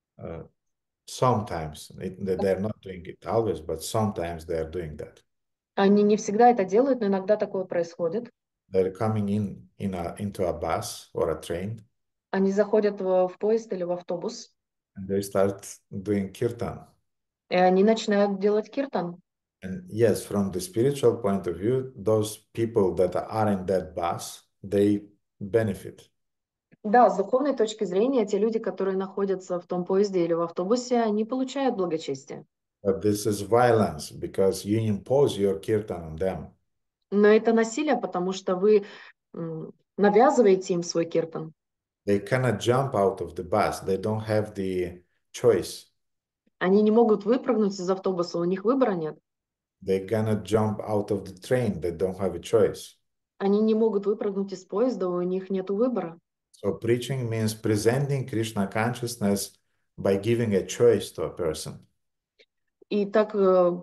Sometimes they're not doing it always, but sometimes they are doing that. Они не всегда это делают, но иногда такое происходит. They're coming into a bus or a train. Они заходят в поезд или в автобус, And they start doing kirtan. и они начинают делать киртан. And yes, from the spiritual point of view, those people that are in that bus, they benefit. Да, с духовной точки зрения, те люди, которые находятся в том поезде или в автобусе, они получают благочестие. But this is violence because you impose your kirtan on them. Но это насилие, потому что вы навязываете им свой киртан. They cannot jump out of the bus. They don't have the choice. Они не могут выпрыгнуть из автобуса, у них выбора нет. They cannot jump out of the train. They don't have a choice. Они не могут выпрыгнуть из поезда, у них нет выбора. So preaching means presenting Krishna consciousness by giving a choice to a person. И так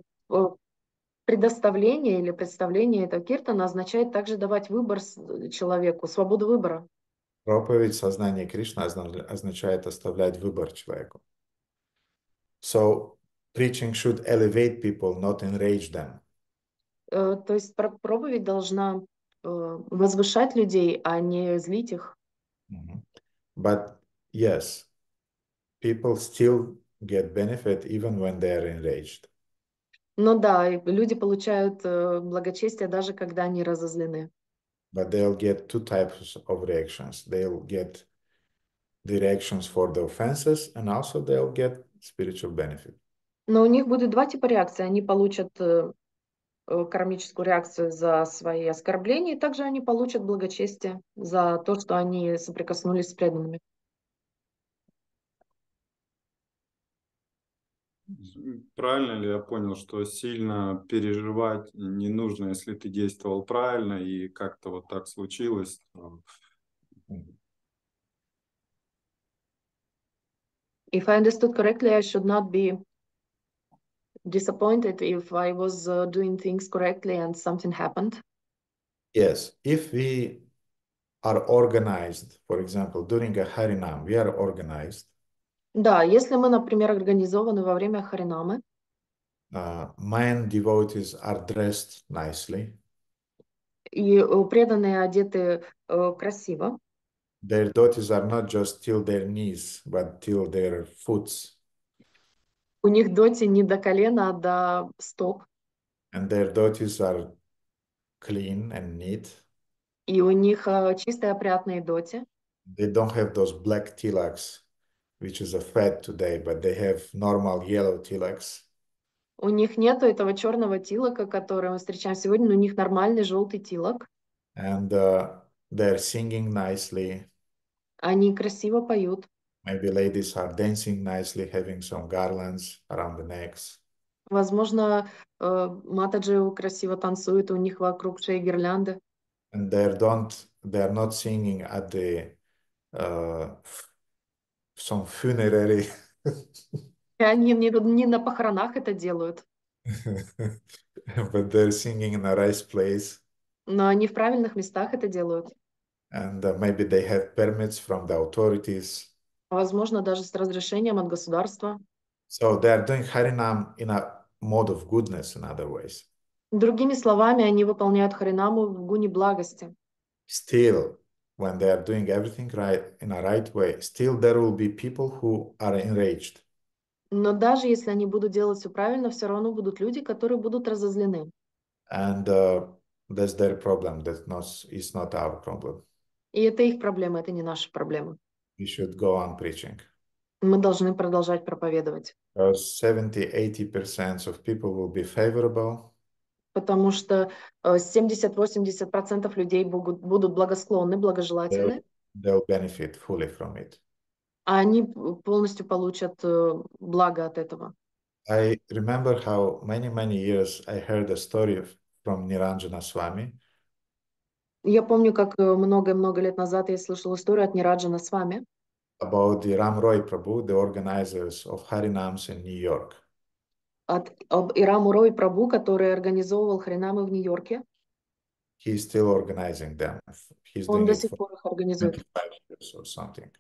предоставление или представление этого киртана означает также давать выбор человеку, свободу выбора. Проповедь сознания Кришны означает оставлять выбор человеку. So preaching should elevate people, not enrage them. То есть проповедь должна возвышать людей, а не злить их. But yes, people still get benefit even when they are enraged. Но да, люди получают благочестие даже когда они разозлены. But they'll get two types of reactions. They'll get the reactions for the offenses, and also they'll get spiritual benefit. Но у них будет два типа реакции. Они получат кармическую реакцию за свои оскорбления, и также они получат благочестие за то, что они соприкоснулись с преданными. Правильно ли я понял, что сильно переживать не нужно, если ты действовал правильно и как-то вот так случилось? If I understood correctly, I should not be disappointed if I was doing things correctly and something happened. Yes, if we are organized, for example, during a Harinam, we are organized. Да, если мы, например, организованы во время харинамы, Men devotees are dressed nicely. И преданные одеты красиво. Their dhotis are not just till their knees, but till their foots. У них доти не до колена, а до стоп. And their dhotis are clean and neat. И у них чистые, опрятные доти. They don't have those black tilaks, which is a fad today, but they have normal yellow tilaks. У них нету этого черного тилока, который мы встречаем сегодня, но у них нормальный желтый тилок. And they're singing nicely. Они красиво поют. Maybe ladies are dancing nicely, having some garlands around the necks. Возможно, матаджи красиво танцуют, у них вокруг шеи гирлянды. And they're not singing at the some funerary. И они не на похоронах это делают, But they're singing in a nice place. но они в правильных местах это делают. And maybe they have permits from the authorities. Возможно, даже с разрешением от государства. So they are doing Harinam in a mode of goodness, in other ways. Другими словами, они выполняют харинаму в гуне благости. Still, when they are doing everything right in a right way, still there will be people who are enraged. Но даже если они будут делать все правильно, все равно будут люди, которые будут разозлены. And that's their problem. It's not our problem. И это их проблема, это не наша проблема. We should go on preaching. Мы должны продолжать проповедовать. Because 70-80% of people will be favorable. Потому что 70-80% людей будут благосклонны, благожелательны, They'll benefit fully from it. а они полностью получат благо от этого. I remember how many years I heard a story from Niranjana Swami Я помню, как много-много лет назад я слышала историю от Нираджана с вами about the Ram Roy Prabhu, the organizers of Harinams in New York. об Ираму Рой Прабу, который организовывал харинамы в Нью-Йорке. He's still organizing them. He's Он doing до it сих for пор их организует. 25 years or something.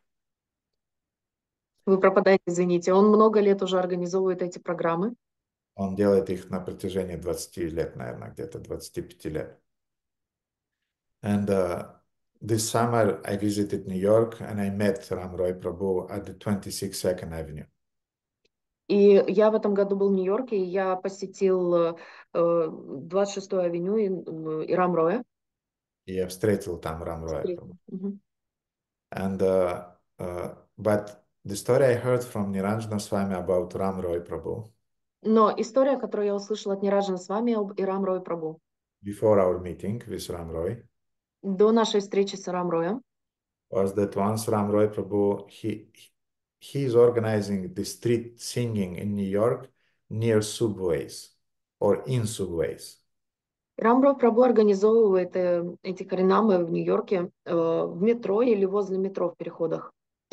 Вы пропадаете, извините. Он много лет уже организовывает эти программы. Он делает их на протяжении 20 лет, наверное, где-то 25 лет. And this summer I visited New York and I met Ram Roy Prabhu at the 22nd Avenue. И я в этом году был в Нью-Йорке, и я посетил 26-ю авеню Ирам Роя. И я встретил там Ram Roy Prabhu. Мгм. And but the story I heard from Niranjana Swami about Ram Roy Prabhu Но история, которую я услышала от Нираджана с вами об Ирам Рой Прабу, before our meeting with Ram Roy до нашей встречи с Ирам Роем, was that once Ram Roy Prabhu he is organizing the street singing in New York near subways or in subways. Ирам Рой Прабу организовывает эти харинамы в Нью-Йорке в метро или возле метро в переходах.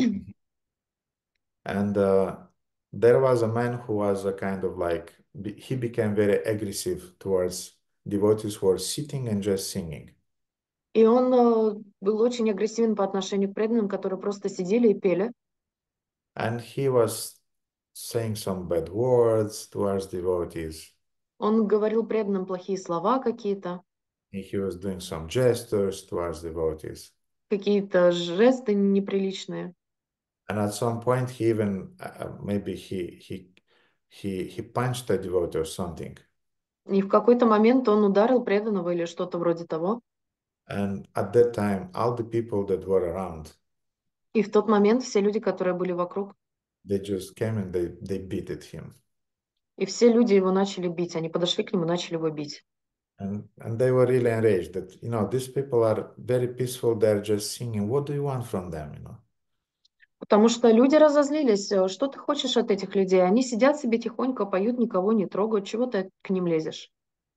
And there was a man who was a kind of like, he became very aggressive towards devotees who were sitting and just singing. И он был очень агрессивен по отношению к преданным, которые просто сидели и пели. And he was saying some bad words towards devotees. Он говорил преданным плохие слова какие-то, He was doing some gestures towards devotees. какие-то жесты неприличные. And at some point, he even maybe he punched a devotee or something. И в какой-то момент он ударил преданного или что-то вроде того. And at that time, all the people that were around, И в тот момент все люди, которые были вокруг, they just came and they beat at him. и все люди его начали бить. Они подошли к нему и начали его бить. And they were really enraged that, these people are very peaceful. They're just singing. What do you want from them, Потому что люди разозлились. Что ты хочешь от этих людей? Они сидят себе тихонько, поют, никого не трогают. Чего ты к ним лезешь?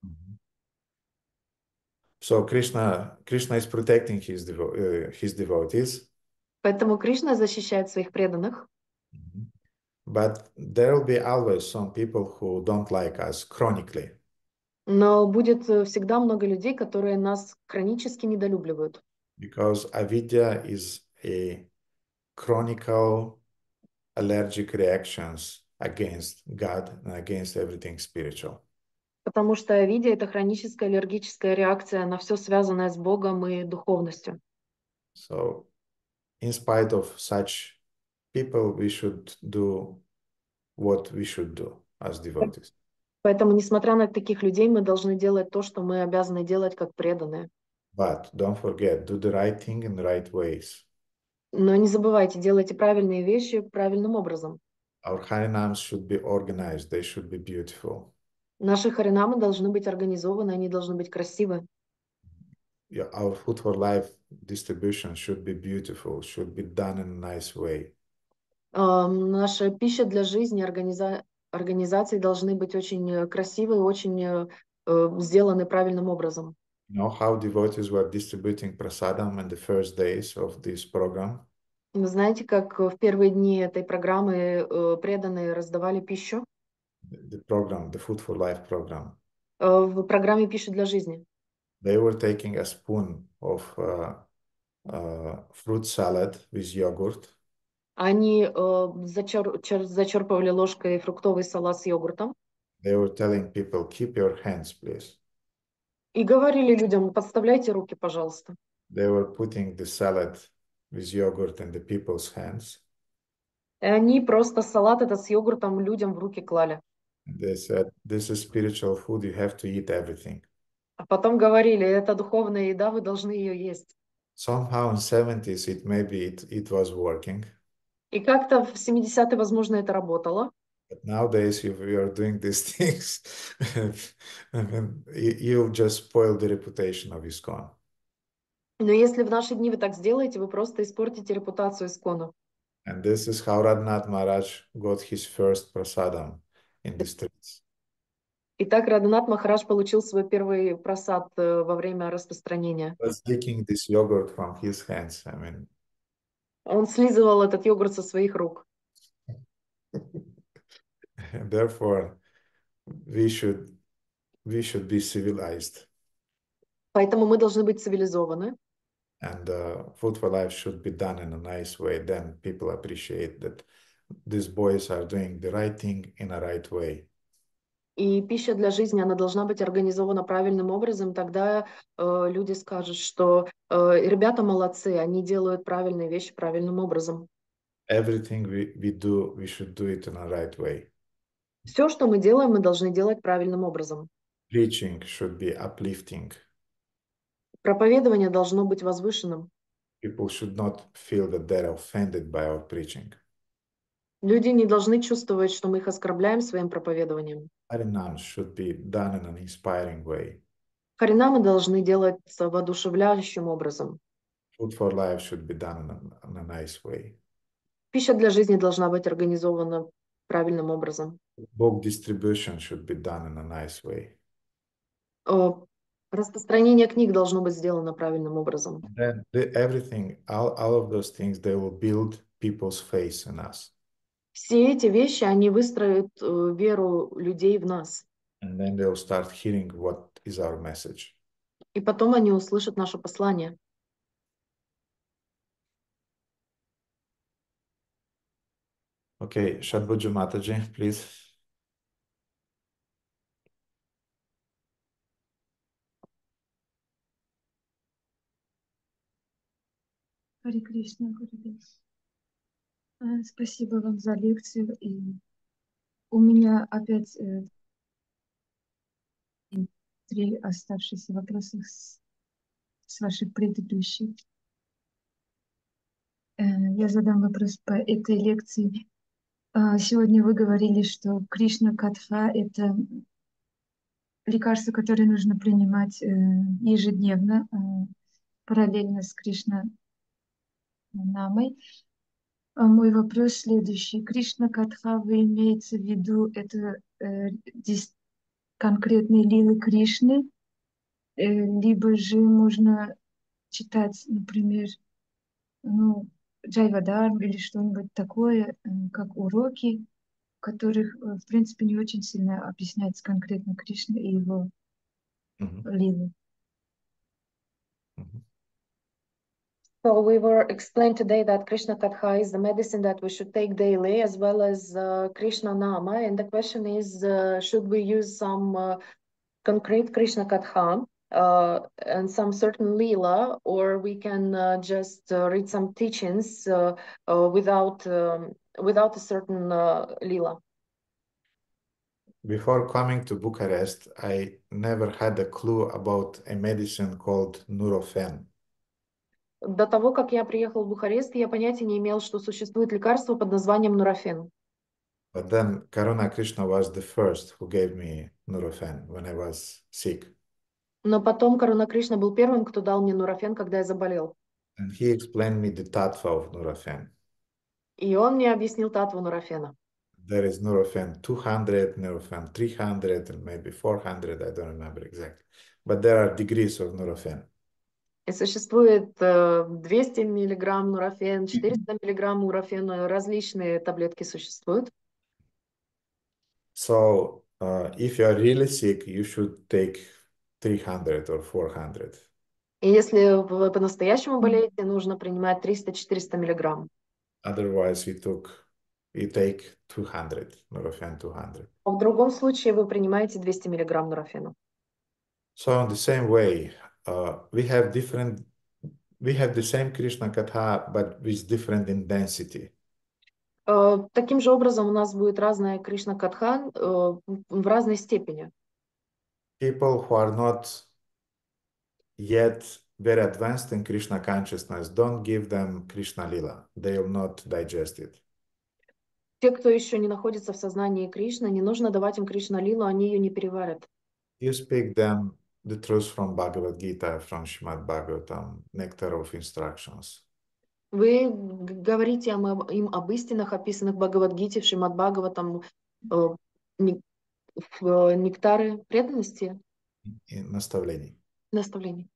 So Krishna is protecting his devotees. Поэтому Кришна защищает своих преданных. But there will be always some people who don't like us chronically. Но будет всегда много людей, которые нас хронически недолюбливают. Because avidya is a chronicle allergic reactions against God and against everything spiritual. Потому что видя это хроническая аллергическая реакция на все связанное с Богом и духовностью. So, in spite of such people, we should do what we should do as devotees. Поэтому, несмотря на таких людей, мы должны делать то, что мы обязаны делать как преданные. But don't forget, do the right thing in the right ways. Но не забывайте, делайте правильные вещи правильным образом. Our Harinams should be organized, they should be beautiful. Наши харинамы должны быть организованы, они должны быть красивы. Yeah, our Food for Life distribution should be beautiful, should be done in a nice way. Наша пища для жизни, организации должны быть очень красивы, очень сделаны правильным образом. You know how devotees were distributing prasadam in the first days of this program? Вы знаете, как в первые дни этой программы преданные раздавали пищу? The program, the Food for Life program. В программе «Пища для жизни». They were taking a spoon of fruit salad with yogurt. Они зачерпывали ложкой фруктовый салат с йогуртом They were telling people, keep your hands, please. и говорили людям: подставляйте руки, пожалуйста. They were putting the salad with yogurt in the people's hands. И они просто салат этот с йогуртом людям в руки клали. They said, this is spiritual food, you have to eat everything. А потом говорили: это духовная еда, вы должны ее есть. Somehow in 70s, it was working. И как-то в 70-е, возможно, это работало. But nowadays, if you are doing these things, you'll just spoil the reputation of ISKCON. Но если в наши дни вы так сделаете, вы просто испортите репутацию Искона. And this is how Radhanath Maharaj got his first prasadam in the streets. Итак, Радханат Махарадж получил свой первый прасад во время распространения. Was taking this yogurt from his hands. I mean, Он слизывал этот йогурт со своих рук. therefore, we should be civilized. Поэтому мы должны быть цивилизованы. And Food for Life should be done in a nice way. Then people appreciate that these boys are doing the right thing in a right way. И пища для жизни, она должна быть организована правильным образом. Тогда люди скажут, что ребята молодцы, они делают правильные вещи правильным образом. Everything we do, we should do it in a right way. Все, что мы делаем, мы должны делать правильным образом. Preaching should be uplifting. Проповедование должно быть возвышенным. People should not feel that they're offended by our preaching. Люди не должны чувствовать, что мы их оскорбляем своим проповедованием. Harinam should be done in an inspiring way. Харинамы должны делаться воодушевляющим образом. Food for Life should be done in a nice way. Пища для жизни должна быть организована правильным образом. Book distribution should be done in a nice way. Распространение книг должно быть сделано правильным образом. Then everything, all of those things, they will build people's faith in us. Все эти вещи, они выстроят веру людей в нас. And then they'll start hearing what is our message. И потом они услышат наше послание. Okay, Shadbhuja Mataji, please. Харе Кришна, Гурудев. Спасибо вам за лекцию. И у меня опять 3 оставшиеся вопроса с ваших предыдущих. Я задам вопрос по этой лекции. Сегодня вы говорили, что Кришна Катха — это лекарство, которое нужно принимать ежедневно, параллельно с Кришна Намой. Мой вопрос следующий. Кришна Катха, вы имеете в виду это конкретные лилы Кришны, либо же можно читать, например, Джайвадарм или что-нибудь такое, как уроки, в которых, в принципе, не очень сильно объясняется конкретно Кришна и его лилы. So we were explained today that Krishna Katha is the medicine that we should take daily, as well as Krishna Nama. And the question is, should we use some concrete Krishna Katha and some certain lila, or we can just read some teachings without a certain lila. Before coming to Bucharest, I never had a clue about a medicine called Nurofen. До того, как я приехал в Бухарест, я понятия не имел, что существует лекарство под названием Нурофен. But then Karuna Krishna was the first who gave me Nurofen when I was sick. Но потом Каруна Кришна был первым, кто дал мне Нурофен, когда я заболел. And he explained me the tattva of Nurofen. И он мне объяснил татву Нурофена. There is Nurofen 200, Nurofen 300, and maybe 400, I don't remember exactly. But there are degrees of Nurofen. И существует 200 миллиграмм Нурофен, 400 миллиграмм Нурофена, различные таблетки существуют. So if you are really sick, you should take 300 or 400. И если вы по-настоящему болеете, нужно принимать 300-400 миллиграмм. Otherwise, you take 200, Nurofen 200. А в другом случае вы принимаете 200 миллиграмм Нурофена. So in the same way, we have the same Krishna Katha, but with different intensity. Таким же образом у нас будет разная Кришна Катха в разной степени. People who are not yet very advanced in Krishna consciousness, don't give them Krishna Lila. They will not digest it. Те, кто еще не находится в сознании Кришны, не нужно давать им Кришна Лилу, они ее не переварят. You speak them the truth from Bhagavad Gita, from Srimad Bhagavatam, nectar of instructions. Вы говорите им об истинах, описанных в Бхагавад-гите, в Шримад Бхагаватам, в нектары преданности, И наставлений. наставлений.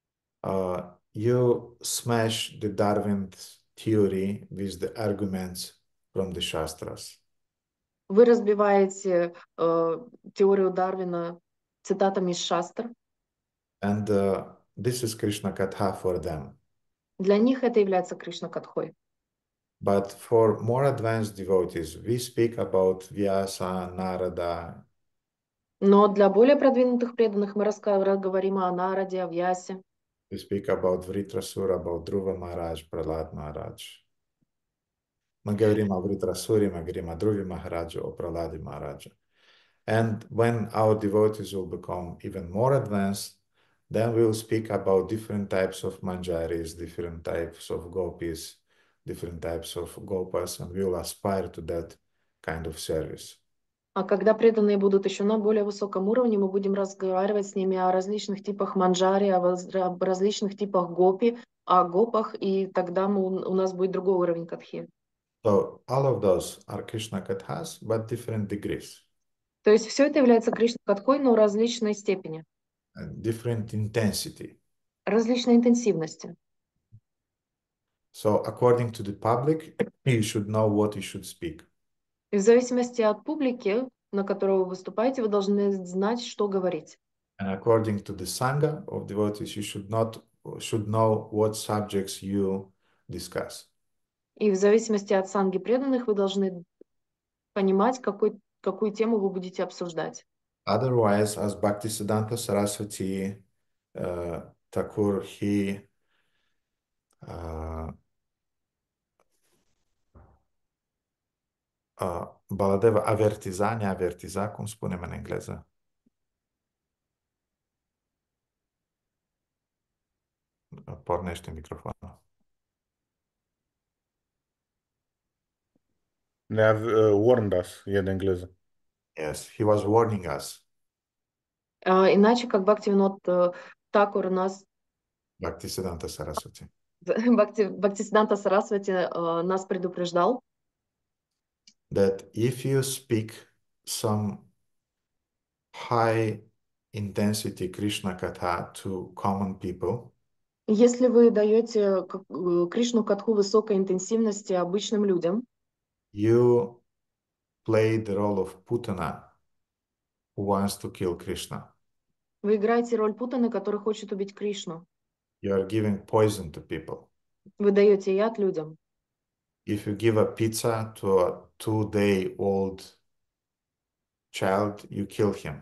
You smash the Darwin theory with the arguments from the Shastras. Вы разбиваете теорию Дарвина цитатами из Шастр. And this is Krishna Katha for them. Для них это является Кришна Катхой. But for more advanced devotees, we speak about Vyasa, Narada. Но для более продвинутых преданных мы говорим о Нараде, о Вьясе. We speak about Vritrasura, about Dhruva Maharaj, Prahlad Maharaj. Мы говорим о Vritrasуре, мы говорим о Dhruvi Maharaj, о Prahladji Maharaj. And when our devotees will become even more advanced, then we will speak about different types of manjaris, different types of gopis, different types of gopas, and we will aspire to that kind of service. А когда преданные будут еще на более высоком уровне, мы будем разговаривать с ними о различных типах манджари, о различных типах гопи, о гопах, и тогда у нас будет другой уровень катхи. So all of those are Krishna Kathas, but different degrees. То есть все это является Кришна Катхой, но различной степени, And different intensity. различной интенсивности. So according to the public, you should know what you should speak. И в зависимости от публики, на которую вы выступаете, вы должны знать, что говорить. And according to the Sangha of devotees, you should know what subjects you discuss. И в зависимости от санги преданных вы должны понимать, какую тему вы будете обсуждать. Otherwise, as Bhaktisiddhanta Saraswati Thakur, he Baladeva neavertiza, cum spunem în engleză? Pornește microfonul. Warned us, e de engleză. Yes, he was warning us. Иначе, как Бхактивинод Такур нас, Bhaktisiddhanta Saraswati. Бхактисиданта Сарасвати нас предупреждал, That if you speak some high intensity Krishna Katha to common people, если вы даете Кришну Катху высокой интенсивности обычным людям, you play the role of Putana who wants to kill Krishna. вы играете роль Путаны, который хочет убить Кришну. You are giving poison to people. Вы даете яд людям. If you give a pizza to a 2-day-old child, you kill him.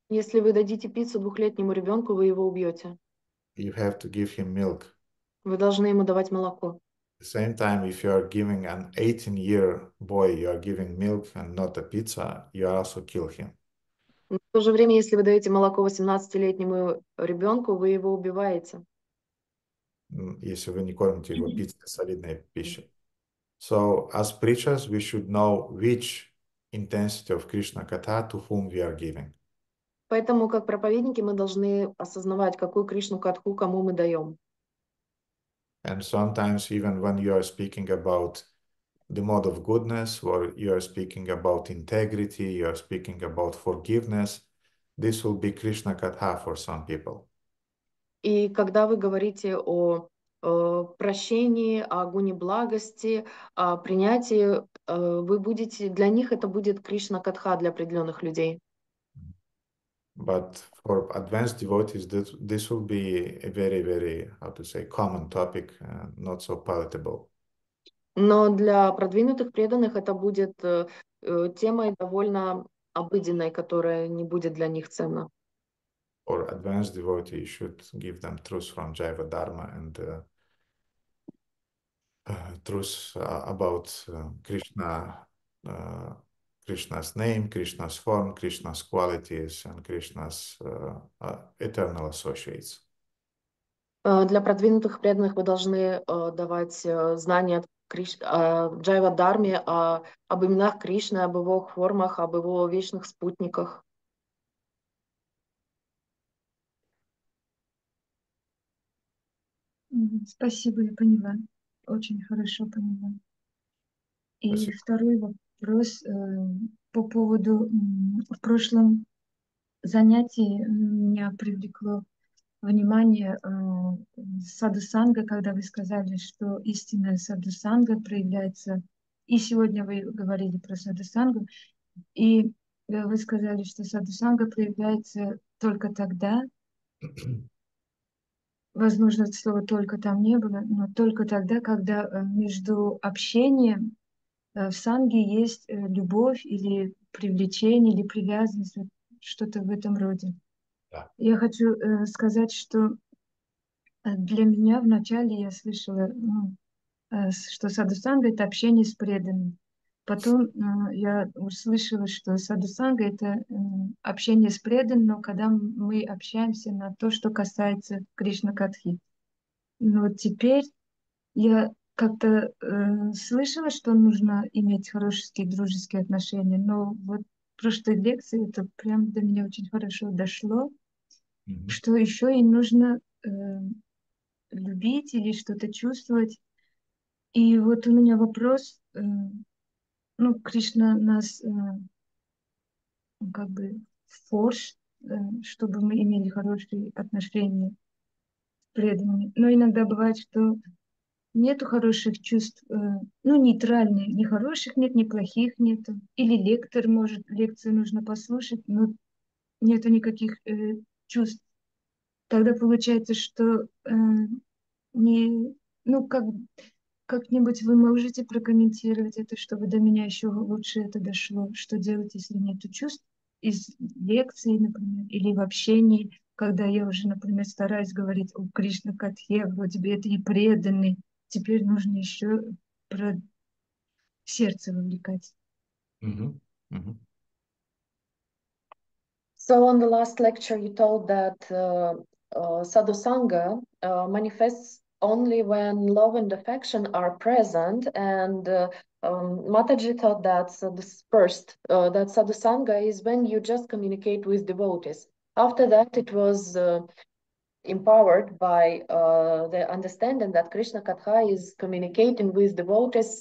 Если вы дадите пиццу 2-летнему ребенку, вы его убьете. You have to give him milk. Вы должны ему давать молоко. At the same time, if you are giving an 18-year boy, you are giving milk and not a pizza, you also kill him. Но в то же время, если вы даете молоко 18-летнему ребенку, вы его убиваете. Если вы не кормите его пиццей, солидной пищей. So, as preachers, we should know which intensity of Krishna Katha to whom we are giving. Поэтому, как проповедники, мы должны осознавать, какую Кришну катху кому мы даем. And sometimes, even when you are speaking about the mode of goodness, or you are speaking about integrity, you are speaking about forgiveness, this will be Krishna Katha for some people. И когда вы говорите о прощении, о гуне благости, о принятии, вы будете, для них это будет Кришна Катха для определенных людей. But for advanced devotees, this will be a very, very, how to say, common topic, not so palatable. Но для продвинутых преданных это будет темой довольно обыденной, которая не будет для них ценна. For advanced devotee, you should give them truths from Jaiva Dharma and truths about Krishna, Krishna's name, Krishna's form, Krishna's qualities, and Krishna's eternal associates. Для продвинутых преданных вы должны давать знания о Джайва Дharме, об именах Кришны, об его формах, об его вечных спутниках. Спасибо, я поняла. Очень хорошо поняла. И Спасибо. второй вопрос по поводу в прошлом занятии меня привлекло внимание садхусанга, когда вы сказали, что истинная садхусанга проявляется, и сегодня вы говорили про садхусангу, и вы сказали, что садхусанга проявляется только тогда, возможно, это слово «только» там не было, но только тогда, когда между общением в санге есть любовь или привлечение, или привязанность, вот что-то в этом роде. Да. Я хочу сказать, что для меня вначале я слышала, что садхусанга – это общение с преданным. Потом я услышала, что садхусанга – это общение с преданным, но когда мы общаемся на то, что касается Кришна Катхи. Но вот теперь я как-то слышала, что нужно иметь хорошие дружеские отношения, но вот в прошлой лекции это прям до меня очень хорошо дошло, что еще и нужно любить или что-то чувствовать. И вот у меня вопрос, Кришна нас как бы форс, чтобы мы имели хорошие отношения с преданными. Но иногда бывает, что нету хороших чувств, нейтральные, ни хороших нет, ни плохих нету. Или лектор может, лекцию нужно послушать, но нету никаких чувств. Тогда получается, что как-нибудь вы можете прокомментировать это, чтобы до меня еще лучше это дошло. Что делать, если нет чувств из лекции, например, или в общении, когда я уже, например, стараюсь говорить о Кришна Катхе, вроде бы это и преданный, теперь нужно еще про сердце вовлекать. So on the last lecture, you told that sadhusanga manifests only when love and affection are present, and Mataji thought that that sadhusanga is when you just communicate with devotees. After that, it was empowered by the understanding that Krishna Katha is communicating with devotees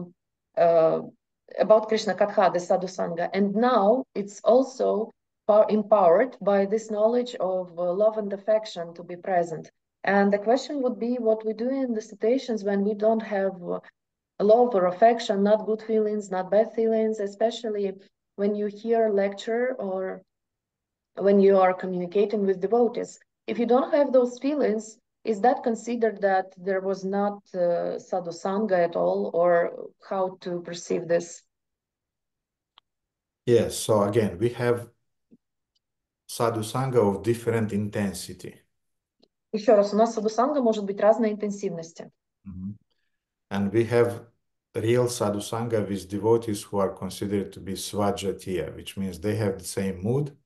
about Krishna Katha, the sadhusanga, and now it's also empowered by this knowledge of love and affection to be present. And the question would be what we do in the situations when we don't have love or affection, not good feelings, not bad feelings, especially when you hear a lecture or when you are communicating with devotees. If you don't have those feelings, is that considered that there was not sadhusanga at all, or how to perceive this? Yes, so again, we have sadhusanga of different intensity. Еще раз, у нас садхусанга может быть разной интенсивности. And we have real sadhusanga with devotees who are considered to be svajatiya, which means they have the same mood,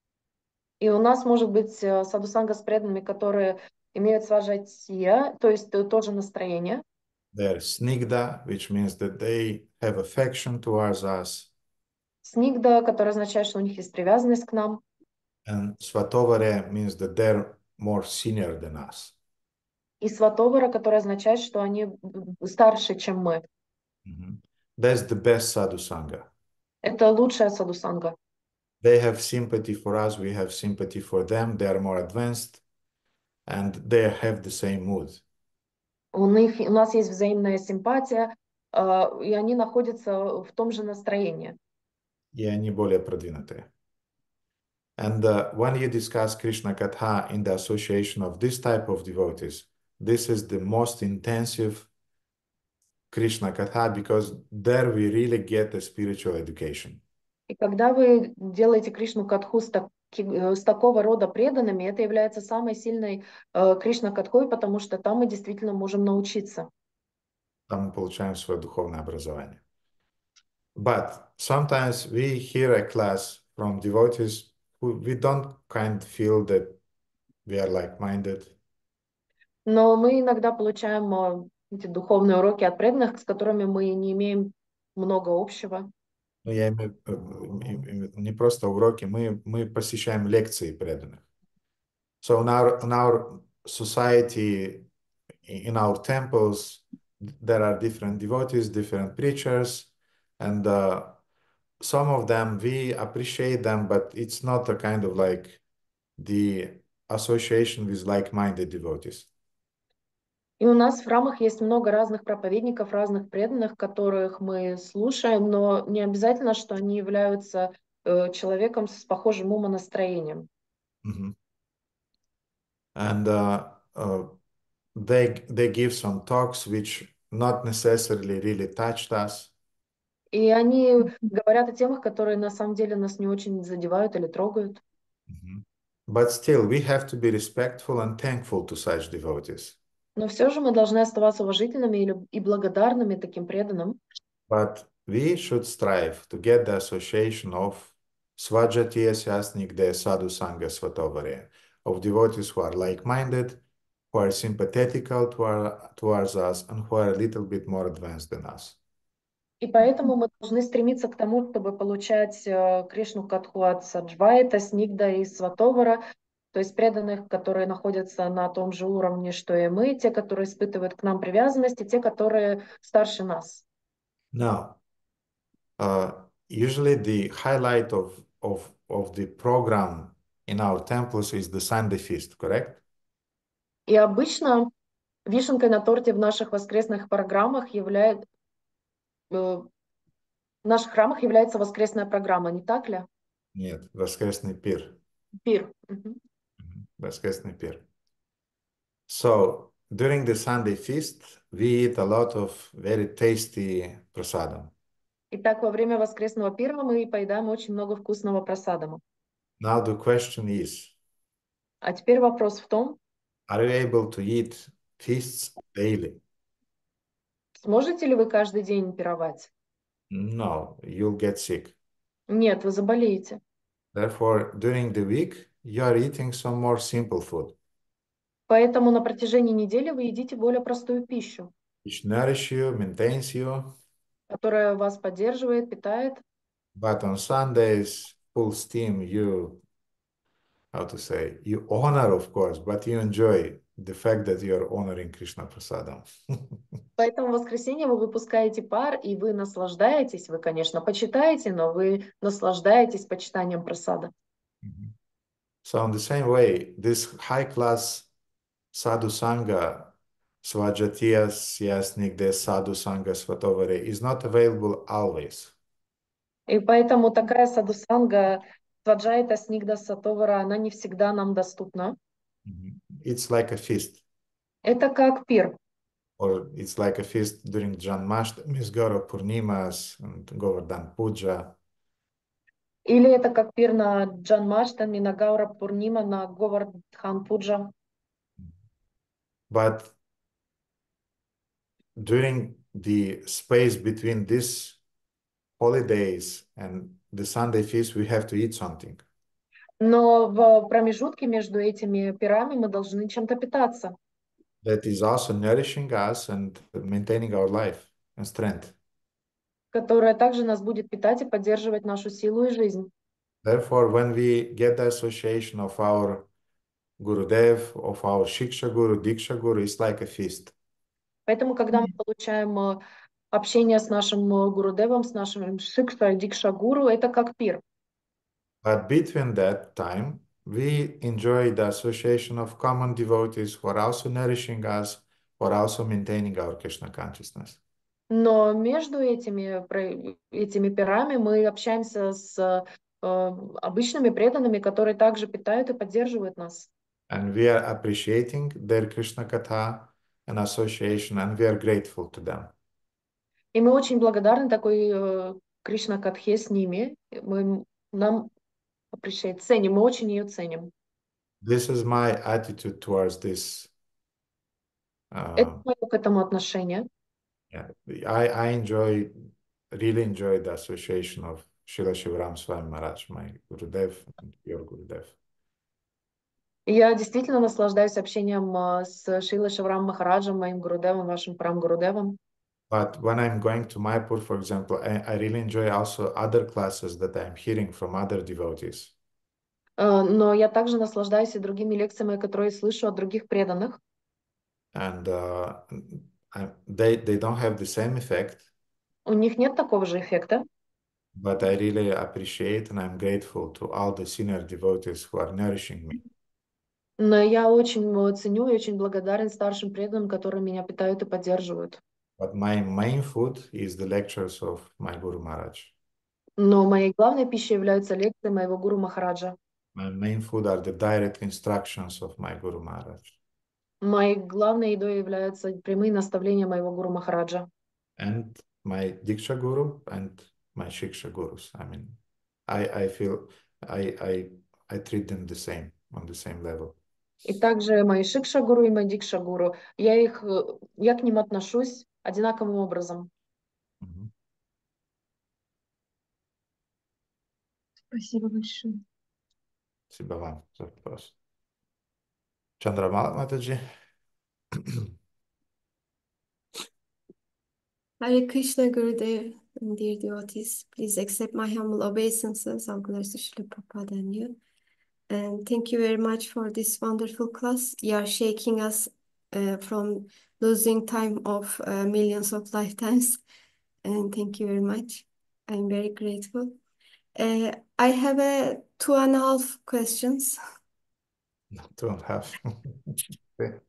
И у нас может быть садхусанга с преданными, которые имеют сваджатия, то есть то же настроение. they're snigdha, which means that they have affection towards us, Снигда, который означает, что у них есть привязанность к нам. and svatovare means that they're more senior than us. И сватовара, который означает, что они старше, чем мы. That's the best sadhusanga. Это лучшая садхусанга. They have sympathy for us, we have sympathy for them, they are more advanced, and they have the same mood. У нас есть взаимная симпатия, и они находятся в том же настроении. И они более продвинутые. And when you discuss Krishna Katha in the association of this type of devotees, this is the most intensive Krishna Katha because there we really get a spiritual education. И когда вы делаете Кришну Катху с такого рода преданными, это является самой сильной Кришна Катхой, потому что там мы действительно можем научиться. Там мы получаем свое духовное образование. But sometimes we hear a class from devotees who we don't kind of feel that we are like-minded. Но мы иногда получаем эти духовные уроки от преданных, с которыми мы не имеем много общего. Ну, я имею не просто уроки, мы посещаем лекции преданных. So in our society, in our temples, there are different devotees, different preachers, and some of them, we appreciate them, but it's not a kind of like the association with like-minded devotees. И у нас в храмах есть много разных проповедников, разных преданных, которых мы слушаем, но не обязательно, что они являются человеком с похожим умонастроением. And they give some talks which not necessarily really touched us. И они говорят о темах, которые на самом деле нас не очень задевают или трогают. But still, we have to be respectful and thankful to such devotees. Но все же мы должны оставаться уважительными и благодарными таким преданным. But we should strive to get the association of Svajatiya Syasnigde Sadhu Sangha Svatovare, of devotees who are like-minded, who are sympathetical towards us, and who are a little bit more advanced than us. И поэтому мы должны стремиться к тому, чтобы получать Кришну Катху от Саджвайта, Снигда и Сватовара, то есть преданных, которые находятся на том же уровне, что и мы, те, которые испытывают к нам привязанность, и те, которые старше нас. Now, usually the highlight of the program in our temples is the Sunday feast, correct? И обычно вишенкой на торте в наших воскресных программах в наших храмах является воскресная программа, не так ли? Нет, воскресный пир. Пир. Воскресный пир. So, during the Sunday feast, we eat a lot of very tasty prasadam. Итак, во время воскресного пира мы поедаем очень много вкусного прасадама. Now the question is, А теперь вопрос в том, are you able to eat feasts daily? сможете ли вы каждый день пировать? No, you'll get sick. Нет, вы заболеете. Therefore, during the week, you are eating some more simple food, Поэтому на протяжении недели вы едите более простую пищу, which nourish you, maintains you. которая вас поддерживает, питает. But on Sundays, full steam, you honor, of course, but you enjoy the fact that you are honoring Krishna Prasadam. Поэтому в воскресенье вы выпускаете пар, и вы наслаждаетесь, вы, конечно, почитаете, но вы наслаждаетесь почитанием прасада. So in the same way, this high-class sadhu sangha, Svajatiya Syasnigde sadhu sangha Svatovare, is not available always. И поэтому такая садхусанга, сваджайта, снигда, сатовара, она не всегда нам доступна. It's like a feast. Это как пир. Or it's like a feast during Janmashtami, Gaura Purnimas, and Govardhan Puja. Или это как пир на Джанмаштами, на Гаура Пурнима, на Говардхан Пуджа. But during the space between these holidays and the Sunday feast, we have to eat something. Но в промежутке между этими пирами мы должны чем-то питаться, That is also nourishing us and maintaining our life and strength. которое также нас будет питать и поддерживать нашу силу и жизнь. Therefore, when we get the association of our Gurudev, of our Shiksha Guru, Diksha Guru, it's like a feast. Поэтому, когда мы получаем общение с нашим Гурудевом, с нашим Шикша и Дикша Гуру, это как пир. But between that time, we enjoy the association of common devotees who are also nourishing us, who are also maintaining our Krishna consciousness. Но между этими пирами мы общаемся с обычными преданными, которые также питают и поддерживают нас. And we are appreciating their Krishna Katha and association, and we are grateful to them. И мы очень благодарны такой Кришна Катхе с ними. Нам ценим, мы очень ее ценим. This is my attitude towards this. Это мое к этому отношение. Yeah, I really enjoy the association of Srila Shivaram Swami Maharaj, my Gurudev, and your Gurudev. Я действительно наслаждаюсь общением с Шрилой Шиварам Махараджем, моим Гурудевом, вашим Парам Гурудевом. But when I'm going to Mayapur, for example, I really enjoy also other classes that I'm hearing from other devotees. Но я также наслаждаюсь и другими лекциями, которые слышу от других преданных. And they don't have the same effect. У них нет такого же эффекта. But I really appreciate and I'm grateful to all the senior devotees who are nourishing me. Но я очень ценю и очень благодарен старшим преданным, которые меня питают и поддерживают. But my main food is the lectures of my Guru Maharaj. Но моей главной пищей являются лекции моего Гуру Махараджа. My main food are the direct instructions of my Guru Maharaj. Моей главной едой являются прямые наставления моего Гуру Махараджа. And my Diksha Guru and my Shiksha Gurus. I mean, I feel I treat them the same, on the same level. И также мои Шикша Гуру и мои Дикша Гуру, я к ним отношусь одинаковым образом. Спасибо большое. Спасибо вам за вопрос. Chandramala Mataji. Hare Krishna Gurudev and dear devotees, please accept my humble obeisances. Saygılar Srila Prabhupada and you. And thank you very much for this wonderful class. You are shaking us from losing time of millions of lifetimes. And thank you very much. I'm very grateful. I have 2.5 questions. 2.5. Okay.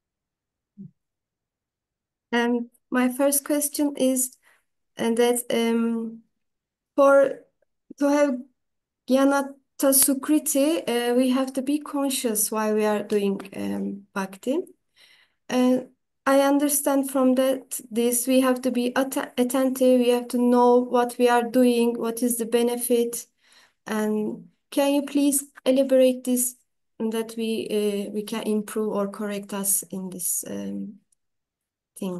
My first question is that to have Jnana Sukriti, we have to be conscious while we are doing bhakti. I understand from that we have to be attentive, we have to know what we are doing, what is the benefit. And can you please elaborate this that we can improve or correct us in this thing?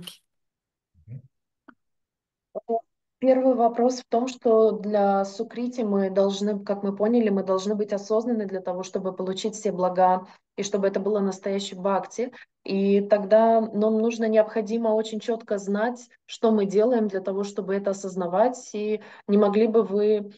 Первый вопрос в том, что для сукрити мы должны, как мы поняли, мы должны быть осознанны для того, чтобы получить все блага, и чтобы это было настоящей бхакти. И тогда нам необходимо очень четко знать, что мы делаем для того, чтобы это осознавать. И не могли бы вы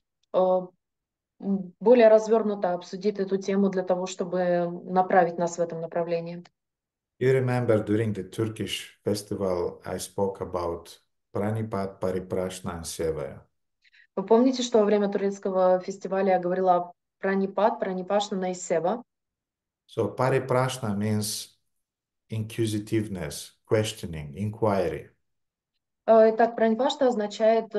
более развернуто обсудить эту тему для того, чтобы направить нас в этом направлении? You remember during the Turkish festival, I spoke about Pranipad, Pariprashna and Sevaya. Вы помните, что во время турецкого фестиваля я говорила о Пранипад, Пранипашна и Сева? So Pariprashna means inquisitiveness, questioning, inquiry. Итак, Пранипашна означает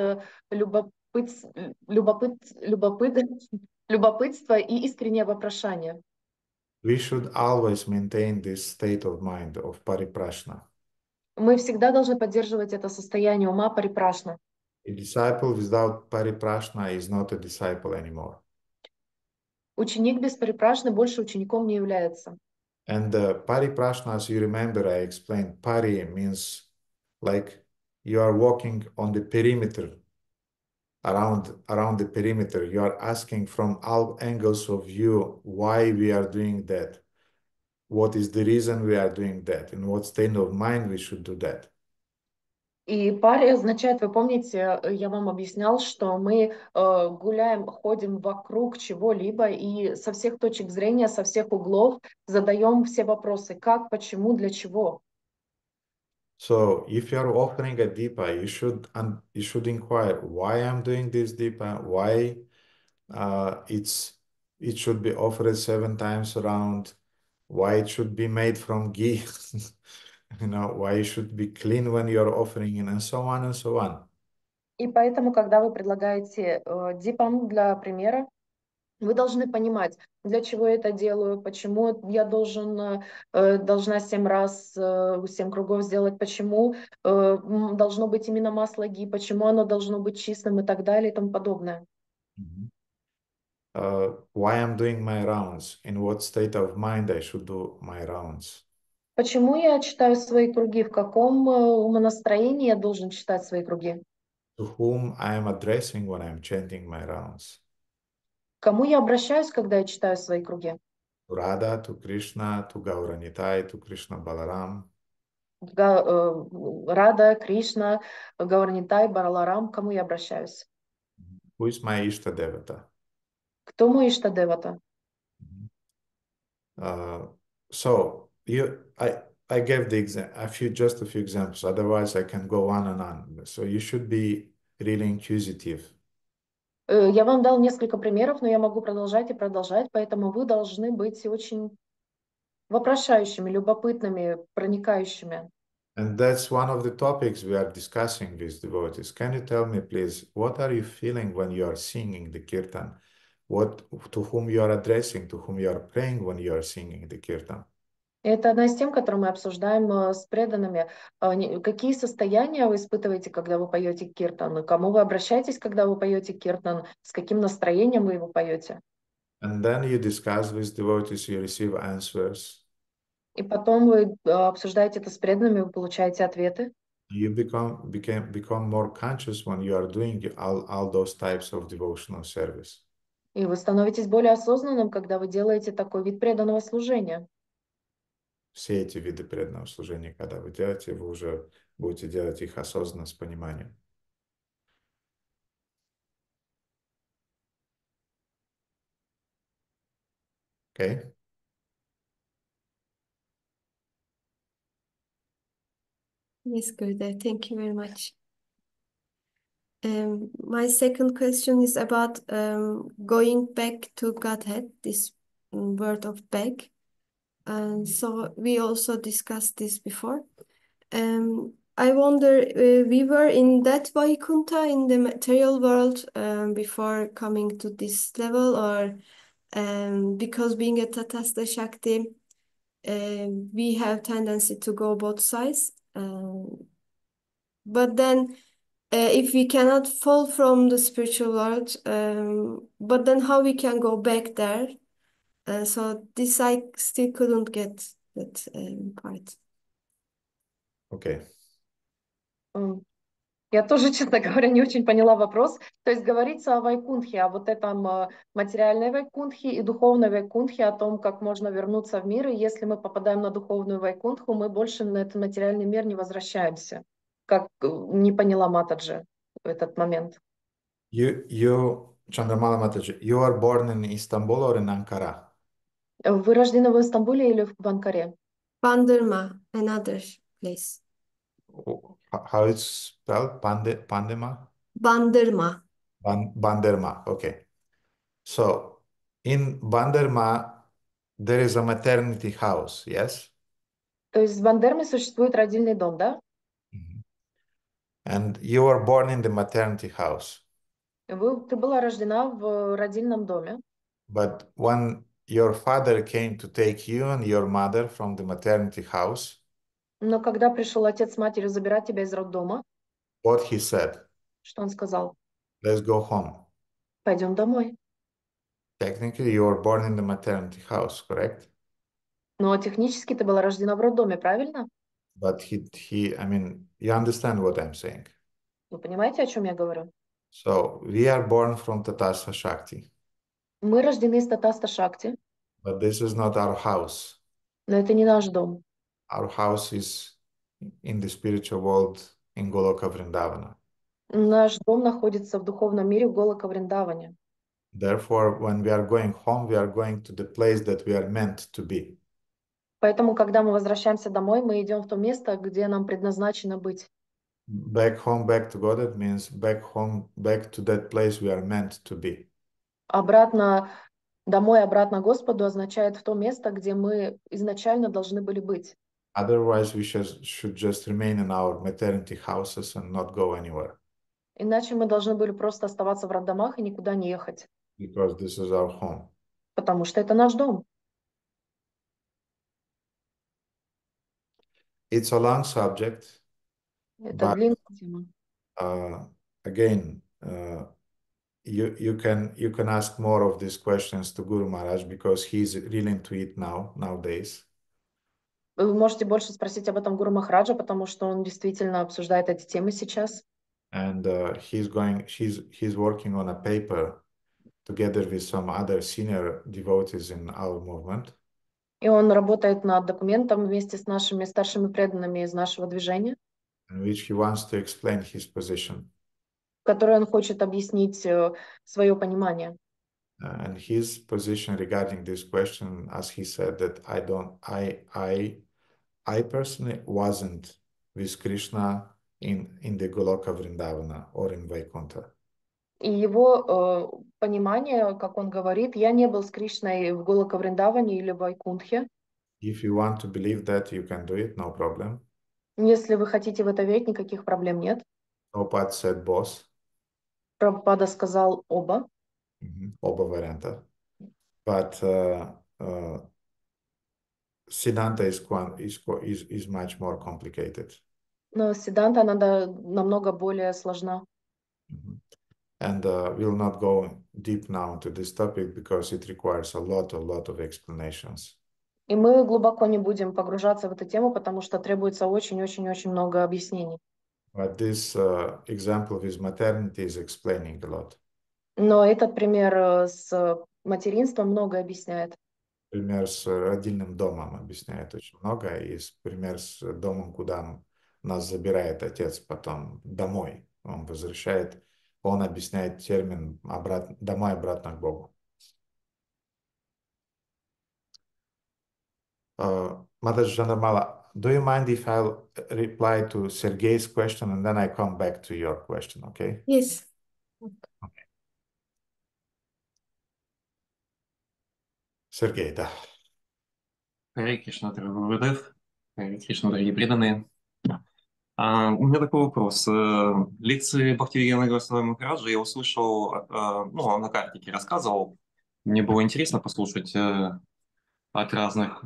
любопытство и искреннее вопрошание. We should always maintain this state of mind of Pariprashna. Мы всегда должны поддерживать это состояние ума Парипрашна. A disciple without pariprashna is not a disciple anymore. Ученик без парипрашны больше учеником не является. And the pariprashna, as you remember, I explained, pari means like you are walking on the perimeter, around the perimeter. You are asking from all angles of view why we are doing that. What is the reason we are doing that? In what state of mind we should do that? И пари означает, вы помните, я вам объяснял, что мы гуляем, ходим вокруг чего-либо и со всех точек зрения, со всех углов задаем все вопросы: как, почему, для чего. So if you are offering a deepa, you should inquire why I'm doing this deepa, why it should be offered 7 times around, why it should be made from ghee, why it should be clean when you're offering it, and so on and so on. И поэтому, когда вы предлагаете дипам для примера, вы должны понимать, для чего я это делаю, почему я должна 7 раз, 7 кругов сделать, почему должно быть именно масло ги, почему оно должно быть чистым и так далее и тому подобное. Why I'm doing my rounds, in what state of mind I should do my rounds. Почему я читаю свои круги, в каком умонастроении я должен читать свои круги? To whom I am addressing when I'm chanting my rounds. К кому я обращаюсь, когда я читаю свои круги? To Radha, to Krishna, to Gauranitai, to Krishna Balaram. Рада, Кришна, Гаурнитай, Бараларам, к кому я обращаюсь? Who is my Ishta Devata? Кто мой Иштадевата? So I gave just a few examples. Otherwise, I can go on and on. So you should be really inquisitive. Я вам дал несколько примеров, но я могу продолжать и продолжать, поэтому вы должны быть очень вопрошающими, любопытными, проникающими. And that's one of the topics we are discussing with devotees. Can you tell me, please, what are you feeling when you are singing the kirtan? To whom you are addressing, to whom you are praying when you are singing the kirtan? Это одна из тем, которую мы обсуждаем с преданными. Какие состояния вы испытываете, когда вы поете киртан? К кому вы обращаетесь, когда вы поете киртан? С каким настроением вы его поете? And then you discuss with devotees, you receive answers. И потом вы обсуждаете это с преданными, вы получаете ответы. You become more conscious when you are doing all those types of devotional service. И вы становитесь более осознанным, когда вы делаете такой вид преданного служения. Все эти виды преданного служения, когда вы делаете, вы уже будете делать их осознанно, с пониманием. Okay? Yes, Gurudev, thank you very much. My second question is about going back to Godhead, this word of back. So we also discussed this before. I wonder, we were in that Vaikuntha in the material world before coming to this level, or because being a Tatastha Shakti, we have tendency to go both sides. But then if we cannot fall from the spiritual world, but then how we can go back there? So this I still couldn't get that part. Okay. Я тоже, честно говоря, не очень поняла вопрос. То есть говорится о Вайкунтхе, о вот этом материальной Вайкунтхе и духовной Вайкунтхе, о том, как можно вернуться в мир, и если мы попадаем на духовную Вайкунтху, мы больше на этот материальный мир не возвращаемся. Как не поняла Матаджи в этот момент. Chandramala Mataji, you are born in Istanbul or in Ankara? Вы рождены в Истамбуле или в Анкаре? Bandırma, another place. How it's spelled? Pandema? Bandırma. Banderma, okay. So, in Banderma, there is a maternity house, yes? То есть в Бандерме существует родильный дом, да? And you were born in the maternity house. Ты была рождена в родильном доме. But when your father came to take you and your mother from the maternity house, Но когда пришел отец с матерью забирать тебя из роддома, what he said? Что он сказал? Let's go home. Пойдем домой. Technically, you were born in the maternity house, correct? Но технически ты была рождена в роддоме, правильно? But I mean, you understand what I'm saying. Вы понимаете, о чем я говорю? So we are born from Tatastha Shakti, Мы рождены из Татаста Шакти, but this is not our house. но это не наш дом. Our house is in the spiritual world in Goloka Vrindavana. Наш дом находится в духовном мире в Голока Вриндаване. Therefore, when we are going home, we are going to the place that we are meant to be. Поэтому, когда мы возвращаемся домой, мы идем в то место, где нам предназначено быть. Back home, back to God, it means back home, back to that place we are meant to be. Обратно домой, обратно Господу означает в то место, где мы изначально должны были быть. Otherwise, we should just remain in our maternity houses and not go anywhere. Иначе мы должны были просто оставаться в роддомах и никуда не ехать, Because this is our home. потому что это наш дом. It's a long subject, Это but длинная тема. again, you can ask more of these questions to Guru Maharaj because he's really into it nowadays. Вы можете больше спросить об этом Гуру Махараджа, потому что он действительно обсуждает эти темы сейчас. And he's working on a paper together with some other senior devotees in our movement. И он работает над документом вместе с нашими старшими преданными из нашего движения, In which he wants to explain his position. в которой он хочет объяснить свое понимание. And his position regarding this question, as he said, that I personally wasn't with Krishna in the Goloka Vrindavana or in Vaikuntha. И его понимание, как он говорит, я не был с Кришной в Голока Вриндаване или в Вайкунтхе. If you want to believe that, you can do it, no problem. Если вы хотите в это верить, никаких проблем нет. Prabhupada said both. Прабхупада сказал оба. Оба варианта. But Siddhanta is much more complicated. Но Сиддханта, она намного более сложна. And we'll not go deep now into this topic because it requires a lot of explanations. И мы глубоко не будем погружаться в эту тему, потому что требуется очень-очень-очень много объяснений. But this example with maternity is explaining a lot. Но этот пример с материнством много объясняет. Пример с родильным домом объясняет очень много. И пример с домом, куда нас забирает отец потом домой. Он возвращает, он объясняет термин домой обратно к Богу. Mataji Chandramala, do you mind if I'll reply to Sergei's question and then I come back to your question, okay? Yes. Okay. Сергей, да. Харе Кришна, дорогой Гурудев. Харе Кришна, дорогие преданные. У меня такой вопрос. Лекции Бхактивинода Госвами Махараджа я услышал, он на картике рассказывал. Мне было интересно послушать от разных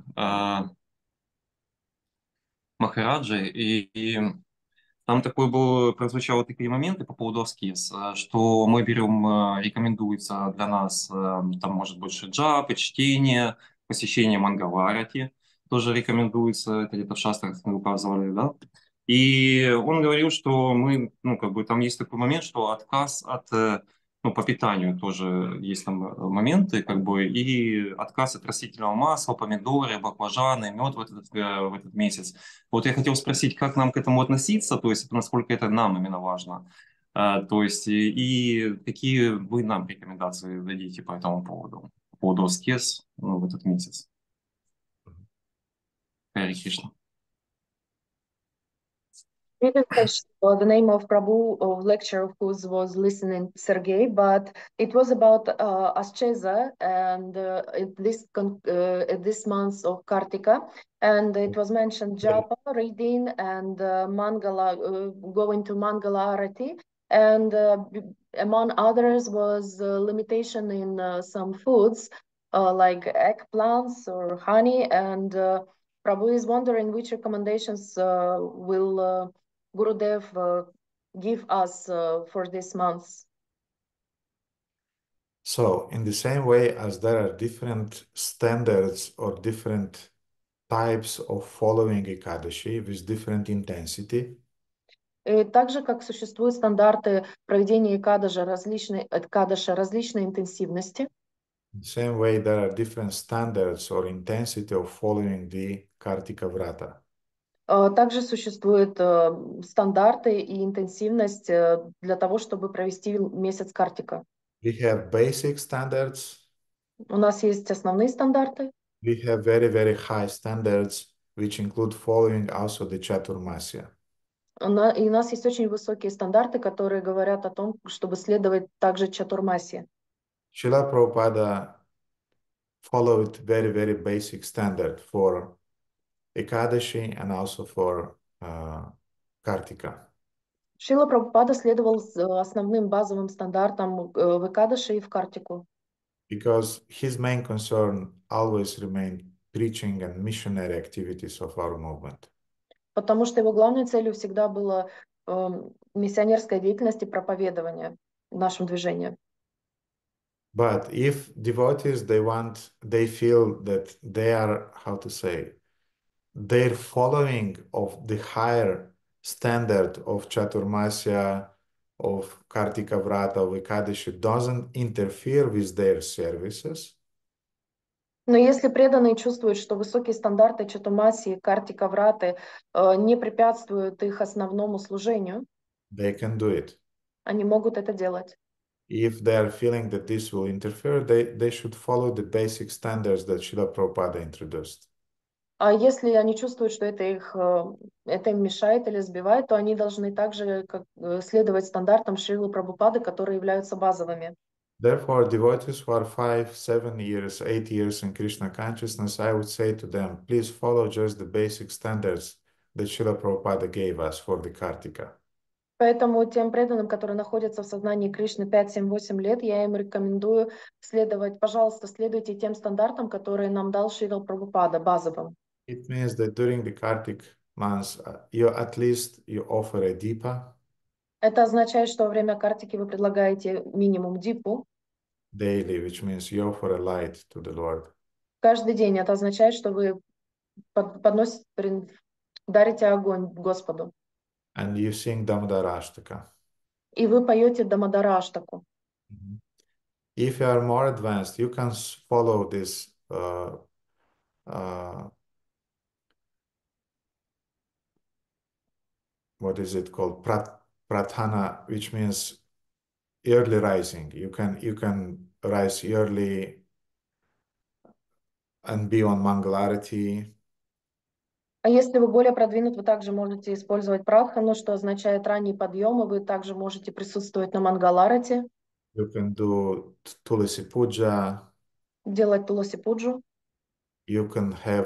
Махараджей. И там прозвучало такие моменты по поводу аскез, что мы берем, рекомендуется для нас, там может быть шиджапы, чтение, посещение Мангаварати, тоже рекомендуется, это где-то в шастрах мы указывали, да? И он говорил, что мы, там есть такой момент, что отказ от, по питанию тоже есть там моменты, и отказ от растительного масла, помидоры, баклажаны, мед в этот месяц. Вот я хотел спросить, как нам к этому относиться, то есть насколько это нам именно важно, то есть и какие вы нам рекомендации дадите по этому поводу аскез в этот месяц. Харе Кришна. Didn't catch the name of Prabhu of lecture of whose was listening Sergey, but it was about Ascheza and at this month of Kartika, and it was mentioned japa, reading, and Mangala, going to Mangala Arati, and among others was limitation in some foods like eggplants or honey, and Prabhu is wondering which recommendations will Gurudev give us for this month. So, in the same way as there are different standards or different types of following Ekadashi with different intensity, И так же, как существуют стандарты проведения Экадаша различной интенсивности, in the same way there are different standards or intensity of following the Kartika Vrata. также существуют стандарты и интенсивность для того, чтобы провести месяц Картика. We have basic standards. У нас есть основные стандарты. We have very, very high standards, which include following also the Chaturmasya. И у нас есть очень высокие стандарты, которые говорят о том, чтобы следовать также Чатурмасе. Srila Prabhupada followed very, very basic standard for Ekadashi and also for Kartika. Шрила Прабхупада следовал основным базовым стандартам в Экадаше и в Картику. Because his main concern always remained preaching and missionary activities of our movement. Потому что его главной целью всегда была миссионерская деятельность и проповедование в нашем движении. But if devotees, they feel that they are, how to say, their following of the higher standard of Chaturmasya, of Kartika Vrata, of Ekadashi doesn't interfere with their services, Но если преданные чувствуют, что высокие стандарты Чатурмаси и Картика Враты не препятствуют их основному служению, they can do it. они могут это делать. If they are feeling that this will interfere, they should follow the basic standards that Srila Prabhupada introduced. А если они чувствуют, что это им мешает или сбивает, то они должны также следовать стандартам Шрилы Прабхупады, которые являются базовыми. Therefore, devotees who are 5, 7 years, 8 years in Krishna consciousness, I would say to them, please follow just the basic standards that Srila Prabhupada gave us for the Kartika. Поэтому тем преданным, которые находятся в сознании Кришны 5, 7, 8 лет, я им рекомендую следовать, пожалуйста, следуйте тем стандартам, которые нам дал Шрила Прабхупада, базовым. It means that during the Kartik months, you offer a Deepa. Это означает, что во время Картики вы предлагаете минимум дипу. Daily, which means you offer a light to the Lord. Каждый день. Это означает, что вы дарите огонь Господу. And you sing Damodarashtaka. И вы поете Дамодараштаку. If you are more advanced, you can follow this what is it called? Pratana, which means early rising. You can rise early and be on Mangalarati. А если вы более продвинут, вы также можете использовать пратхану, что означает ранний подъем, и вы также можете присутствовать на Мангаларате. You can do Tulasi Puja. Делать Туласи Пуджу. You can have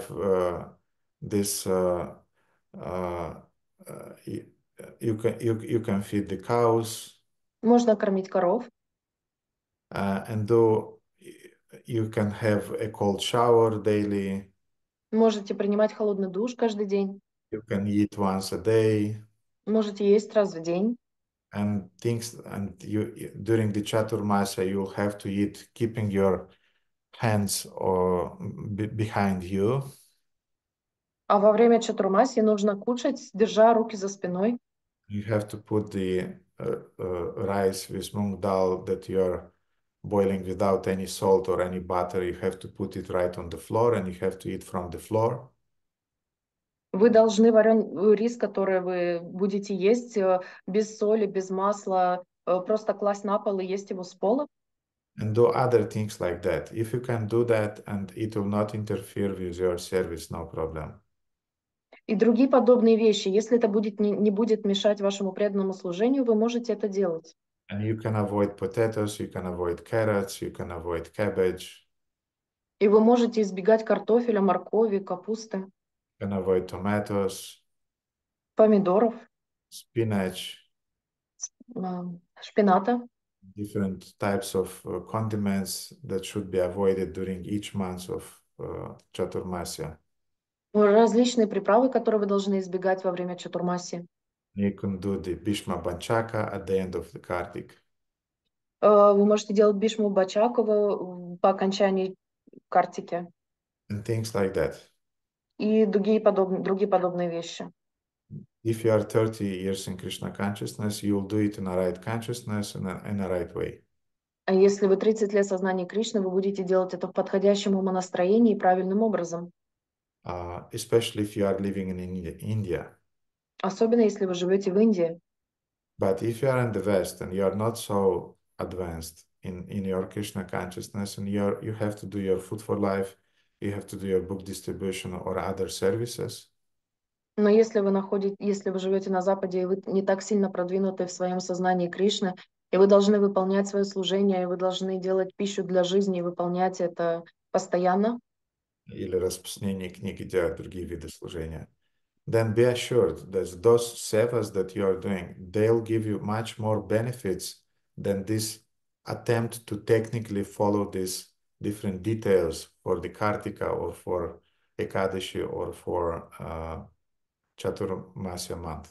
you can feed the cows. Можно кормить коров. And you can have a cold shower daily. Можете принимать холодный душ каждый день. You can eat once a day. Можете есть раз в день. And during the Chaturmasya, you'll have to eat keeping your hands behind you. А во время Чатурмаси нужно кушать, держа руки за спиной. You have to put the rice with mung dal that you're boiling without any salt or any butter. You have to put it right on the floor, and you have to eat from the floor. Вы должны вареный рис, который вы будете есть без соли, без масла, просто класть на пол и есть его с пола. And do other things like that. If you can do that and it will not interfere with your service, no problem. И другие подобные вещи. Если это не будет мешать вашему преданному служению, вы можете это делать. And you can avoid potatoes, you can avoid carrots, you can avoid cabbage. И вы можете избегать картофеля, моркови, капусты. You can avoid tomatoes. Помидоров. Spinach. Шпината. Different types of condiments that should be avoided during each month of Chaturmasya. Различные приправы, которые вы должны избегать во время Чатурмаси. You can do the Bhishma Banchaka at the end of the Kartik. Вы можете делать Бишму Бачакова по окончании картики And things like that. и другие подобные вещи. If you are 30 years in Krishna consciousness, you will do it in a right consciousness and in a right way. А если вы 30 лет сознания Кришны, вы будете делать это в подходящем умонастроении и правильным образом. Especially if you are living in India. Особенно если вы живете в Индии. But if you are in the West and you are not so advanced in your Krishna consciousness and you have to do your food for life, you have to do your book distribution or other services. Но если вы живете на Западе, и вы не так сильно продвинуты в своем сознании Кришны, и вы должны выполнять свое служение, и вы должны делать пищу для жизни и выполнять это постоянно. Или распространение книг и делать другие виды служения. Then be assured that those sevas that you are doing, they'll give you much more benefits than this attempt to technically follow these different details for the Kartika or for Ekadashi or for Chaturmasya month.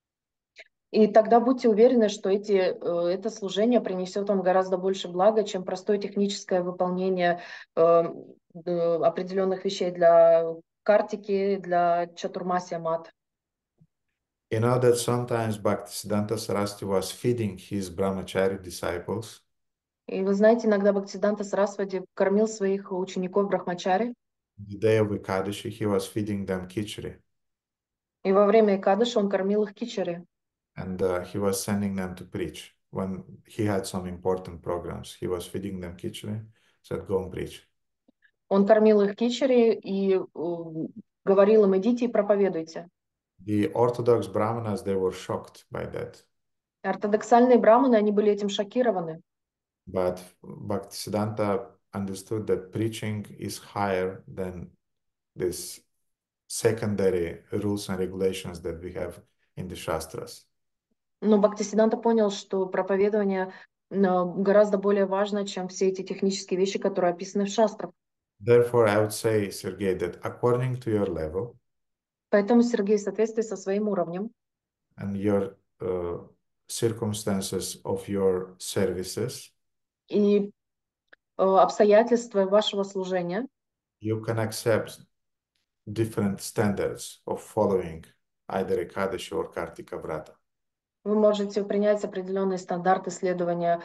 И тогда будьте уверены, что это служение принесет вам гораздо больше блага, чем простое техническое выполнение определенных вещей для картики, для Чатурмасья мат. You know that sometimes Bhaktisiddhanta Saraswati was feeding his brahmachari disciples. И вы знаете, иногда Бхактисиддханта Сарасвати кормил своих учеников Брахмачари. The day of Ekadashi, he was feeding them khichdi. И во время Экадыша он кормил их кичари. And he was sending them to preach. When he had some important programs, he was feeding them khichdi, said, go and preach. Он кормил их кичари и говорил им, идите и проповедуйте. The Orthodox Brahmanas, they were shocked by that. Ортодоксальные браманы, они были этим шокированы. But Bhaktisiddhanta understood that preaching is higher than these secondary rules and regulations that we have in the Shastras. Но Бхактисиддханта понял, что проповедование гораздо более важно, чем все эти технические вещи, которые описаны в шастрах. Therefore, I would say, Sergey, that according to your level Поэтому, Сергей, в соответствии со своим уровнем and your circumstances of your services, и обстоятельства вашего служения, you can accept different standards of following either Ekadashi or Kartika Vrata. вы можете принять определенные стандарты следования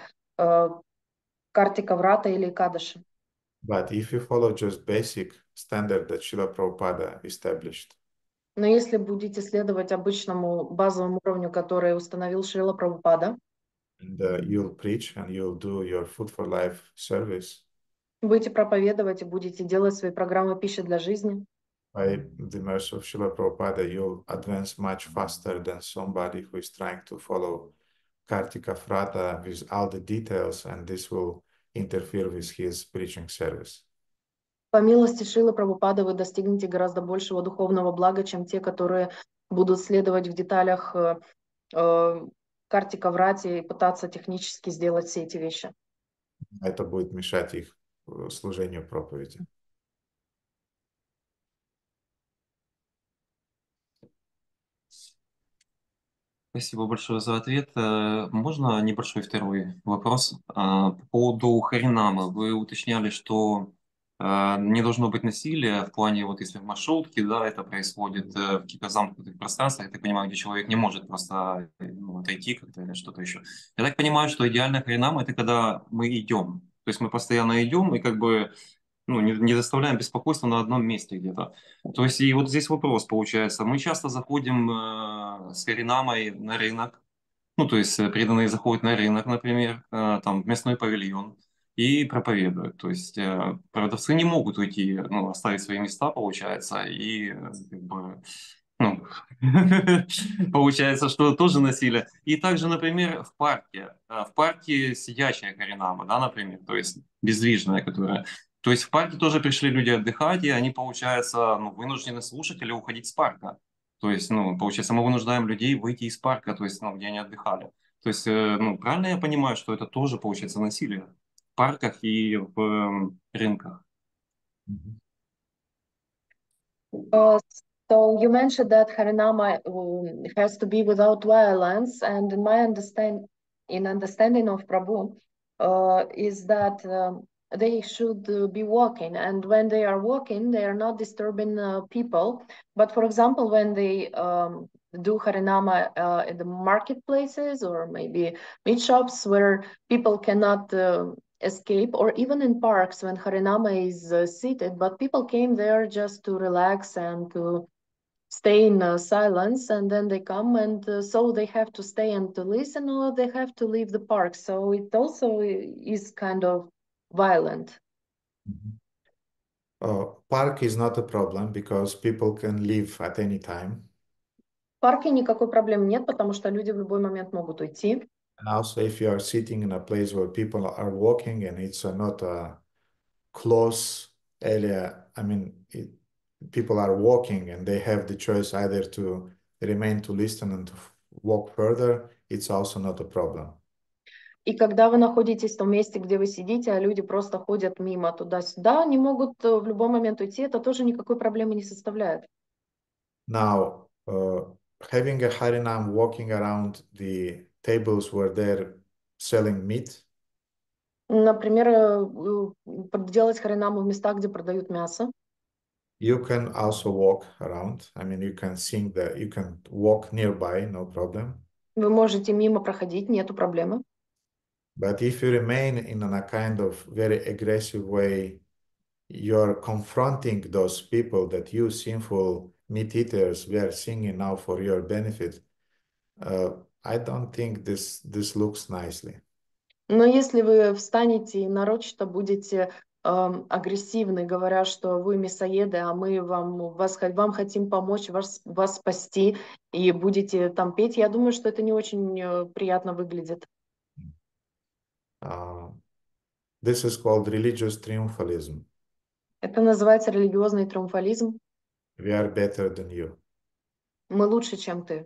Картика Врата или Экадаши. But if you follow just basic standard that Srila Prabhupada established, Но если будете следовать обычному базовому уровню, который установил Шрила Прабхупада, and you'll preach and you'll do your Food for Life service, будете проповедовать и будете делать свои программы «Пища для жизни», by the mercy of Srila Prabhupada, you'll advance much faster than somebody who is trying to follow Kartika Vrata with all the details, and this will interfere with his preaching service. по милости Шрилы Прабхупады вы достигнете гораздо большего духовного блага, чем те, которые будут следовать в деталях Картика Врате и пытаться технически сделать все эти вещи. Это будет мешать их служению проповеди. Спасибо большое за ответ. Можно небольшой второй вопрос? По поводу Харинамы. Вы уточняли, что не должно быть насилия в плане, вот если в маршрутке, да, это происходит в каких-то замкнутых пространствах, я так понимаю, где человек не может просто отойти как-то или что-то еще. Я так понимаю, что идеальная Харинама – это когда мы идем. То есть мы постоянно идем и как бы не доставляем беспокойства на одном месте где-то. То есть и вот здесь вопрос получается. Мы часто заходим с Харинамой на рынок, то есть преданные заходят на рынок, например, там в мясной павильон и проповедуют. То есть продавцы не могут уйти, оставить свои места, получается, и как бы, получается, что тоже насилие. И также, например, в парке сидячая Харинама, да, например, то есть бездвижная, которая... То есть в парке тоже пришли люди отдыхать, и они, получается, вынуждены слушать или уходить с парка. То есть, получается, мы вынуждаем людей выйти из парка, то есть, где они отдыхали. То есть, правильно я понимаю, что это тоже, получается, насилие в парках и в рынках? So you mentioned that Harinama has to be without violence, and in my understanding of Prabhu is that they should be walking, and when they are walking, they are not disturbing people. But for example, when they do Harinama in the marketplaces or maybe meat shops where people cannot escape, or even in parks when Harinama is seated, but people came there just to relax and to stay in silence, and then they come, and so they have to stay and to listen, or they have to leave the park. So it also is kind of violent. Park is not a problem because people can leave at any time. В парке никакой проблемы нет, потому что люди в любой момент могут уйти. And also, if you are sitting in a place where people are walking and it's not a close area, I mean, people are walking and they have the choice either to remain to listen and to walk further, it's also not a problem. И когда вы находитесь в том месте, где вы сидите, а люди просто ходят мимо туда-сюда, они могут в любой момент уйти, это тоже никакой проблемы не составляет. Now, having a Harinam walking around the tables where they're selling meat, Например, делать харинаму в местах, где продают мясо. you can also walk around. I mean, you can you can walk nearby, no problem. Вы можете мимо проходить, нету проблемы. But if you remain in a kind of very aggressive way, you're confronting those people that you sinful meat eaters were singing now for your benefit. I don't think this looks nicely. Но если вы встанете и нарочито будете агрессивны, говоря, что вы мясоеды, а мы вам хотим помочь, вас спасти, и будете там петь, я думаю, что это не очень приятно выглядит. This is called religious triumphalism. Это называется религиозный триумфализм. We are better than you. Мы лучше, чем ты.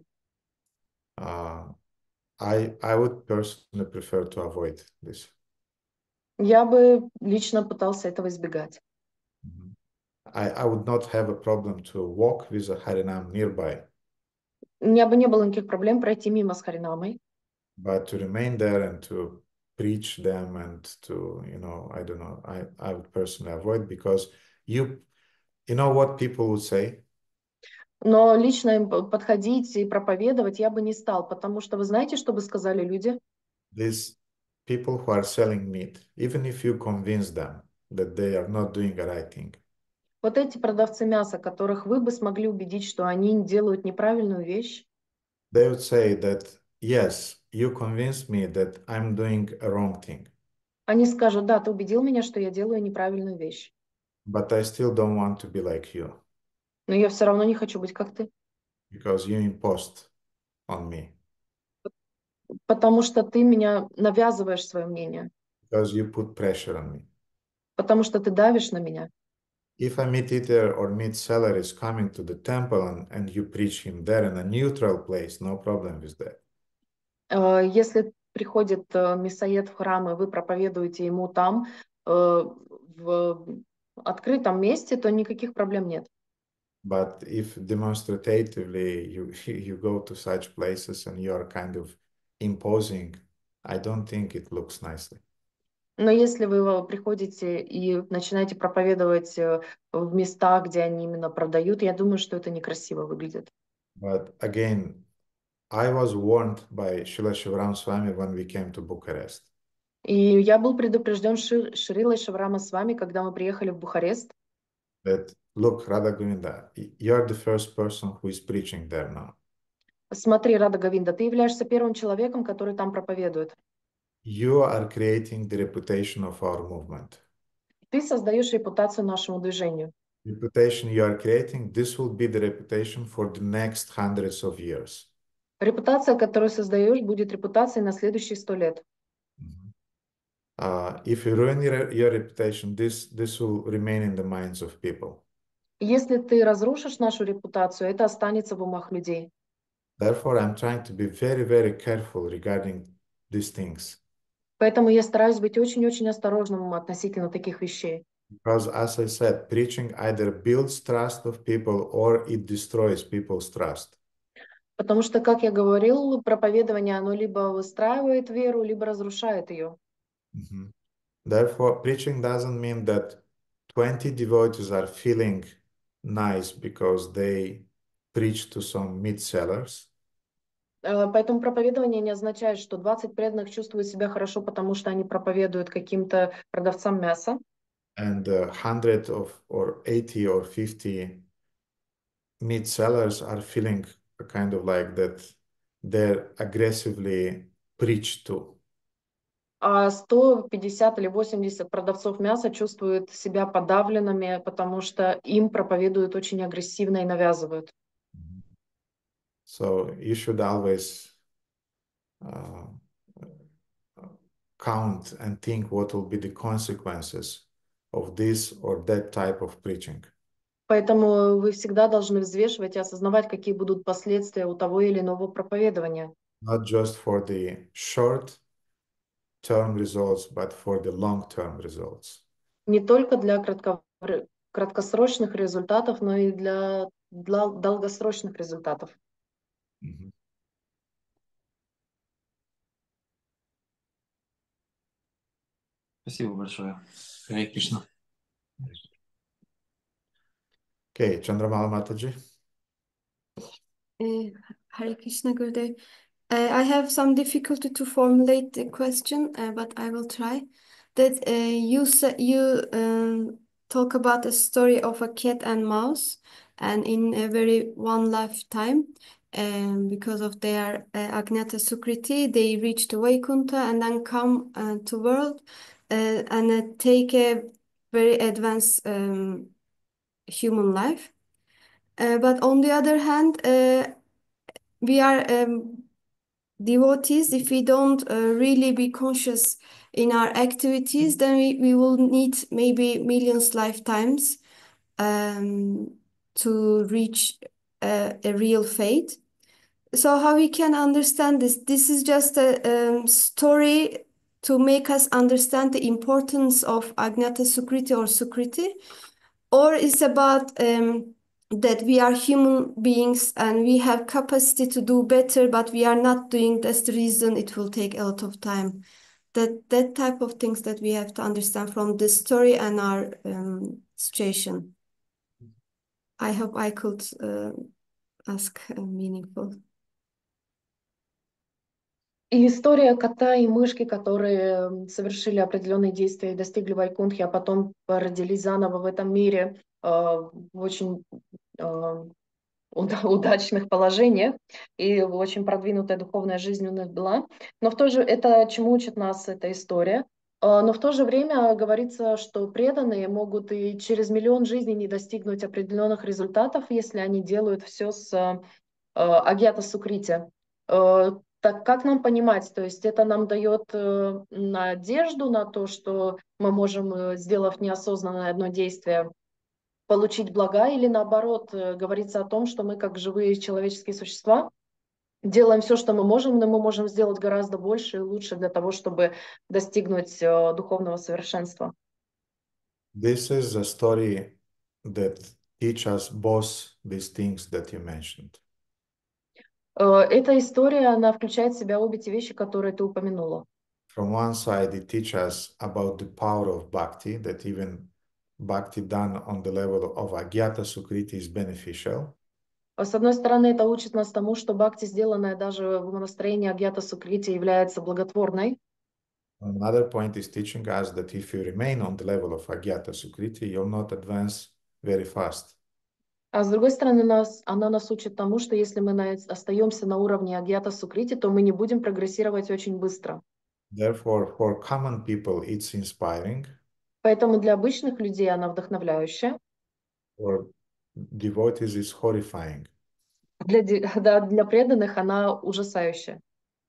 I would personally prefer to avoid this. Я бы лично пытался этого избегать. I would not have a problem to walk with a Harinam nearby. У меня бы не было никаких проблем пройти мимо с харинамой. But to remain there and to preach them and to, I don't know, I would personally avoid because you know what people would say? Но лично им подходить и проповедовать я бы не стал, потому что вы знаете, что бы сказали люди? These people who are selling meat, even if you convince them that they are not doing the right thing. Вот эти продавцы мяса, которых вы бы смогли убедить, что они делают неправильную вещь. They would say that, yes, you convinced me that I'm doing a wrong thing. Они скажут, да, ты убедил меня, что я делаю неправильную вещь. But I still don't want to be like you. Но я все равно не хочу быть как ты. Because you imposed on me. Потому что ты меня навязываешь свое мнение. Because you put pressure on me. Потому что ты давишь на меня. If a meat eater or meat seller is coming to the temple and you preach him there in a neutral place, no problem with that. Если приходит мясоед в храм, и вы проповедуете ему там, в открытом месте, то никаких проблем нет. But if demonstratively you go to such places and you are kind of imposing, I don't think it looks nicely. Но если вы приходите и начинаете проповедовать в местах, где они именно продают, я думаю, что это некрасиво выглядит. But again, I was warned by Srila Shivaram Swami when we came to Bucharest. И я был предупрежден Шрилой Шиврама с вами, когда мы приехали в Бухарест. That look, Radha Govinda, you're the first person who is preaching there now. Смотри, Рада Говинда, ты являешься первым человеком, который там проповедует. You are creating the reputation of our movement. Ты создаешь репутацию нашему движению. Reputation you are creating, this will be the reputation for the next hundreds of years. Репутация, которую создаешь, будет репутацией на следующие 100 лет. If you ruin your reputation, this will remain in the minds of people. Если ты разрушишь нашу репутацию, это останется в умах людей. Therefore, I'm trying to be very, very careful regarding these things. Поэтому я стараюсь быть очень-очень осторожным относительно таких вещей. Because, as I said, preaching either builds trust of people or it destroys people's trust. Потому что, как я говорил, проповедование, оно либо выстраивает веру, либо разрушает ее. Mhm. Therefore, preaching doesn't mean that 20 devotees are feeling nice because they preach to some meat sellers, Поэтому проповедование не означает, что 20 преданных чувствуют себя хорошо, потому что они проповедуют каким-то продавцам мяса, and 100 or 80 or 50 meat sellers are feeling a kind of like that they're aggressively preached to. а 150 или 80 продавцов мяса чувствуют себя подавленными, потому что им проповедуют очень агрессивно и навязывают. So you should always count and think what will be the consequences of this or that type of preaching. Поэтому вы всегда должны взвешивать и осознавать, какие будут последствия у того или иного проповедования. Not just for the short-term results, but for the long-term results. Не только для краткосрочных результатов, но и для долгосрочных результатов. Mhm. Спасибо большое. Харе Кришна. Okay, Chandramala Mataji. Hare Krishna Gurudev. I have some difficulty to formulate the question, but I will try. That you talk about a story of a cat and mouse, and in a very one lifetime, because of their Agnata Sukriti, they reach the Vaikuntha and then come to world and take a very advanced human life. But on the other hand, we are devotees. If we don't really be conscious in our activities, then we will need maybe millions lifetimes to reach a real fate. So how we can understand this? This is just a story to make us understand the importance of Agnata Sukriti or Sukriti, or it's about that we are human beings and we have capacity to do better, but we are not doing. That's the reason it will take a lot of time. That type of things that we have to understand from this story and our situation. I hope I could ask meaningful. И история кота и мышки, которые совершили определенные действия и достигли Вайкунтхи, а потом родились заново в этом мире в очень удачных положениях, и очень продвинутая духовная жизнь у них была. Но в то же это чему учит нас эта история. Но в то же время говорится, что преданные могут и через миллион жизней не достигнуть определенных результатов, если они делают все с агьята сукрити. Так как нам понимать? То есть это нам дает надежду на то, что мы можем, сделав неосознанное одно действие, получить блага, или наоборот, говорится о том, что мы как живые человеческие существа делаем все, что мы можем, но мы можем сделать гораздо больше и лучше для того, чтобы достигнуть духовного совершенства. This is a story that teach us both these things that you mentioned. Эта история, она включает в себя обе те вещи, которые ты упомянула. From one side, it teaches us about the power of bhakti, that even bhakti done on the level of Agyata Sukriti is beneficial. С одной стороны, это учит нас тому, что бхакти, сделанная даже в настроении агьята сукрити, является благотворной. Another point is teaching us that if you remain on the level of Agyata Sukriti, you'll not advance very fast. А с другой стороны, она нас учит тому, что если мы остаемся на уровне агьята сукрити, то мы не будем прогрессировать очень быстро. Therefore, for common people, it's inspiring. Поэтому для обычных людей она вдохновляющая. For devotees, it's horrifying. Для преданных она ужасающая.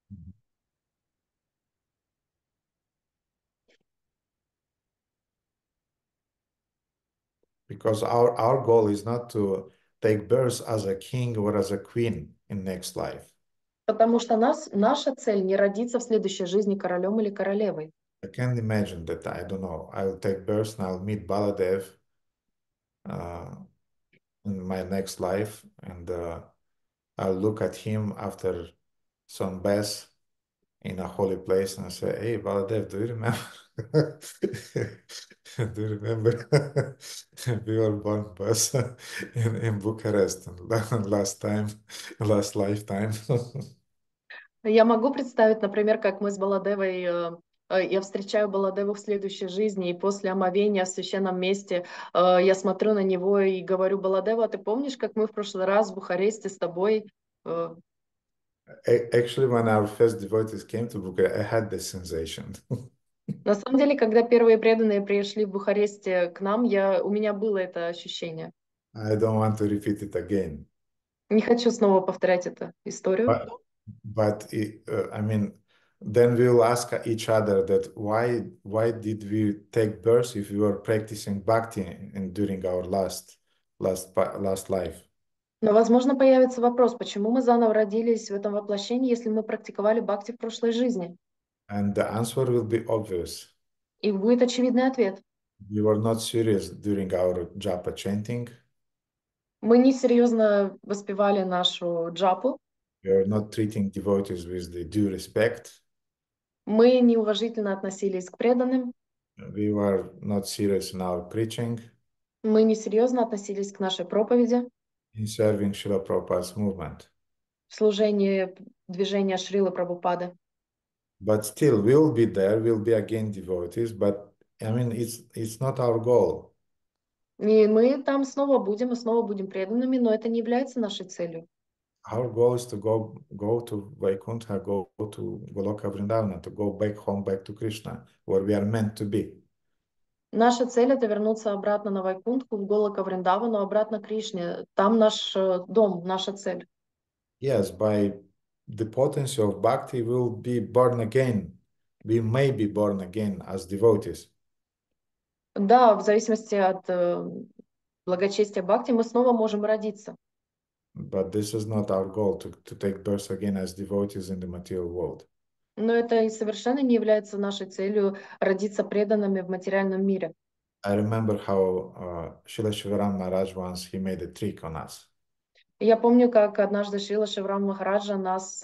Because our goal is not to take birth as a king or as a queen in next life. Потому что наша цель не родиться в следующей жизни королем или королевой. I can't imagine that, I don't know, I'll take birth and I'll meet Baladev in my next life, and I'll look at him after some bath in a holy place and say, "Hey, Baladev, do you remember? Do you remember we were born both in Bucharest last lifetime?" Я могу представить, например, как мы с Баладевой, я встречаю Баладеву в следующей жизни, и после омовения в священном месте я смотрю на него и говорю: Баладева, ты помнишь, как мы в прошлый раз в Бухаресте с тобой? Actually, when our first devotees came to Bucharest, I had this sensation. На самом деле, когда первые преданные пришли в Бухаресте к нам, у меня было это ощущение. I don't want to repeat it again. Не хочу снова повторять эту историю. But I mean, then we will ask each other that why did we take birth if we were practicing bhakti during our last life? Но, возможно, появится вопрос, почему мы заново родились в этом воплощении, если мы практиковали бхакти в прошлой жизни? And the answer will be obvious. И будет очевидный ответ. We were not serious during our japa chanting. Мы несерьезно воспевали нашу джапу. We are not treating devotees with the due respect. Мы неуважительно относились к преданным. We were not serious in our preaching. Мы несерьезно относились к нашей проповеди. In serving Srila Prabhupada's movement. В служении движения Шрилы Прабхупады. But still, we'll be there, we'll be again devotees, but I mean, it's not our goal. И мы там снова будем, и снова будем преданными, но это не является нашей целью. Our goal is to go to Vaikuntha, go to Goloka Vrindavana, to go back home, back to Krishna, where we are meant to be. Наша цель — это вернуться обратно на Вайкунтху, в Голока Вриндавану, обратно к Кришне. Там наш дом, наша цель. Yes, by the potency of bhakti, we'll be born again. We may be born again as devotees. Да, в зависимости от благочестия бхакти мы снова можем родиться. But this is not our goal to take birth again as devotees in the material world. Но это и совершенно не является нашей целью родиться преданными в материальном мире. I remember how Srila Shivaram Maharaj once he made a trick on us. Я помню, как однажды Шрила Шиврам Махараджа нас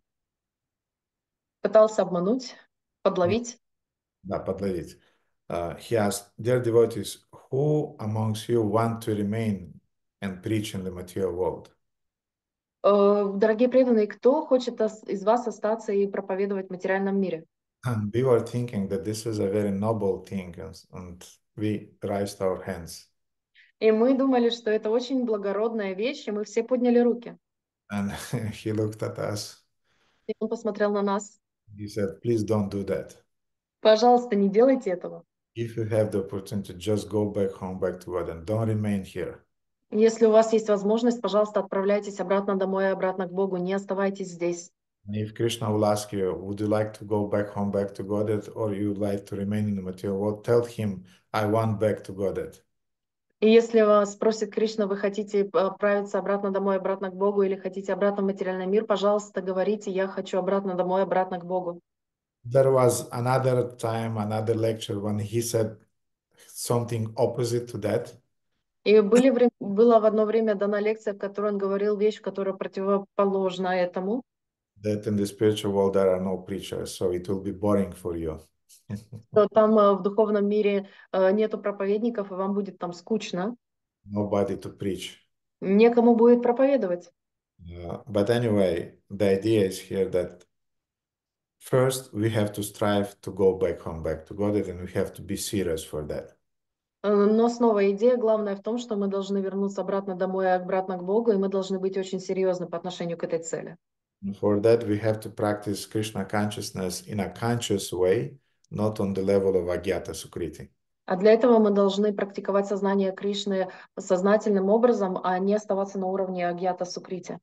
пытался обмануть, подловить. Да, подловить. He asked, "Dear devotees, who amongst you want to remain and preach in the material world?" Дорогие преданные, кто хочет из вас остаться и проповедовать в материальном мире? And we were thinking that this is a very noble thing, and we raised our hands. И мы думали, что это очень благородная вещь, и мы все подняли руки. And he looked at us. И он посмотрел на нас. He said, "Please don't do that. Пожалуйста, не делайте этого. If you have the opportunity, just go back home, back to God, and don't remain here." Если у вас есть возможность, пожалуйста, отправляйтесь обратно домой и обратно к Богу, не оставайтесь здесь. And if Krishna will ask you, "Would you like to go back home, back to Godhead, or you would like to remain in the material world?" Tell him, "I want back to Godhead." И если вас спросит Кришна, вы хотите отправиться обратно домой, обратно к Богу, или хотите обратно в материальный мир, пожалуйста, говорите: я хочу обратно домой, обратно к Богу. There was another time, another lecture when he said something opposite to that. И была в одно время дана лекция, в которой он говорил вещь, которая противоположна этому. That in the spiritual world there are no preachers, so it will be boring for you. Что там в духовном мире нету проповедников, и вам будет там скучно. Nobody to preach. Некому будет проповедовать. But anyway, the idea is here that first we have to strive to go back home, back to Godhead, and we have to be serious for that. Но снова идея главная в том, что мы должны вернуться обратно домой, обратно к Богу, и мы должны быть очень серьезны по отношению к этой цели. And for that, we have to practice Krishna consciousness in a conscious way, not on the level of Agyata Sukriti. А для этого мы должны практиковать сознание Кришны сознательным образом, а не оставаться на уровне Агьята Сукрити.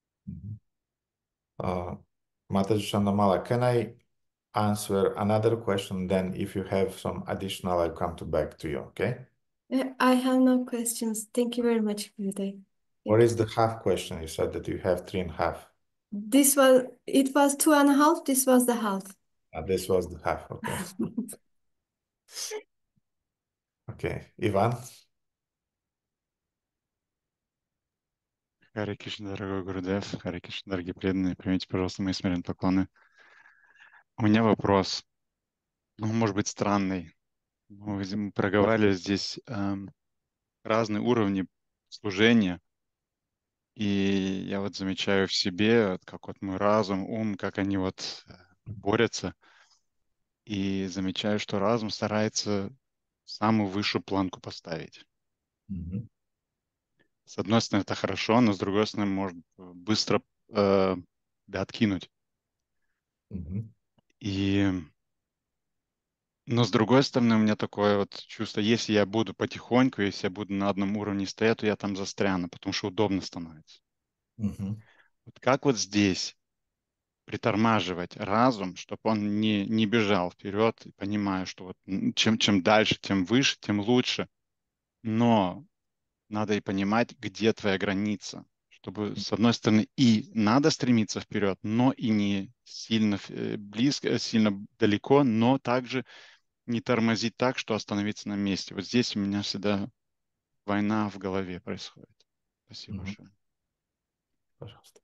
Mataji Chandamala, can I answer another question? Then if you have some additional, I'll come back to you, okay? I have no questions. Thank you very much, Gurudev. What is the half question? You said that you have 3.5. It was 2.5, this was the half. This was the half. Okay. Okay. Иван? Харе Кришна, дорогой Гурудев, Харе Кришна, дорогие преданные, примите, пожалуйста, мои смиренные поклоны. У меня вопрос, может быть, странный. Мы проговаривали здесь разные уровни служения, и я вот замечаю в себе, как вот мой разум, ум, как они вот борются, и замечаю, что разум старается самую высшую планку поставить. Мгм. С одной стороны, это хорошо, но с другой стороны, может быстро да, откинуть. Мгм. Но с другой стороны, у меня такое вот чувство, если я буду потихоньку, если я буду на одном уровне стоять, то я там застряну, потому что удобно становится. Мгм. Вот как вот здесь притормаживать разум, чтобы он не бежал вперед, понимая, что вот чем дальше, тем выше, тем лучше. Но надо и понимать, где твоя граница, чтобы, с одной стороны, и надо стремиться вперед, но и не сильно близко, сильно далеко, но также не тормозить так, что остановиться на месте. Вот здесь у меня всегда война в голове происходит. Спасибо Мгм. большое. Пожалуйста.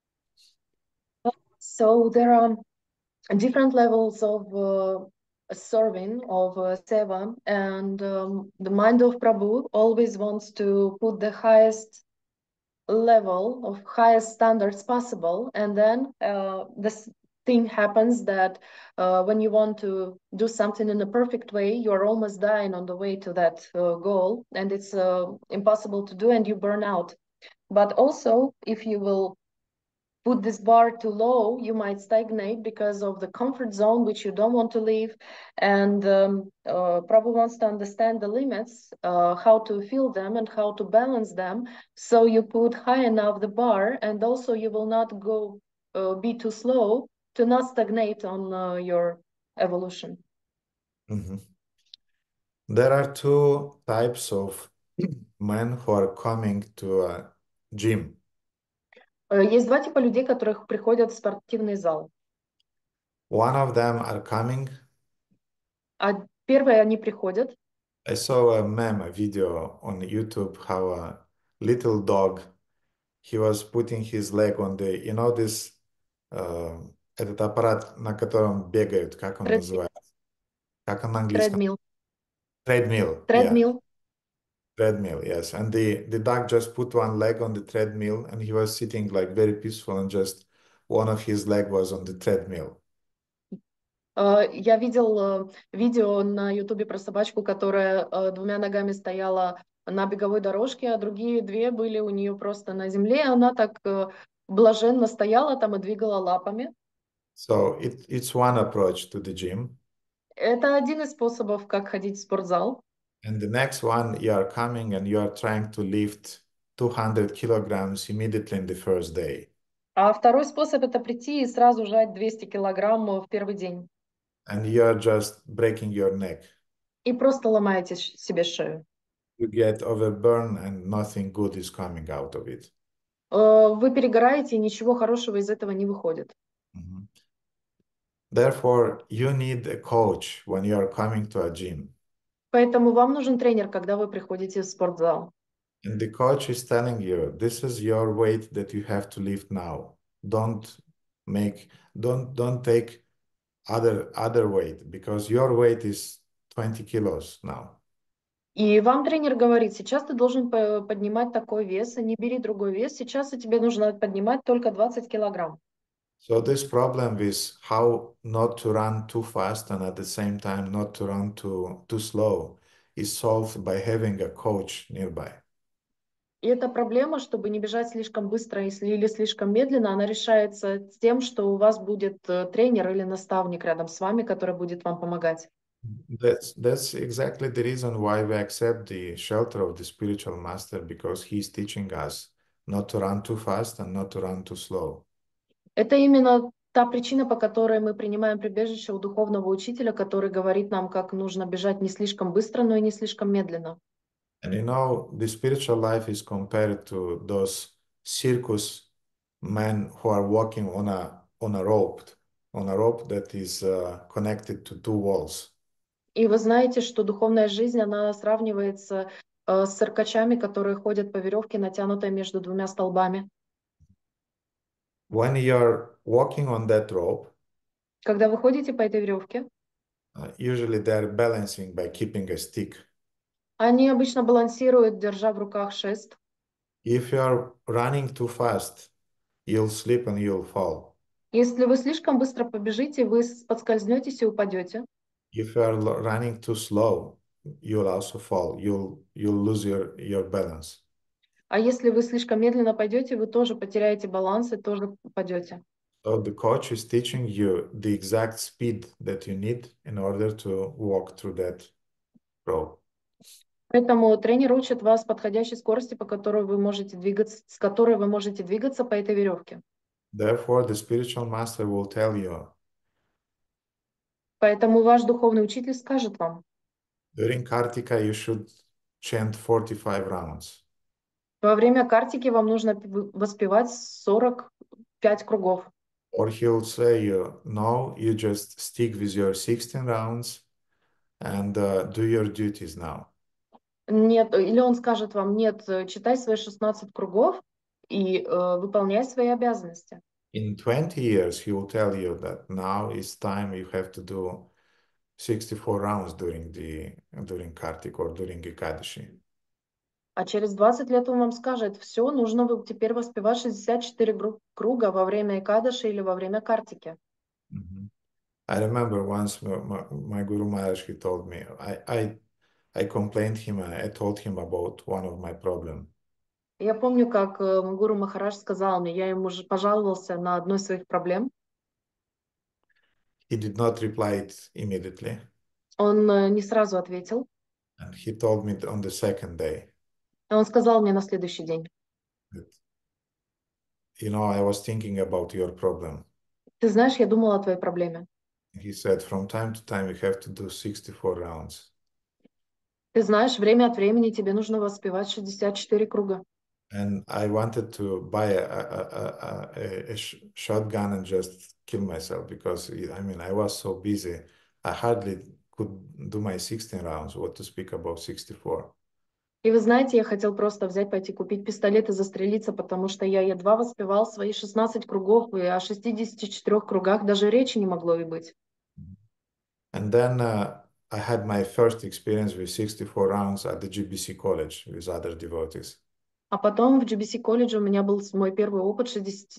So there are different levels of serving of seva, and the mind of Prabhu always wants to put the highest level of highest standards possible, and then this thing happens that when you want to do something in a perfect way, you're almost dying on the way to that goal, and it's impossible to do, and you burn out. But also, if you will put this bar too low, you might stagnate because of the comfort zone which you don't want to leave. And Prabhu wants to understand the limits, how to feel them and how to balance them. So you put high enough the bar, and also you will not go be too slow to not stagnate on your evolution. Мгм. There are two types of men who are coming to a gym. Есть два типа людей, которые приходят в спортивный зал. One of them are coming. Первые они приходят. I saw a meme, a video on YouTube, how a little dog, he was putting his leg on the, this, этот аппарат, на котором бегают, как он называется? Как он на английском? Treadmill. Treadmill, yeah. Treadmill. Treadmill, yes. And the dog just put one leg on the treadmill and he was sitting like very peaceful and just one of his leg was on the treadmill. Я видел видео на Ютубе про собачку, которая двумя ногами стояла на беговой дорожке, а другие две были у нее просто на земле, и она так блаженно стояла там и двигала лапами. So it's one approach to the gym. Это один из способов, как ходить в спортзал. And the next one, you are coming and you are trying to lift 200 kilograms immediately in the first day. А второй способ — это прийти и сразу жать 200 килограмм в первый день. And you are just breaking your neck. И просто ломаете себе шею. You get overburn and nothing good is coming out of it. Вы перегораете, и ничего хорошего из этого не выходит. Mhm. Therefore, you need a coach when you are coming to a gym. Поэтому вам нужен тренер, когда вы приходите в спортзал. And the coach is telling you, this is your weight that you have to lift now. Don't take other weight because your weight is 20 kilos now. И вам тренер говорит, сейчас ты должен поднимать такой вес, и не бери другой вес, сейчас тебе нужно поднимать только 20 килограмм. So this problem is how not to run too fast and at the same time not to run too slow is solved by having a coach nearby. И эта проблема, чтобы не бежать слишком быстро или слишком медленно, она решается тем, что у вас будет тренер или наставник рядом с вами, который будет вам помогать. That's exactly the reason why we accept the shelter of the spiritual master, because he's teaching us not to run too fast and not to run too slow. Это именно та причина, по которой мы принимаем прибежище у духовного учителя, который говорит нам, как нужно бежать не слишком быстро, но и не слишком медленно. And the spiritual life is compared to those circus men who are walking on a rope, on a rope that is connected to two walls. И вы знаете, что духовная жизнь, она сравнивается с циркачами, которые ходят по веревке, натянутой между двумя столбами. When you're walking on that rope, Когда вы ходите по этой веревке, usually they're balancing by keeping a stick. они обычно балансируют, держа в руках шест. If you're running too fast, you'll slip and you'll fall. Если вы слишком быстро побежите, вы подскользнетесь и упадете. If you're running too slow, you'll also fall. You'll lose your balance. А если вы слишком медленно пойдете, вы тоже потеряете баланс и тоже упадете. So the coach is teaching you the exact speed that you need in order to walk through that rope. Поэтому тренер учит вас подходящей скорости, по которой вы можете двигаться, с которой вы можете двигаться по этой веревке. Therefore, the spiritual master will tell you, Поэтому ваш духовный учитель скажет вам, during Kartika, you should chant 45 rounds. во время картики вам нужно воспевать 45 кругов. Or he'll say you, no, you just stick with your 16 rounds and do your duties now. Нет, или он скажет вам, нет, читай свои 16 кругов и выполняй свои обязанности. In 20 years, he will tell you that now it's time you have to do 64 rounds during Kartik or during Ekadashi. А через 20 лет он вам скажет, все, нужно теперь воспевать 64 круга во время Экадаши или во время картики. I remember once my Guru Maharaj, he told me, I complained him, I told him about one of my problems. Я помню, как Гуру Махарадж сказал мне, я ему же пожаловался на одну из своих проблем. He did not reply it immediately. Он не сразу ответил. And he told me on the second day. Он сказал мне на следующий день. That, I was thinking about your problem. Ты знаешь, я думал о твоей проблеме. He said, from time to time, you have to do 64 rounds. Ты знаешь, время от времени тебе нужно воспевать 64 круга. And I wanted to buy a shotgun and just kill myself because, I was so busy. I hardly could do my 16 rounds, what to speak about 64. И вы знаете, я хотел просто взять, пойти купить пистолет и застрелиться, потому что я едва воспевал свои 16 кругов, и о 64 кругах даже речи не могло и быть. And then I had my first experience with 64 rounds at the GBC college with other devotees. А потом в GBC колледже у меня был мой первый опыт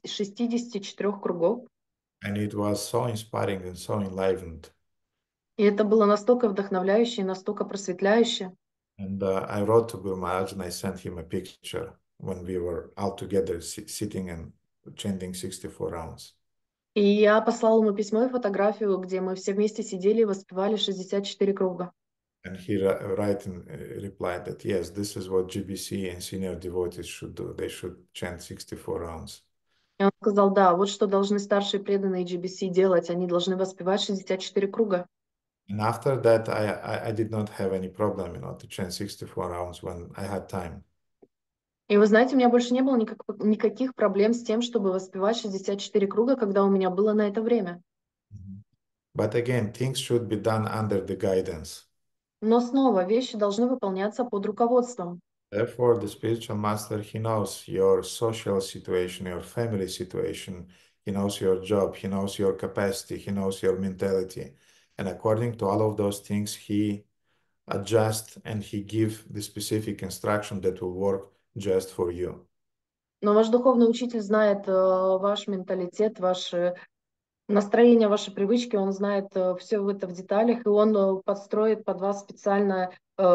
64 кругов. And it was so inspiring and so enlivened. И это было настолько вдохновляюще и настолько просветляюще. And I wrote to Guru Maharaj and I sent him a picture when we were all together sitting and chanting 64 rounds. И я послала ему письмо и фотографию, где мы все вместе сидели и воспевали 64 круга. And he replied that, yes, this is what GBC and senior devotees should do. They should chant 64 rounds. И он сказал, да, вот что должны старшие преданные GBC делать. Они должны воспевать 64 круга. And after that, I did not have any problem, to chant 64 rounds when I had time. И вы знаете, у меня больше не было никаких проблем с тем, чтобы воспевать 64 круга, когда у меня было на это время. But again, things should be done under the guidance. Но снова вещи должны выполняться под руководством. Therefore, the spiritual master, he knows your social situation, your family situation, he knows your job, he knows your capacity, he knows your mentality. And according to all of those things, he adjusts and he gives the specific instruction that will work just for you. Но ваш духовный учитель знает ваш менталитет, ваше настроение, ваши привычки, он знает все это в деталях, и он подстроит под вас специально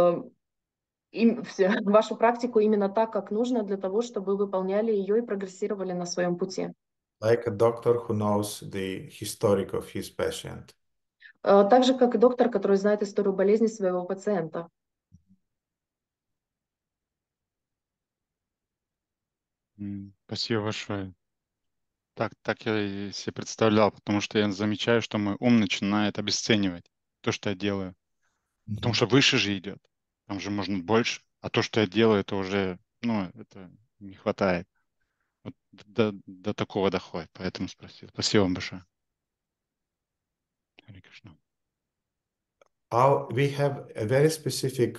вашу практику именно так, как нужно, для того, чтобы вы выполняли ее и прогрессировали на своем пути. Like a doctor who knows the historic of his patient. Так же, как и доктор, который знает историю болезни своего пациента. Спасибо большое. Так я и себе представлял, потому что я замечаю, что мой ум начинает обесценивать то, что я делаю. Потому что выше же идет. Там же можно больше. А то, что я делаю, это уже, это не хватает. Вот до такого доходит. Поэтому спросил. Спасибо вам большое. Hare Krishna. We have a very specific,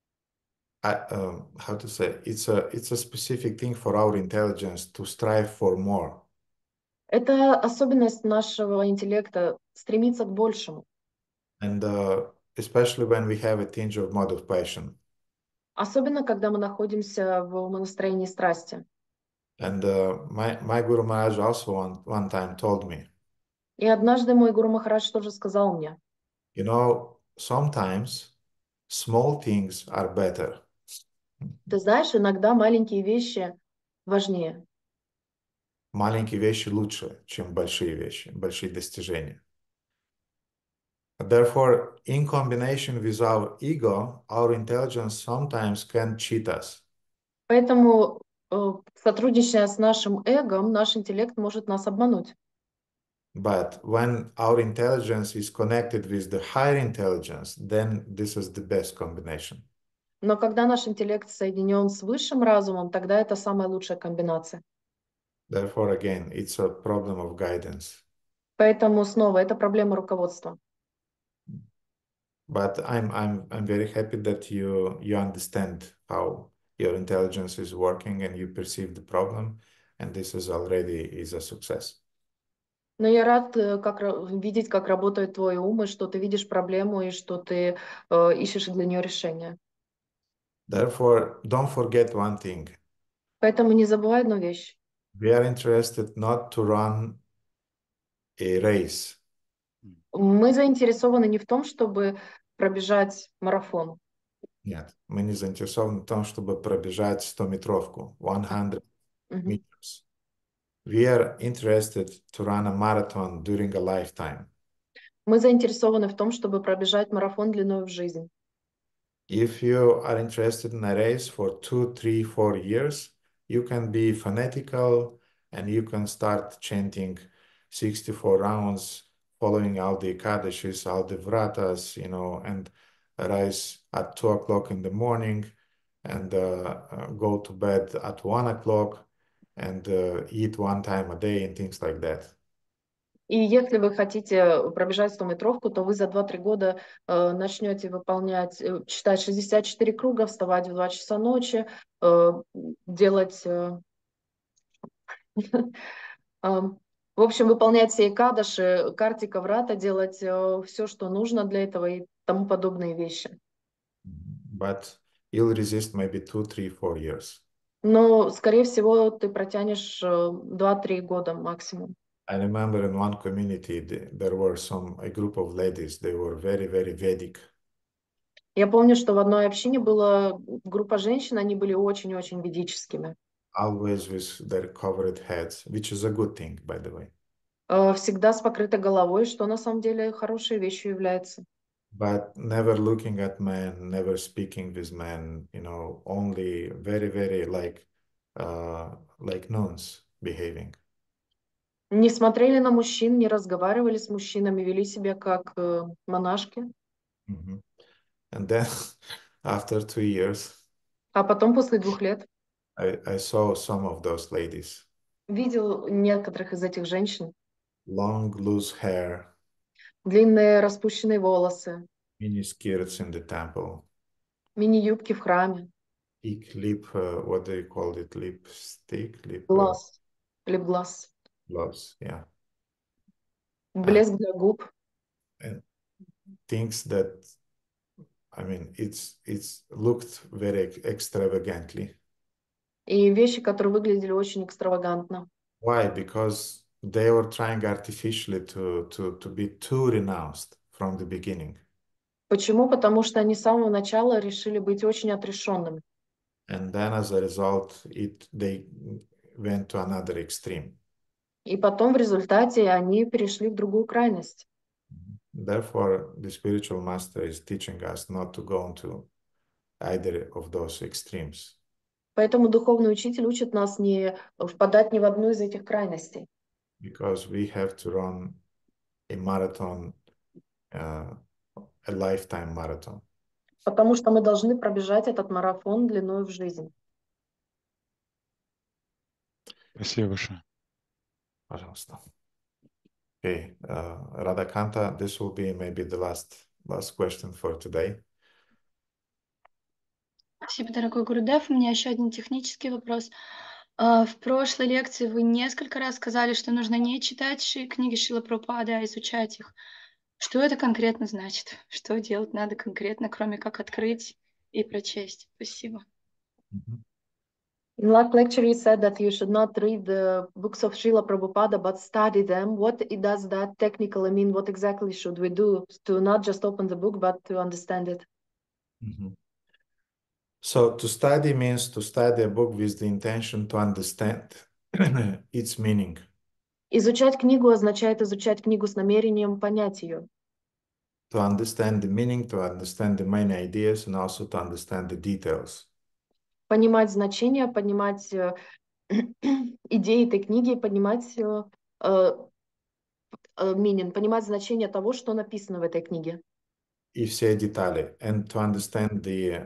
how to say, it's a specific thing for our intelligence to strive for more. Это особенность нашего интеллекта стремиться к большему. And especially when we have a tinge of mode of passion. Особенно, когда мы находимся в настроении страсти. And my Guru Maharaj also one time told me, И однажды мой Гуру Махарадж тоже сказал мне, you know, sometimes small things are better. ты знаешь, иногда маленькие вещи важнее. Маленькие вещи лучше, чем большие вещи, большие достижения. Therefore, in combination with our ego, our intelligence sometimes can cheat us. Поэтому, сотрудничая с нашим эго, наш интеллект может нас обмануть. But when our intelligence is connected with the higher intelligence, then this is the best combination. Но когда наш интеллект соединен с высшим разумом, тогда это самая лучшая комбинация. Therefore, again, it's a problem of guidance. Поэтому снова это проблема руководства. But I'm very happy that you understand how your intelligence is working and you perceive the problem, and this is already a success. Но я рад видеть, как работает твой ум, и что ты видишь проблему, и что ты ищешь для нее решение. Therefore, don't forget one thing. Поэтому не забывай одну вещь. We are interested not to run a race. Мы заинтересованы не в том, чтобы пробежать марафон. Нет, мы не заинтересованы в том, чтобы пробежать 100-метровку, 100 meters. We are interested to run a marathon during a lifetime. Мы заинтересованы в том, чтобы пробежать марафон длиной в жизнь. If you are interested in a race for 2, 3, 4 years, you can be fanatical and you can start chanting 64 rounds, following all the Ekadashis, all the Vratas, you know, and rise at 2 o'clock in the morning and go to bed at 1 o'clock and eat 1 time a day and things like that. И если вы хотите пробежать 100-метровку, то вы за 2-3 года начнете выполнять, читать 64 круга, вставать в 2 часа ночи, делать... В общем, выполнять все экадаши, картика врата, делать все, что нужно для этого и тому подобные вещи. But you'll resist maybe 2, 3, 4 years. Но, скорее всего, ты протянешь 2-3 года максимум. I remember in one community there were a group of ladies. They were very, very Vedic. Я помню, что в одной общине была группа женщин, они были очень-очень ведическими. Always with their covered heads, which is a good thing, by the way. Всегда с покрытой головой, что на самом деле хорошей вещью является. But never looking at men, never speaking with men, you know, only very, very like nuns behaving. Не смотрели на мужчин, не разговаривали с мужчинами, вели себя как монашки. And then after 2 years, А потом, после 2 лет, I saw some of those ladies. видел некоторых из этих женщин. Long, loose hair. Длинные распущенные волосы. Mini skirts in the temple. Мини-юбки в храме. Lip, what do you call it? Lipstick? Глаз. Лип-глаз. Gloves, yeah. Блеск для губ. And things that, I mean, it's looked very extravagantly. И вещи, которые выглядели очень экстравагантно. Why? Because they were trying artificially to be too renounced from the beginning. Почему? Потому что они с самого начала решили быть очень отрешенными. And then as a result, they went to another extreme. И потом в результате они перешли в другую крайность. Therefore, the spiritual master is teaching us not to go into either of those extremes. Поэтому духовный учитель учит нас не впадать ни в одну из этих крайностей. Because we have to run a marathon, a lifetime marathon. Потому что мы должны пробежать этот марафон длиной в жизнь. Спасибо большое. Пожалуйста. Okay, Radhakanta, this will be maybe the last question for today. Спасибо, дорогой Гурудев. У меня еще один технический вопрос. В прошлой лекции вы несколько раз сказали, что нужно не читать книги Шрилы Прабхупады, а изучать их. Что это конкретно значит? Что делать надо конкретно, кроме как открыть и прочесть? Спасибо. In last lecture, you said that you should not read the books of Srila Prabhupada, but study them. What does that technically mean? What exactly should we do to not just open the book, but to understand it? So to study means to study a book with the intention to understand its meaning. Изучать книгу означает изучать книгу с намерением понять ее. To understand the meaning, to understand the main ideas, and also to understand the details. Понимать значение, понимать идеи этой книги, понимать meaning, понимать значение того, что написано в этой книге. И все детали. And to understand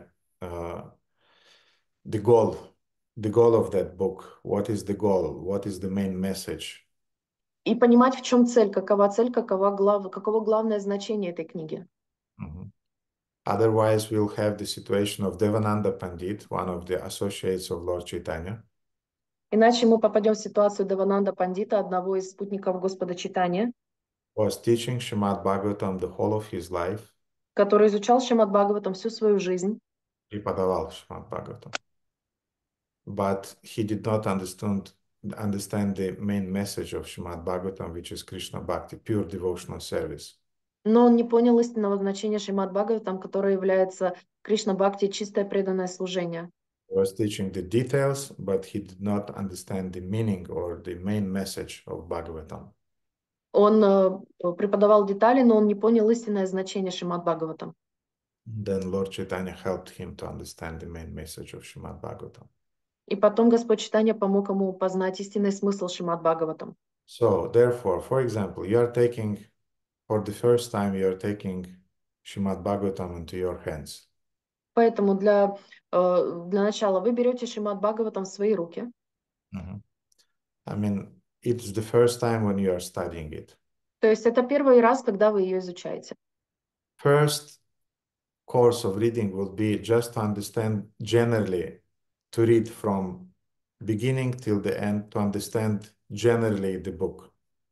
the goal of that book. What is the goal? What is the main message? И понимать, в чем цель, каково главное значение этой книги. Otherwise, we'll have the situation of Devananda Pandit, one of the associates of Lord Chaitanya. Иначе мы попадем в ситуацию Девананда Пандита, одного из спутников Господа Чайтаньи, Was teaching Srimad Bhagavatam the whole of his life. который изучал Шримад Бхагаватам всю свою жизнь. Преподавал Srimad Bhagavatam. But he did not understand the main message of Srimad Bhagavatam, which is Krishna Bhakti, pure devotional service. Но он не понял истинного значения Шримад Бхагаватам, которое является Кришна Бхакти, чистое преданное служение. He was teaching the details, but he did not understand the meaning or the main message of Bhagavatam. Он преподавал детали, но он не понял истинное значение Шримад Бхагаватам. Then Lord Chaitanya helped him to understand the main message of Srimad Bhagavatam. И потом Господь Чайтанья помог ему познать истинный смысл Шримад Бхагаватам. So, therefore, for example, for the first time, you are taking Srimad Bhagavatam into your hands. Поэтому для начала вы берете Шримад Бхагаватам в свои руки. I mean, it's the first time when you are studying it. То есть это первый раз, когда вы ее изучаете. First course of reading will be just to understand generally, to read from beginning till the end, to understand generally the book.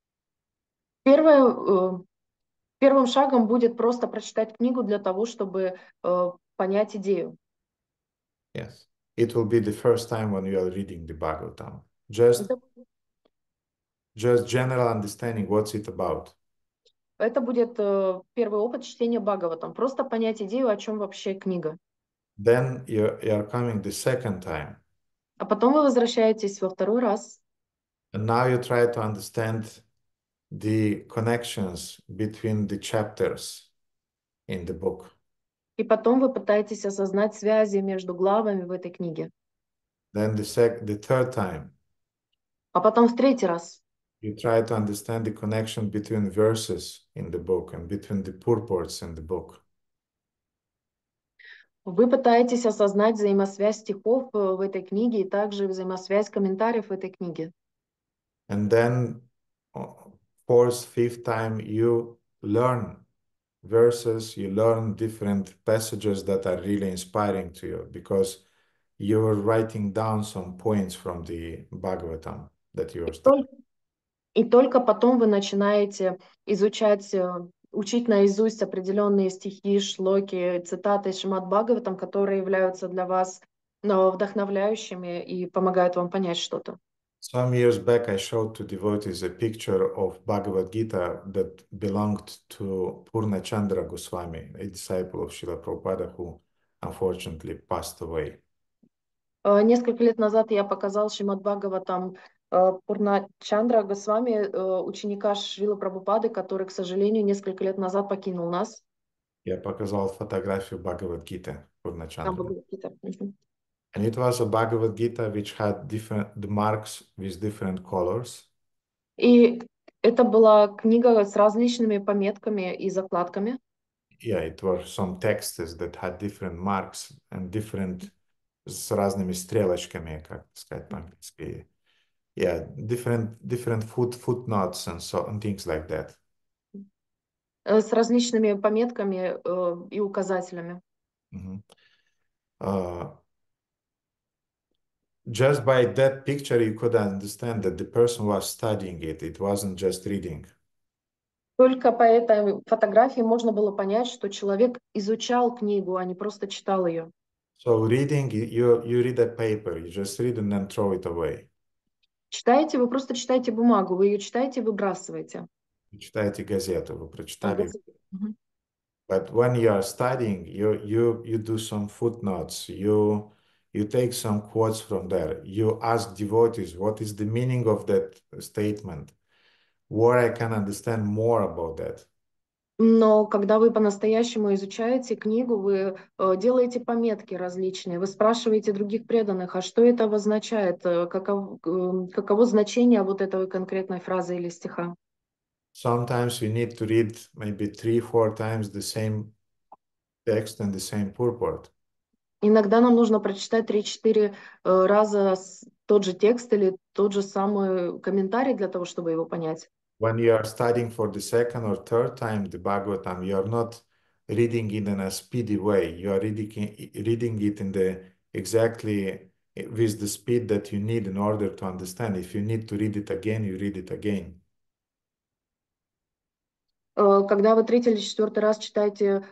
Первым шагом будет просто прочитать книгу для того, чтобы понять идею. Yes, it will be the first time when you are reading the Bhagavatam. Just general understanding what's it about. Это будет первый опыт чтения Бхагаватам. Просто понять идею, о чем вообще книга. Then you are coming the second time. А потом вы возвращаетесь во второй раз. And now you try to understand the connections between the chapters in the book. И потом вы пытаетесь осознать связи между главами в этой книге. Then the third time. А потом в третий раз. You try to understand the connection between verses in the book and between the purports in the book. Вы пытаетесь осознать взаимосвязь стихов в этой книге и также взаимосвязь комментариев в этой книге. And then fourth, fifth time you learn verses, you learn different passages that are really inspiring to you because you're writing down some points from the Bhagavatam that you are studying. И только потом вы начинаете учить наизусть определенные стихи, шлоки, цитаты из Шримад Бхагаватам, которые являются для вас вдохновляющими и помогают вам понять что-то. Some years back, I showed to devotees a picture of Bhagavad Gita that belonged to Purna Chandra Goswami, a disciple of Srila Prabhupada who unfortunately passed away. Несколько лет назад я показал Шримад Бхагаватам Пурна Чандра Госвами, ученика Шрилы Прабхупады, который, к сожалению, несколько лет назад покинул нас. Я показал фотографию Bhagavad Gita Purna Chandra. And it was a Bhagavad Gita which had the marks with different colors. И это была книга с различными пометками и закладками. Yeah, it were some texts that had different marks and different с разными стрелочками, как сказать по-английски. yeah, different footnotes and things like that. С различными пометками и указателями. Just by that picture, you could understand that the person was studying it. It wasn't just reading. Только по этой фотографии можно было понять, что человек изучал книгу, а не просто читал ее. So reading, you read a paper, you just read and then throw it away. Читаете, вы просто читаете бумагу, вы ее читаете и выбрасываете. Вы читаете газету, вы прочитали. Мгм. But when you are studying, you do some footnotes, you take some quotes from there. You ask devotees, what is the meaning of that statement? Where I can understand more about that. Но когда вы по-настоящему изучаете книгу, вы делаете пометки различные, вы спрашиваете других преданных, а что это обозначает, каково значение вот этой конкретной фразы или стиха. Sometimes you need to read maybe 3-4 times the same text and the same purport. Иногда нам нужно прочитать 3-4 раза тот же текст или тот же самый комментарий для того, чтобы его понять. When you are studying for the second or third time the Bhagavatam, you are not reading it in a speedy way. You are reading it in the exactly with the speed that you need in order to understand. If you need to read it again, you read it again. Когда вы 3-й или 4-й раз читаете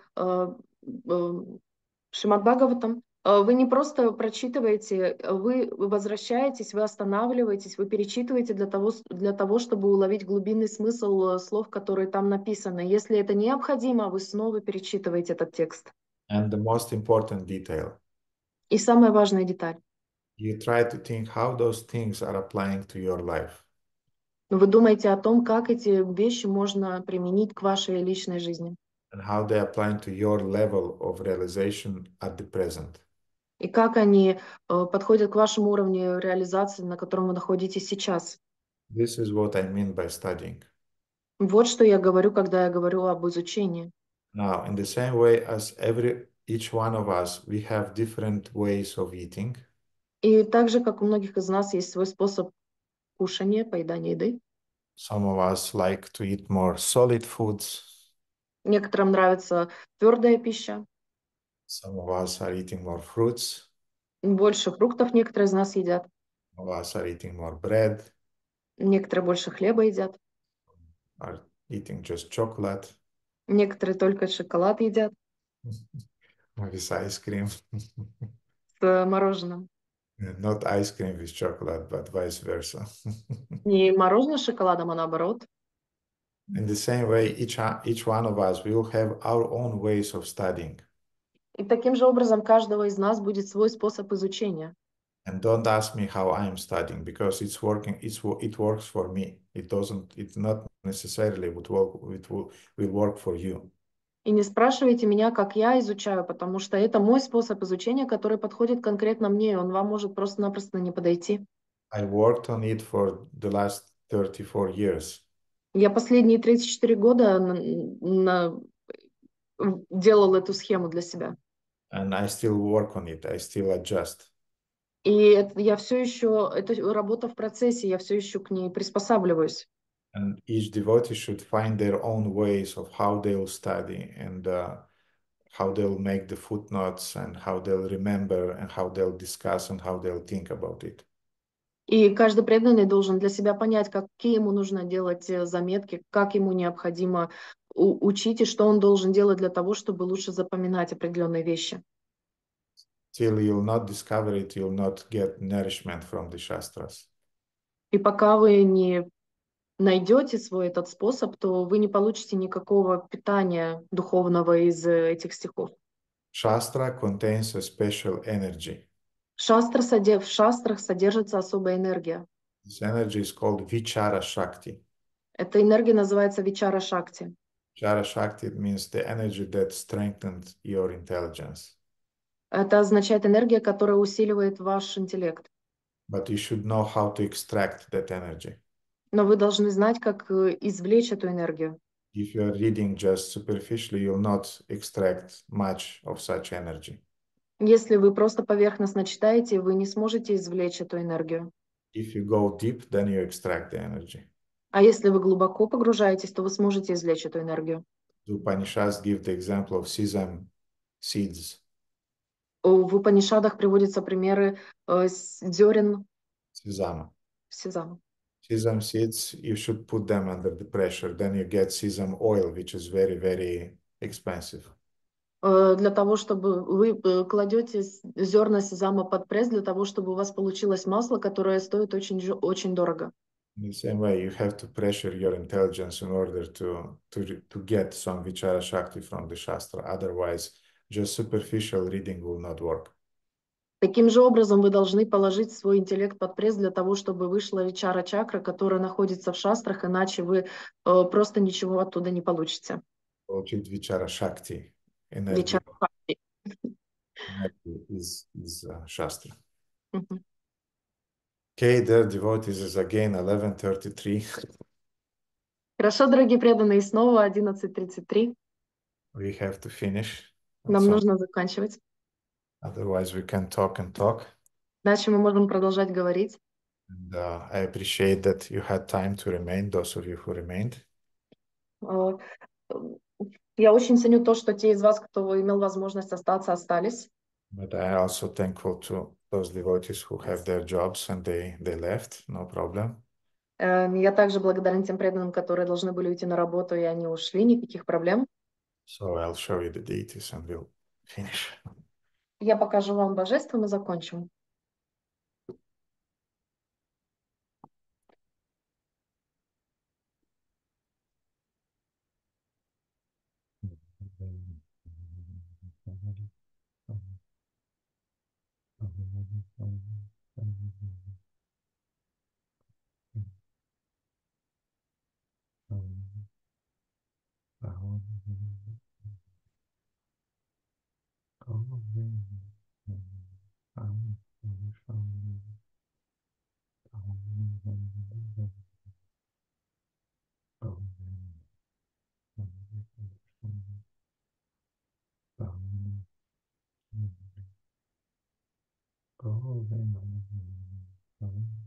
Шримад Бхагаватам, вы не просто прочитываете, вы возвращаетесь, вы останавливаетесь, вы перечитываете для того, чтобы уловить глубинный смысл слов, которые там написаны. Если это необходимо, вы снова перечитываете этот текст. And the most important detail. И самая важная деталь. You try to think how those things are applying to your life. Вы думаете о том, как эти вещи можно применить к вашей личной жизни. And how they apply to your level of realization at the present. И как они подходят к вашему уровню реализации, на котором вы находитесь сейчас. This is what I mean by studying. Вот что я говорю, когда я говорю об изучении. Now, in the same way as each one of us, we have different ways of eating. И так же, как у многих из нас есть свой способ кушания, поедания еды. Some of us like to eat more solid foods. Некоторым нравится твердая пища. Some of us are eating more fruits. Больше фруктов некоторые из нас едят. Some of us are eating more bread. Некоторые больше хлеба едят. Are eating just chocolate. Некоторые только шоколад едят With ice cream. с мороженым. Not ice cream with chocolate, but vice versa. Не мороженое с шоколадом, а наоборот. In the same way, each one of us will have our own ways of studying. И таким же образом каждого из нас будет свой способ изучения. And don't ask me how I am studying, because it's working. It works for me. It's not necessarily will work for you. И не спрашивайте меня, как я изучаю, потому что это мой способ изучения, который подходит конкретно мне, и он вам может просто-напросто не подойти. I worked on it for the last 34 years. Я последние 34 года делал эту схему для себя. And I still work on it. I still adjust. И я все еще, это работа в процессе, я все еще к ней приспосабливаюсь. And each devotee should find their own ways of how they'll study and how they'll make the footnotes and how they'll remember and how they'll discuss and how they'll think about it. И каждый преданный должен для себя понять, какие ему нужно делать заметки, как ему необходимо учить и что он должен делать для того, чтобы лучше запоминать определенные вещи. Till you'll not discover it, you'll not get nourishment from the Shastras. И пока вы не найдете свой этот способ, то вы не получите никакого питания духовного из этих стихов. Shastra contains a special energy. В шастрах содержится особая энергия. This energy is called Vichara Shakti. Эта энергия называется Вичара Шакти. Vichara Shakti means the energy that strengthens your intelligence. Это означает энергия, которая усиливает ваш интеллект. But you should know how to extract that energy. Но вы должны знать, как извлечь эту энергию. If you are reading just superficially, you'll not extract much of such energy. Если вы просто поверхностно читаете, вы не сможете извлечь эту энергию. If you go deep, then you extract the energy. А если вы глубоко погружаетесь, то вы сможете извлечь эту энергию. The Upanishads give the example of sesame seeds. В Упанишадах приводятся примеры зерен Sesame. сезама. Sesame seeds, you should put them under the pressure. Then you get sesame oil, which is very, very expensive. Для того, чтобы вы кладете зерна сезама под пресс, для того, чтобы у вас получилось масло, которое стоит очень дорого. In the same way, you have to pressure your intelligence in order to get some Vichara Shakti from the Shastra. Otherwise, just superficial reading will not work. Таким же образом вы должны положить свой интеллект под пресс для того, чтобы вышла вичара чакра, которая находится в шастрах, иначе вы просто ничего оттуда не получите. Получить Vichara Shakti, energy, Вичара Шакти. energy is Shastra. Мгм. Okay, dear devotees, is again 11:33. Хорошо, дорогие преданные, снова 11:33. We have to finish. Нам So, нужно заканчивать. otherwise, we can talk and talk. Иначе мы можем продолжать говорить. And I appreciate that you had time to remain, those of you who remained. Э, Я очень ценю то, что те из вас, кто имел возможность остаться, остались. But I also thankful to those devotees who have their jobs and they left, no problem. Я также благодарен тем преданным, которые должны были уйти на работу, и они ушли, никаких проблем. So I'll show you the deities and we'll finish. Я покажу вам божество, мы закончим. Oh,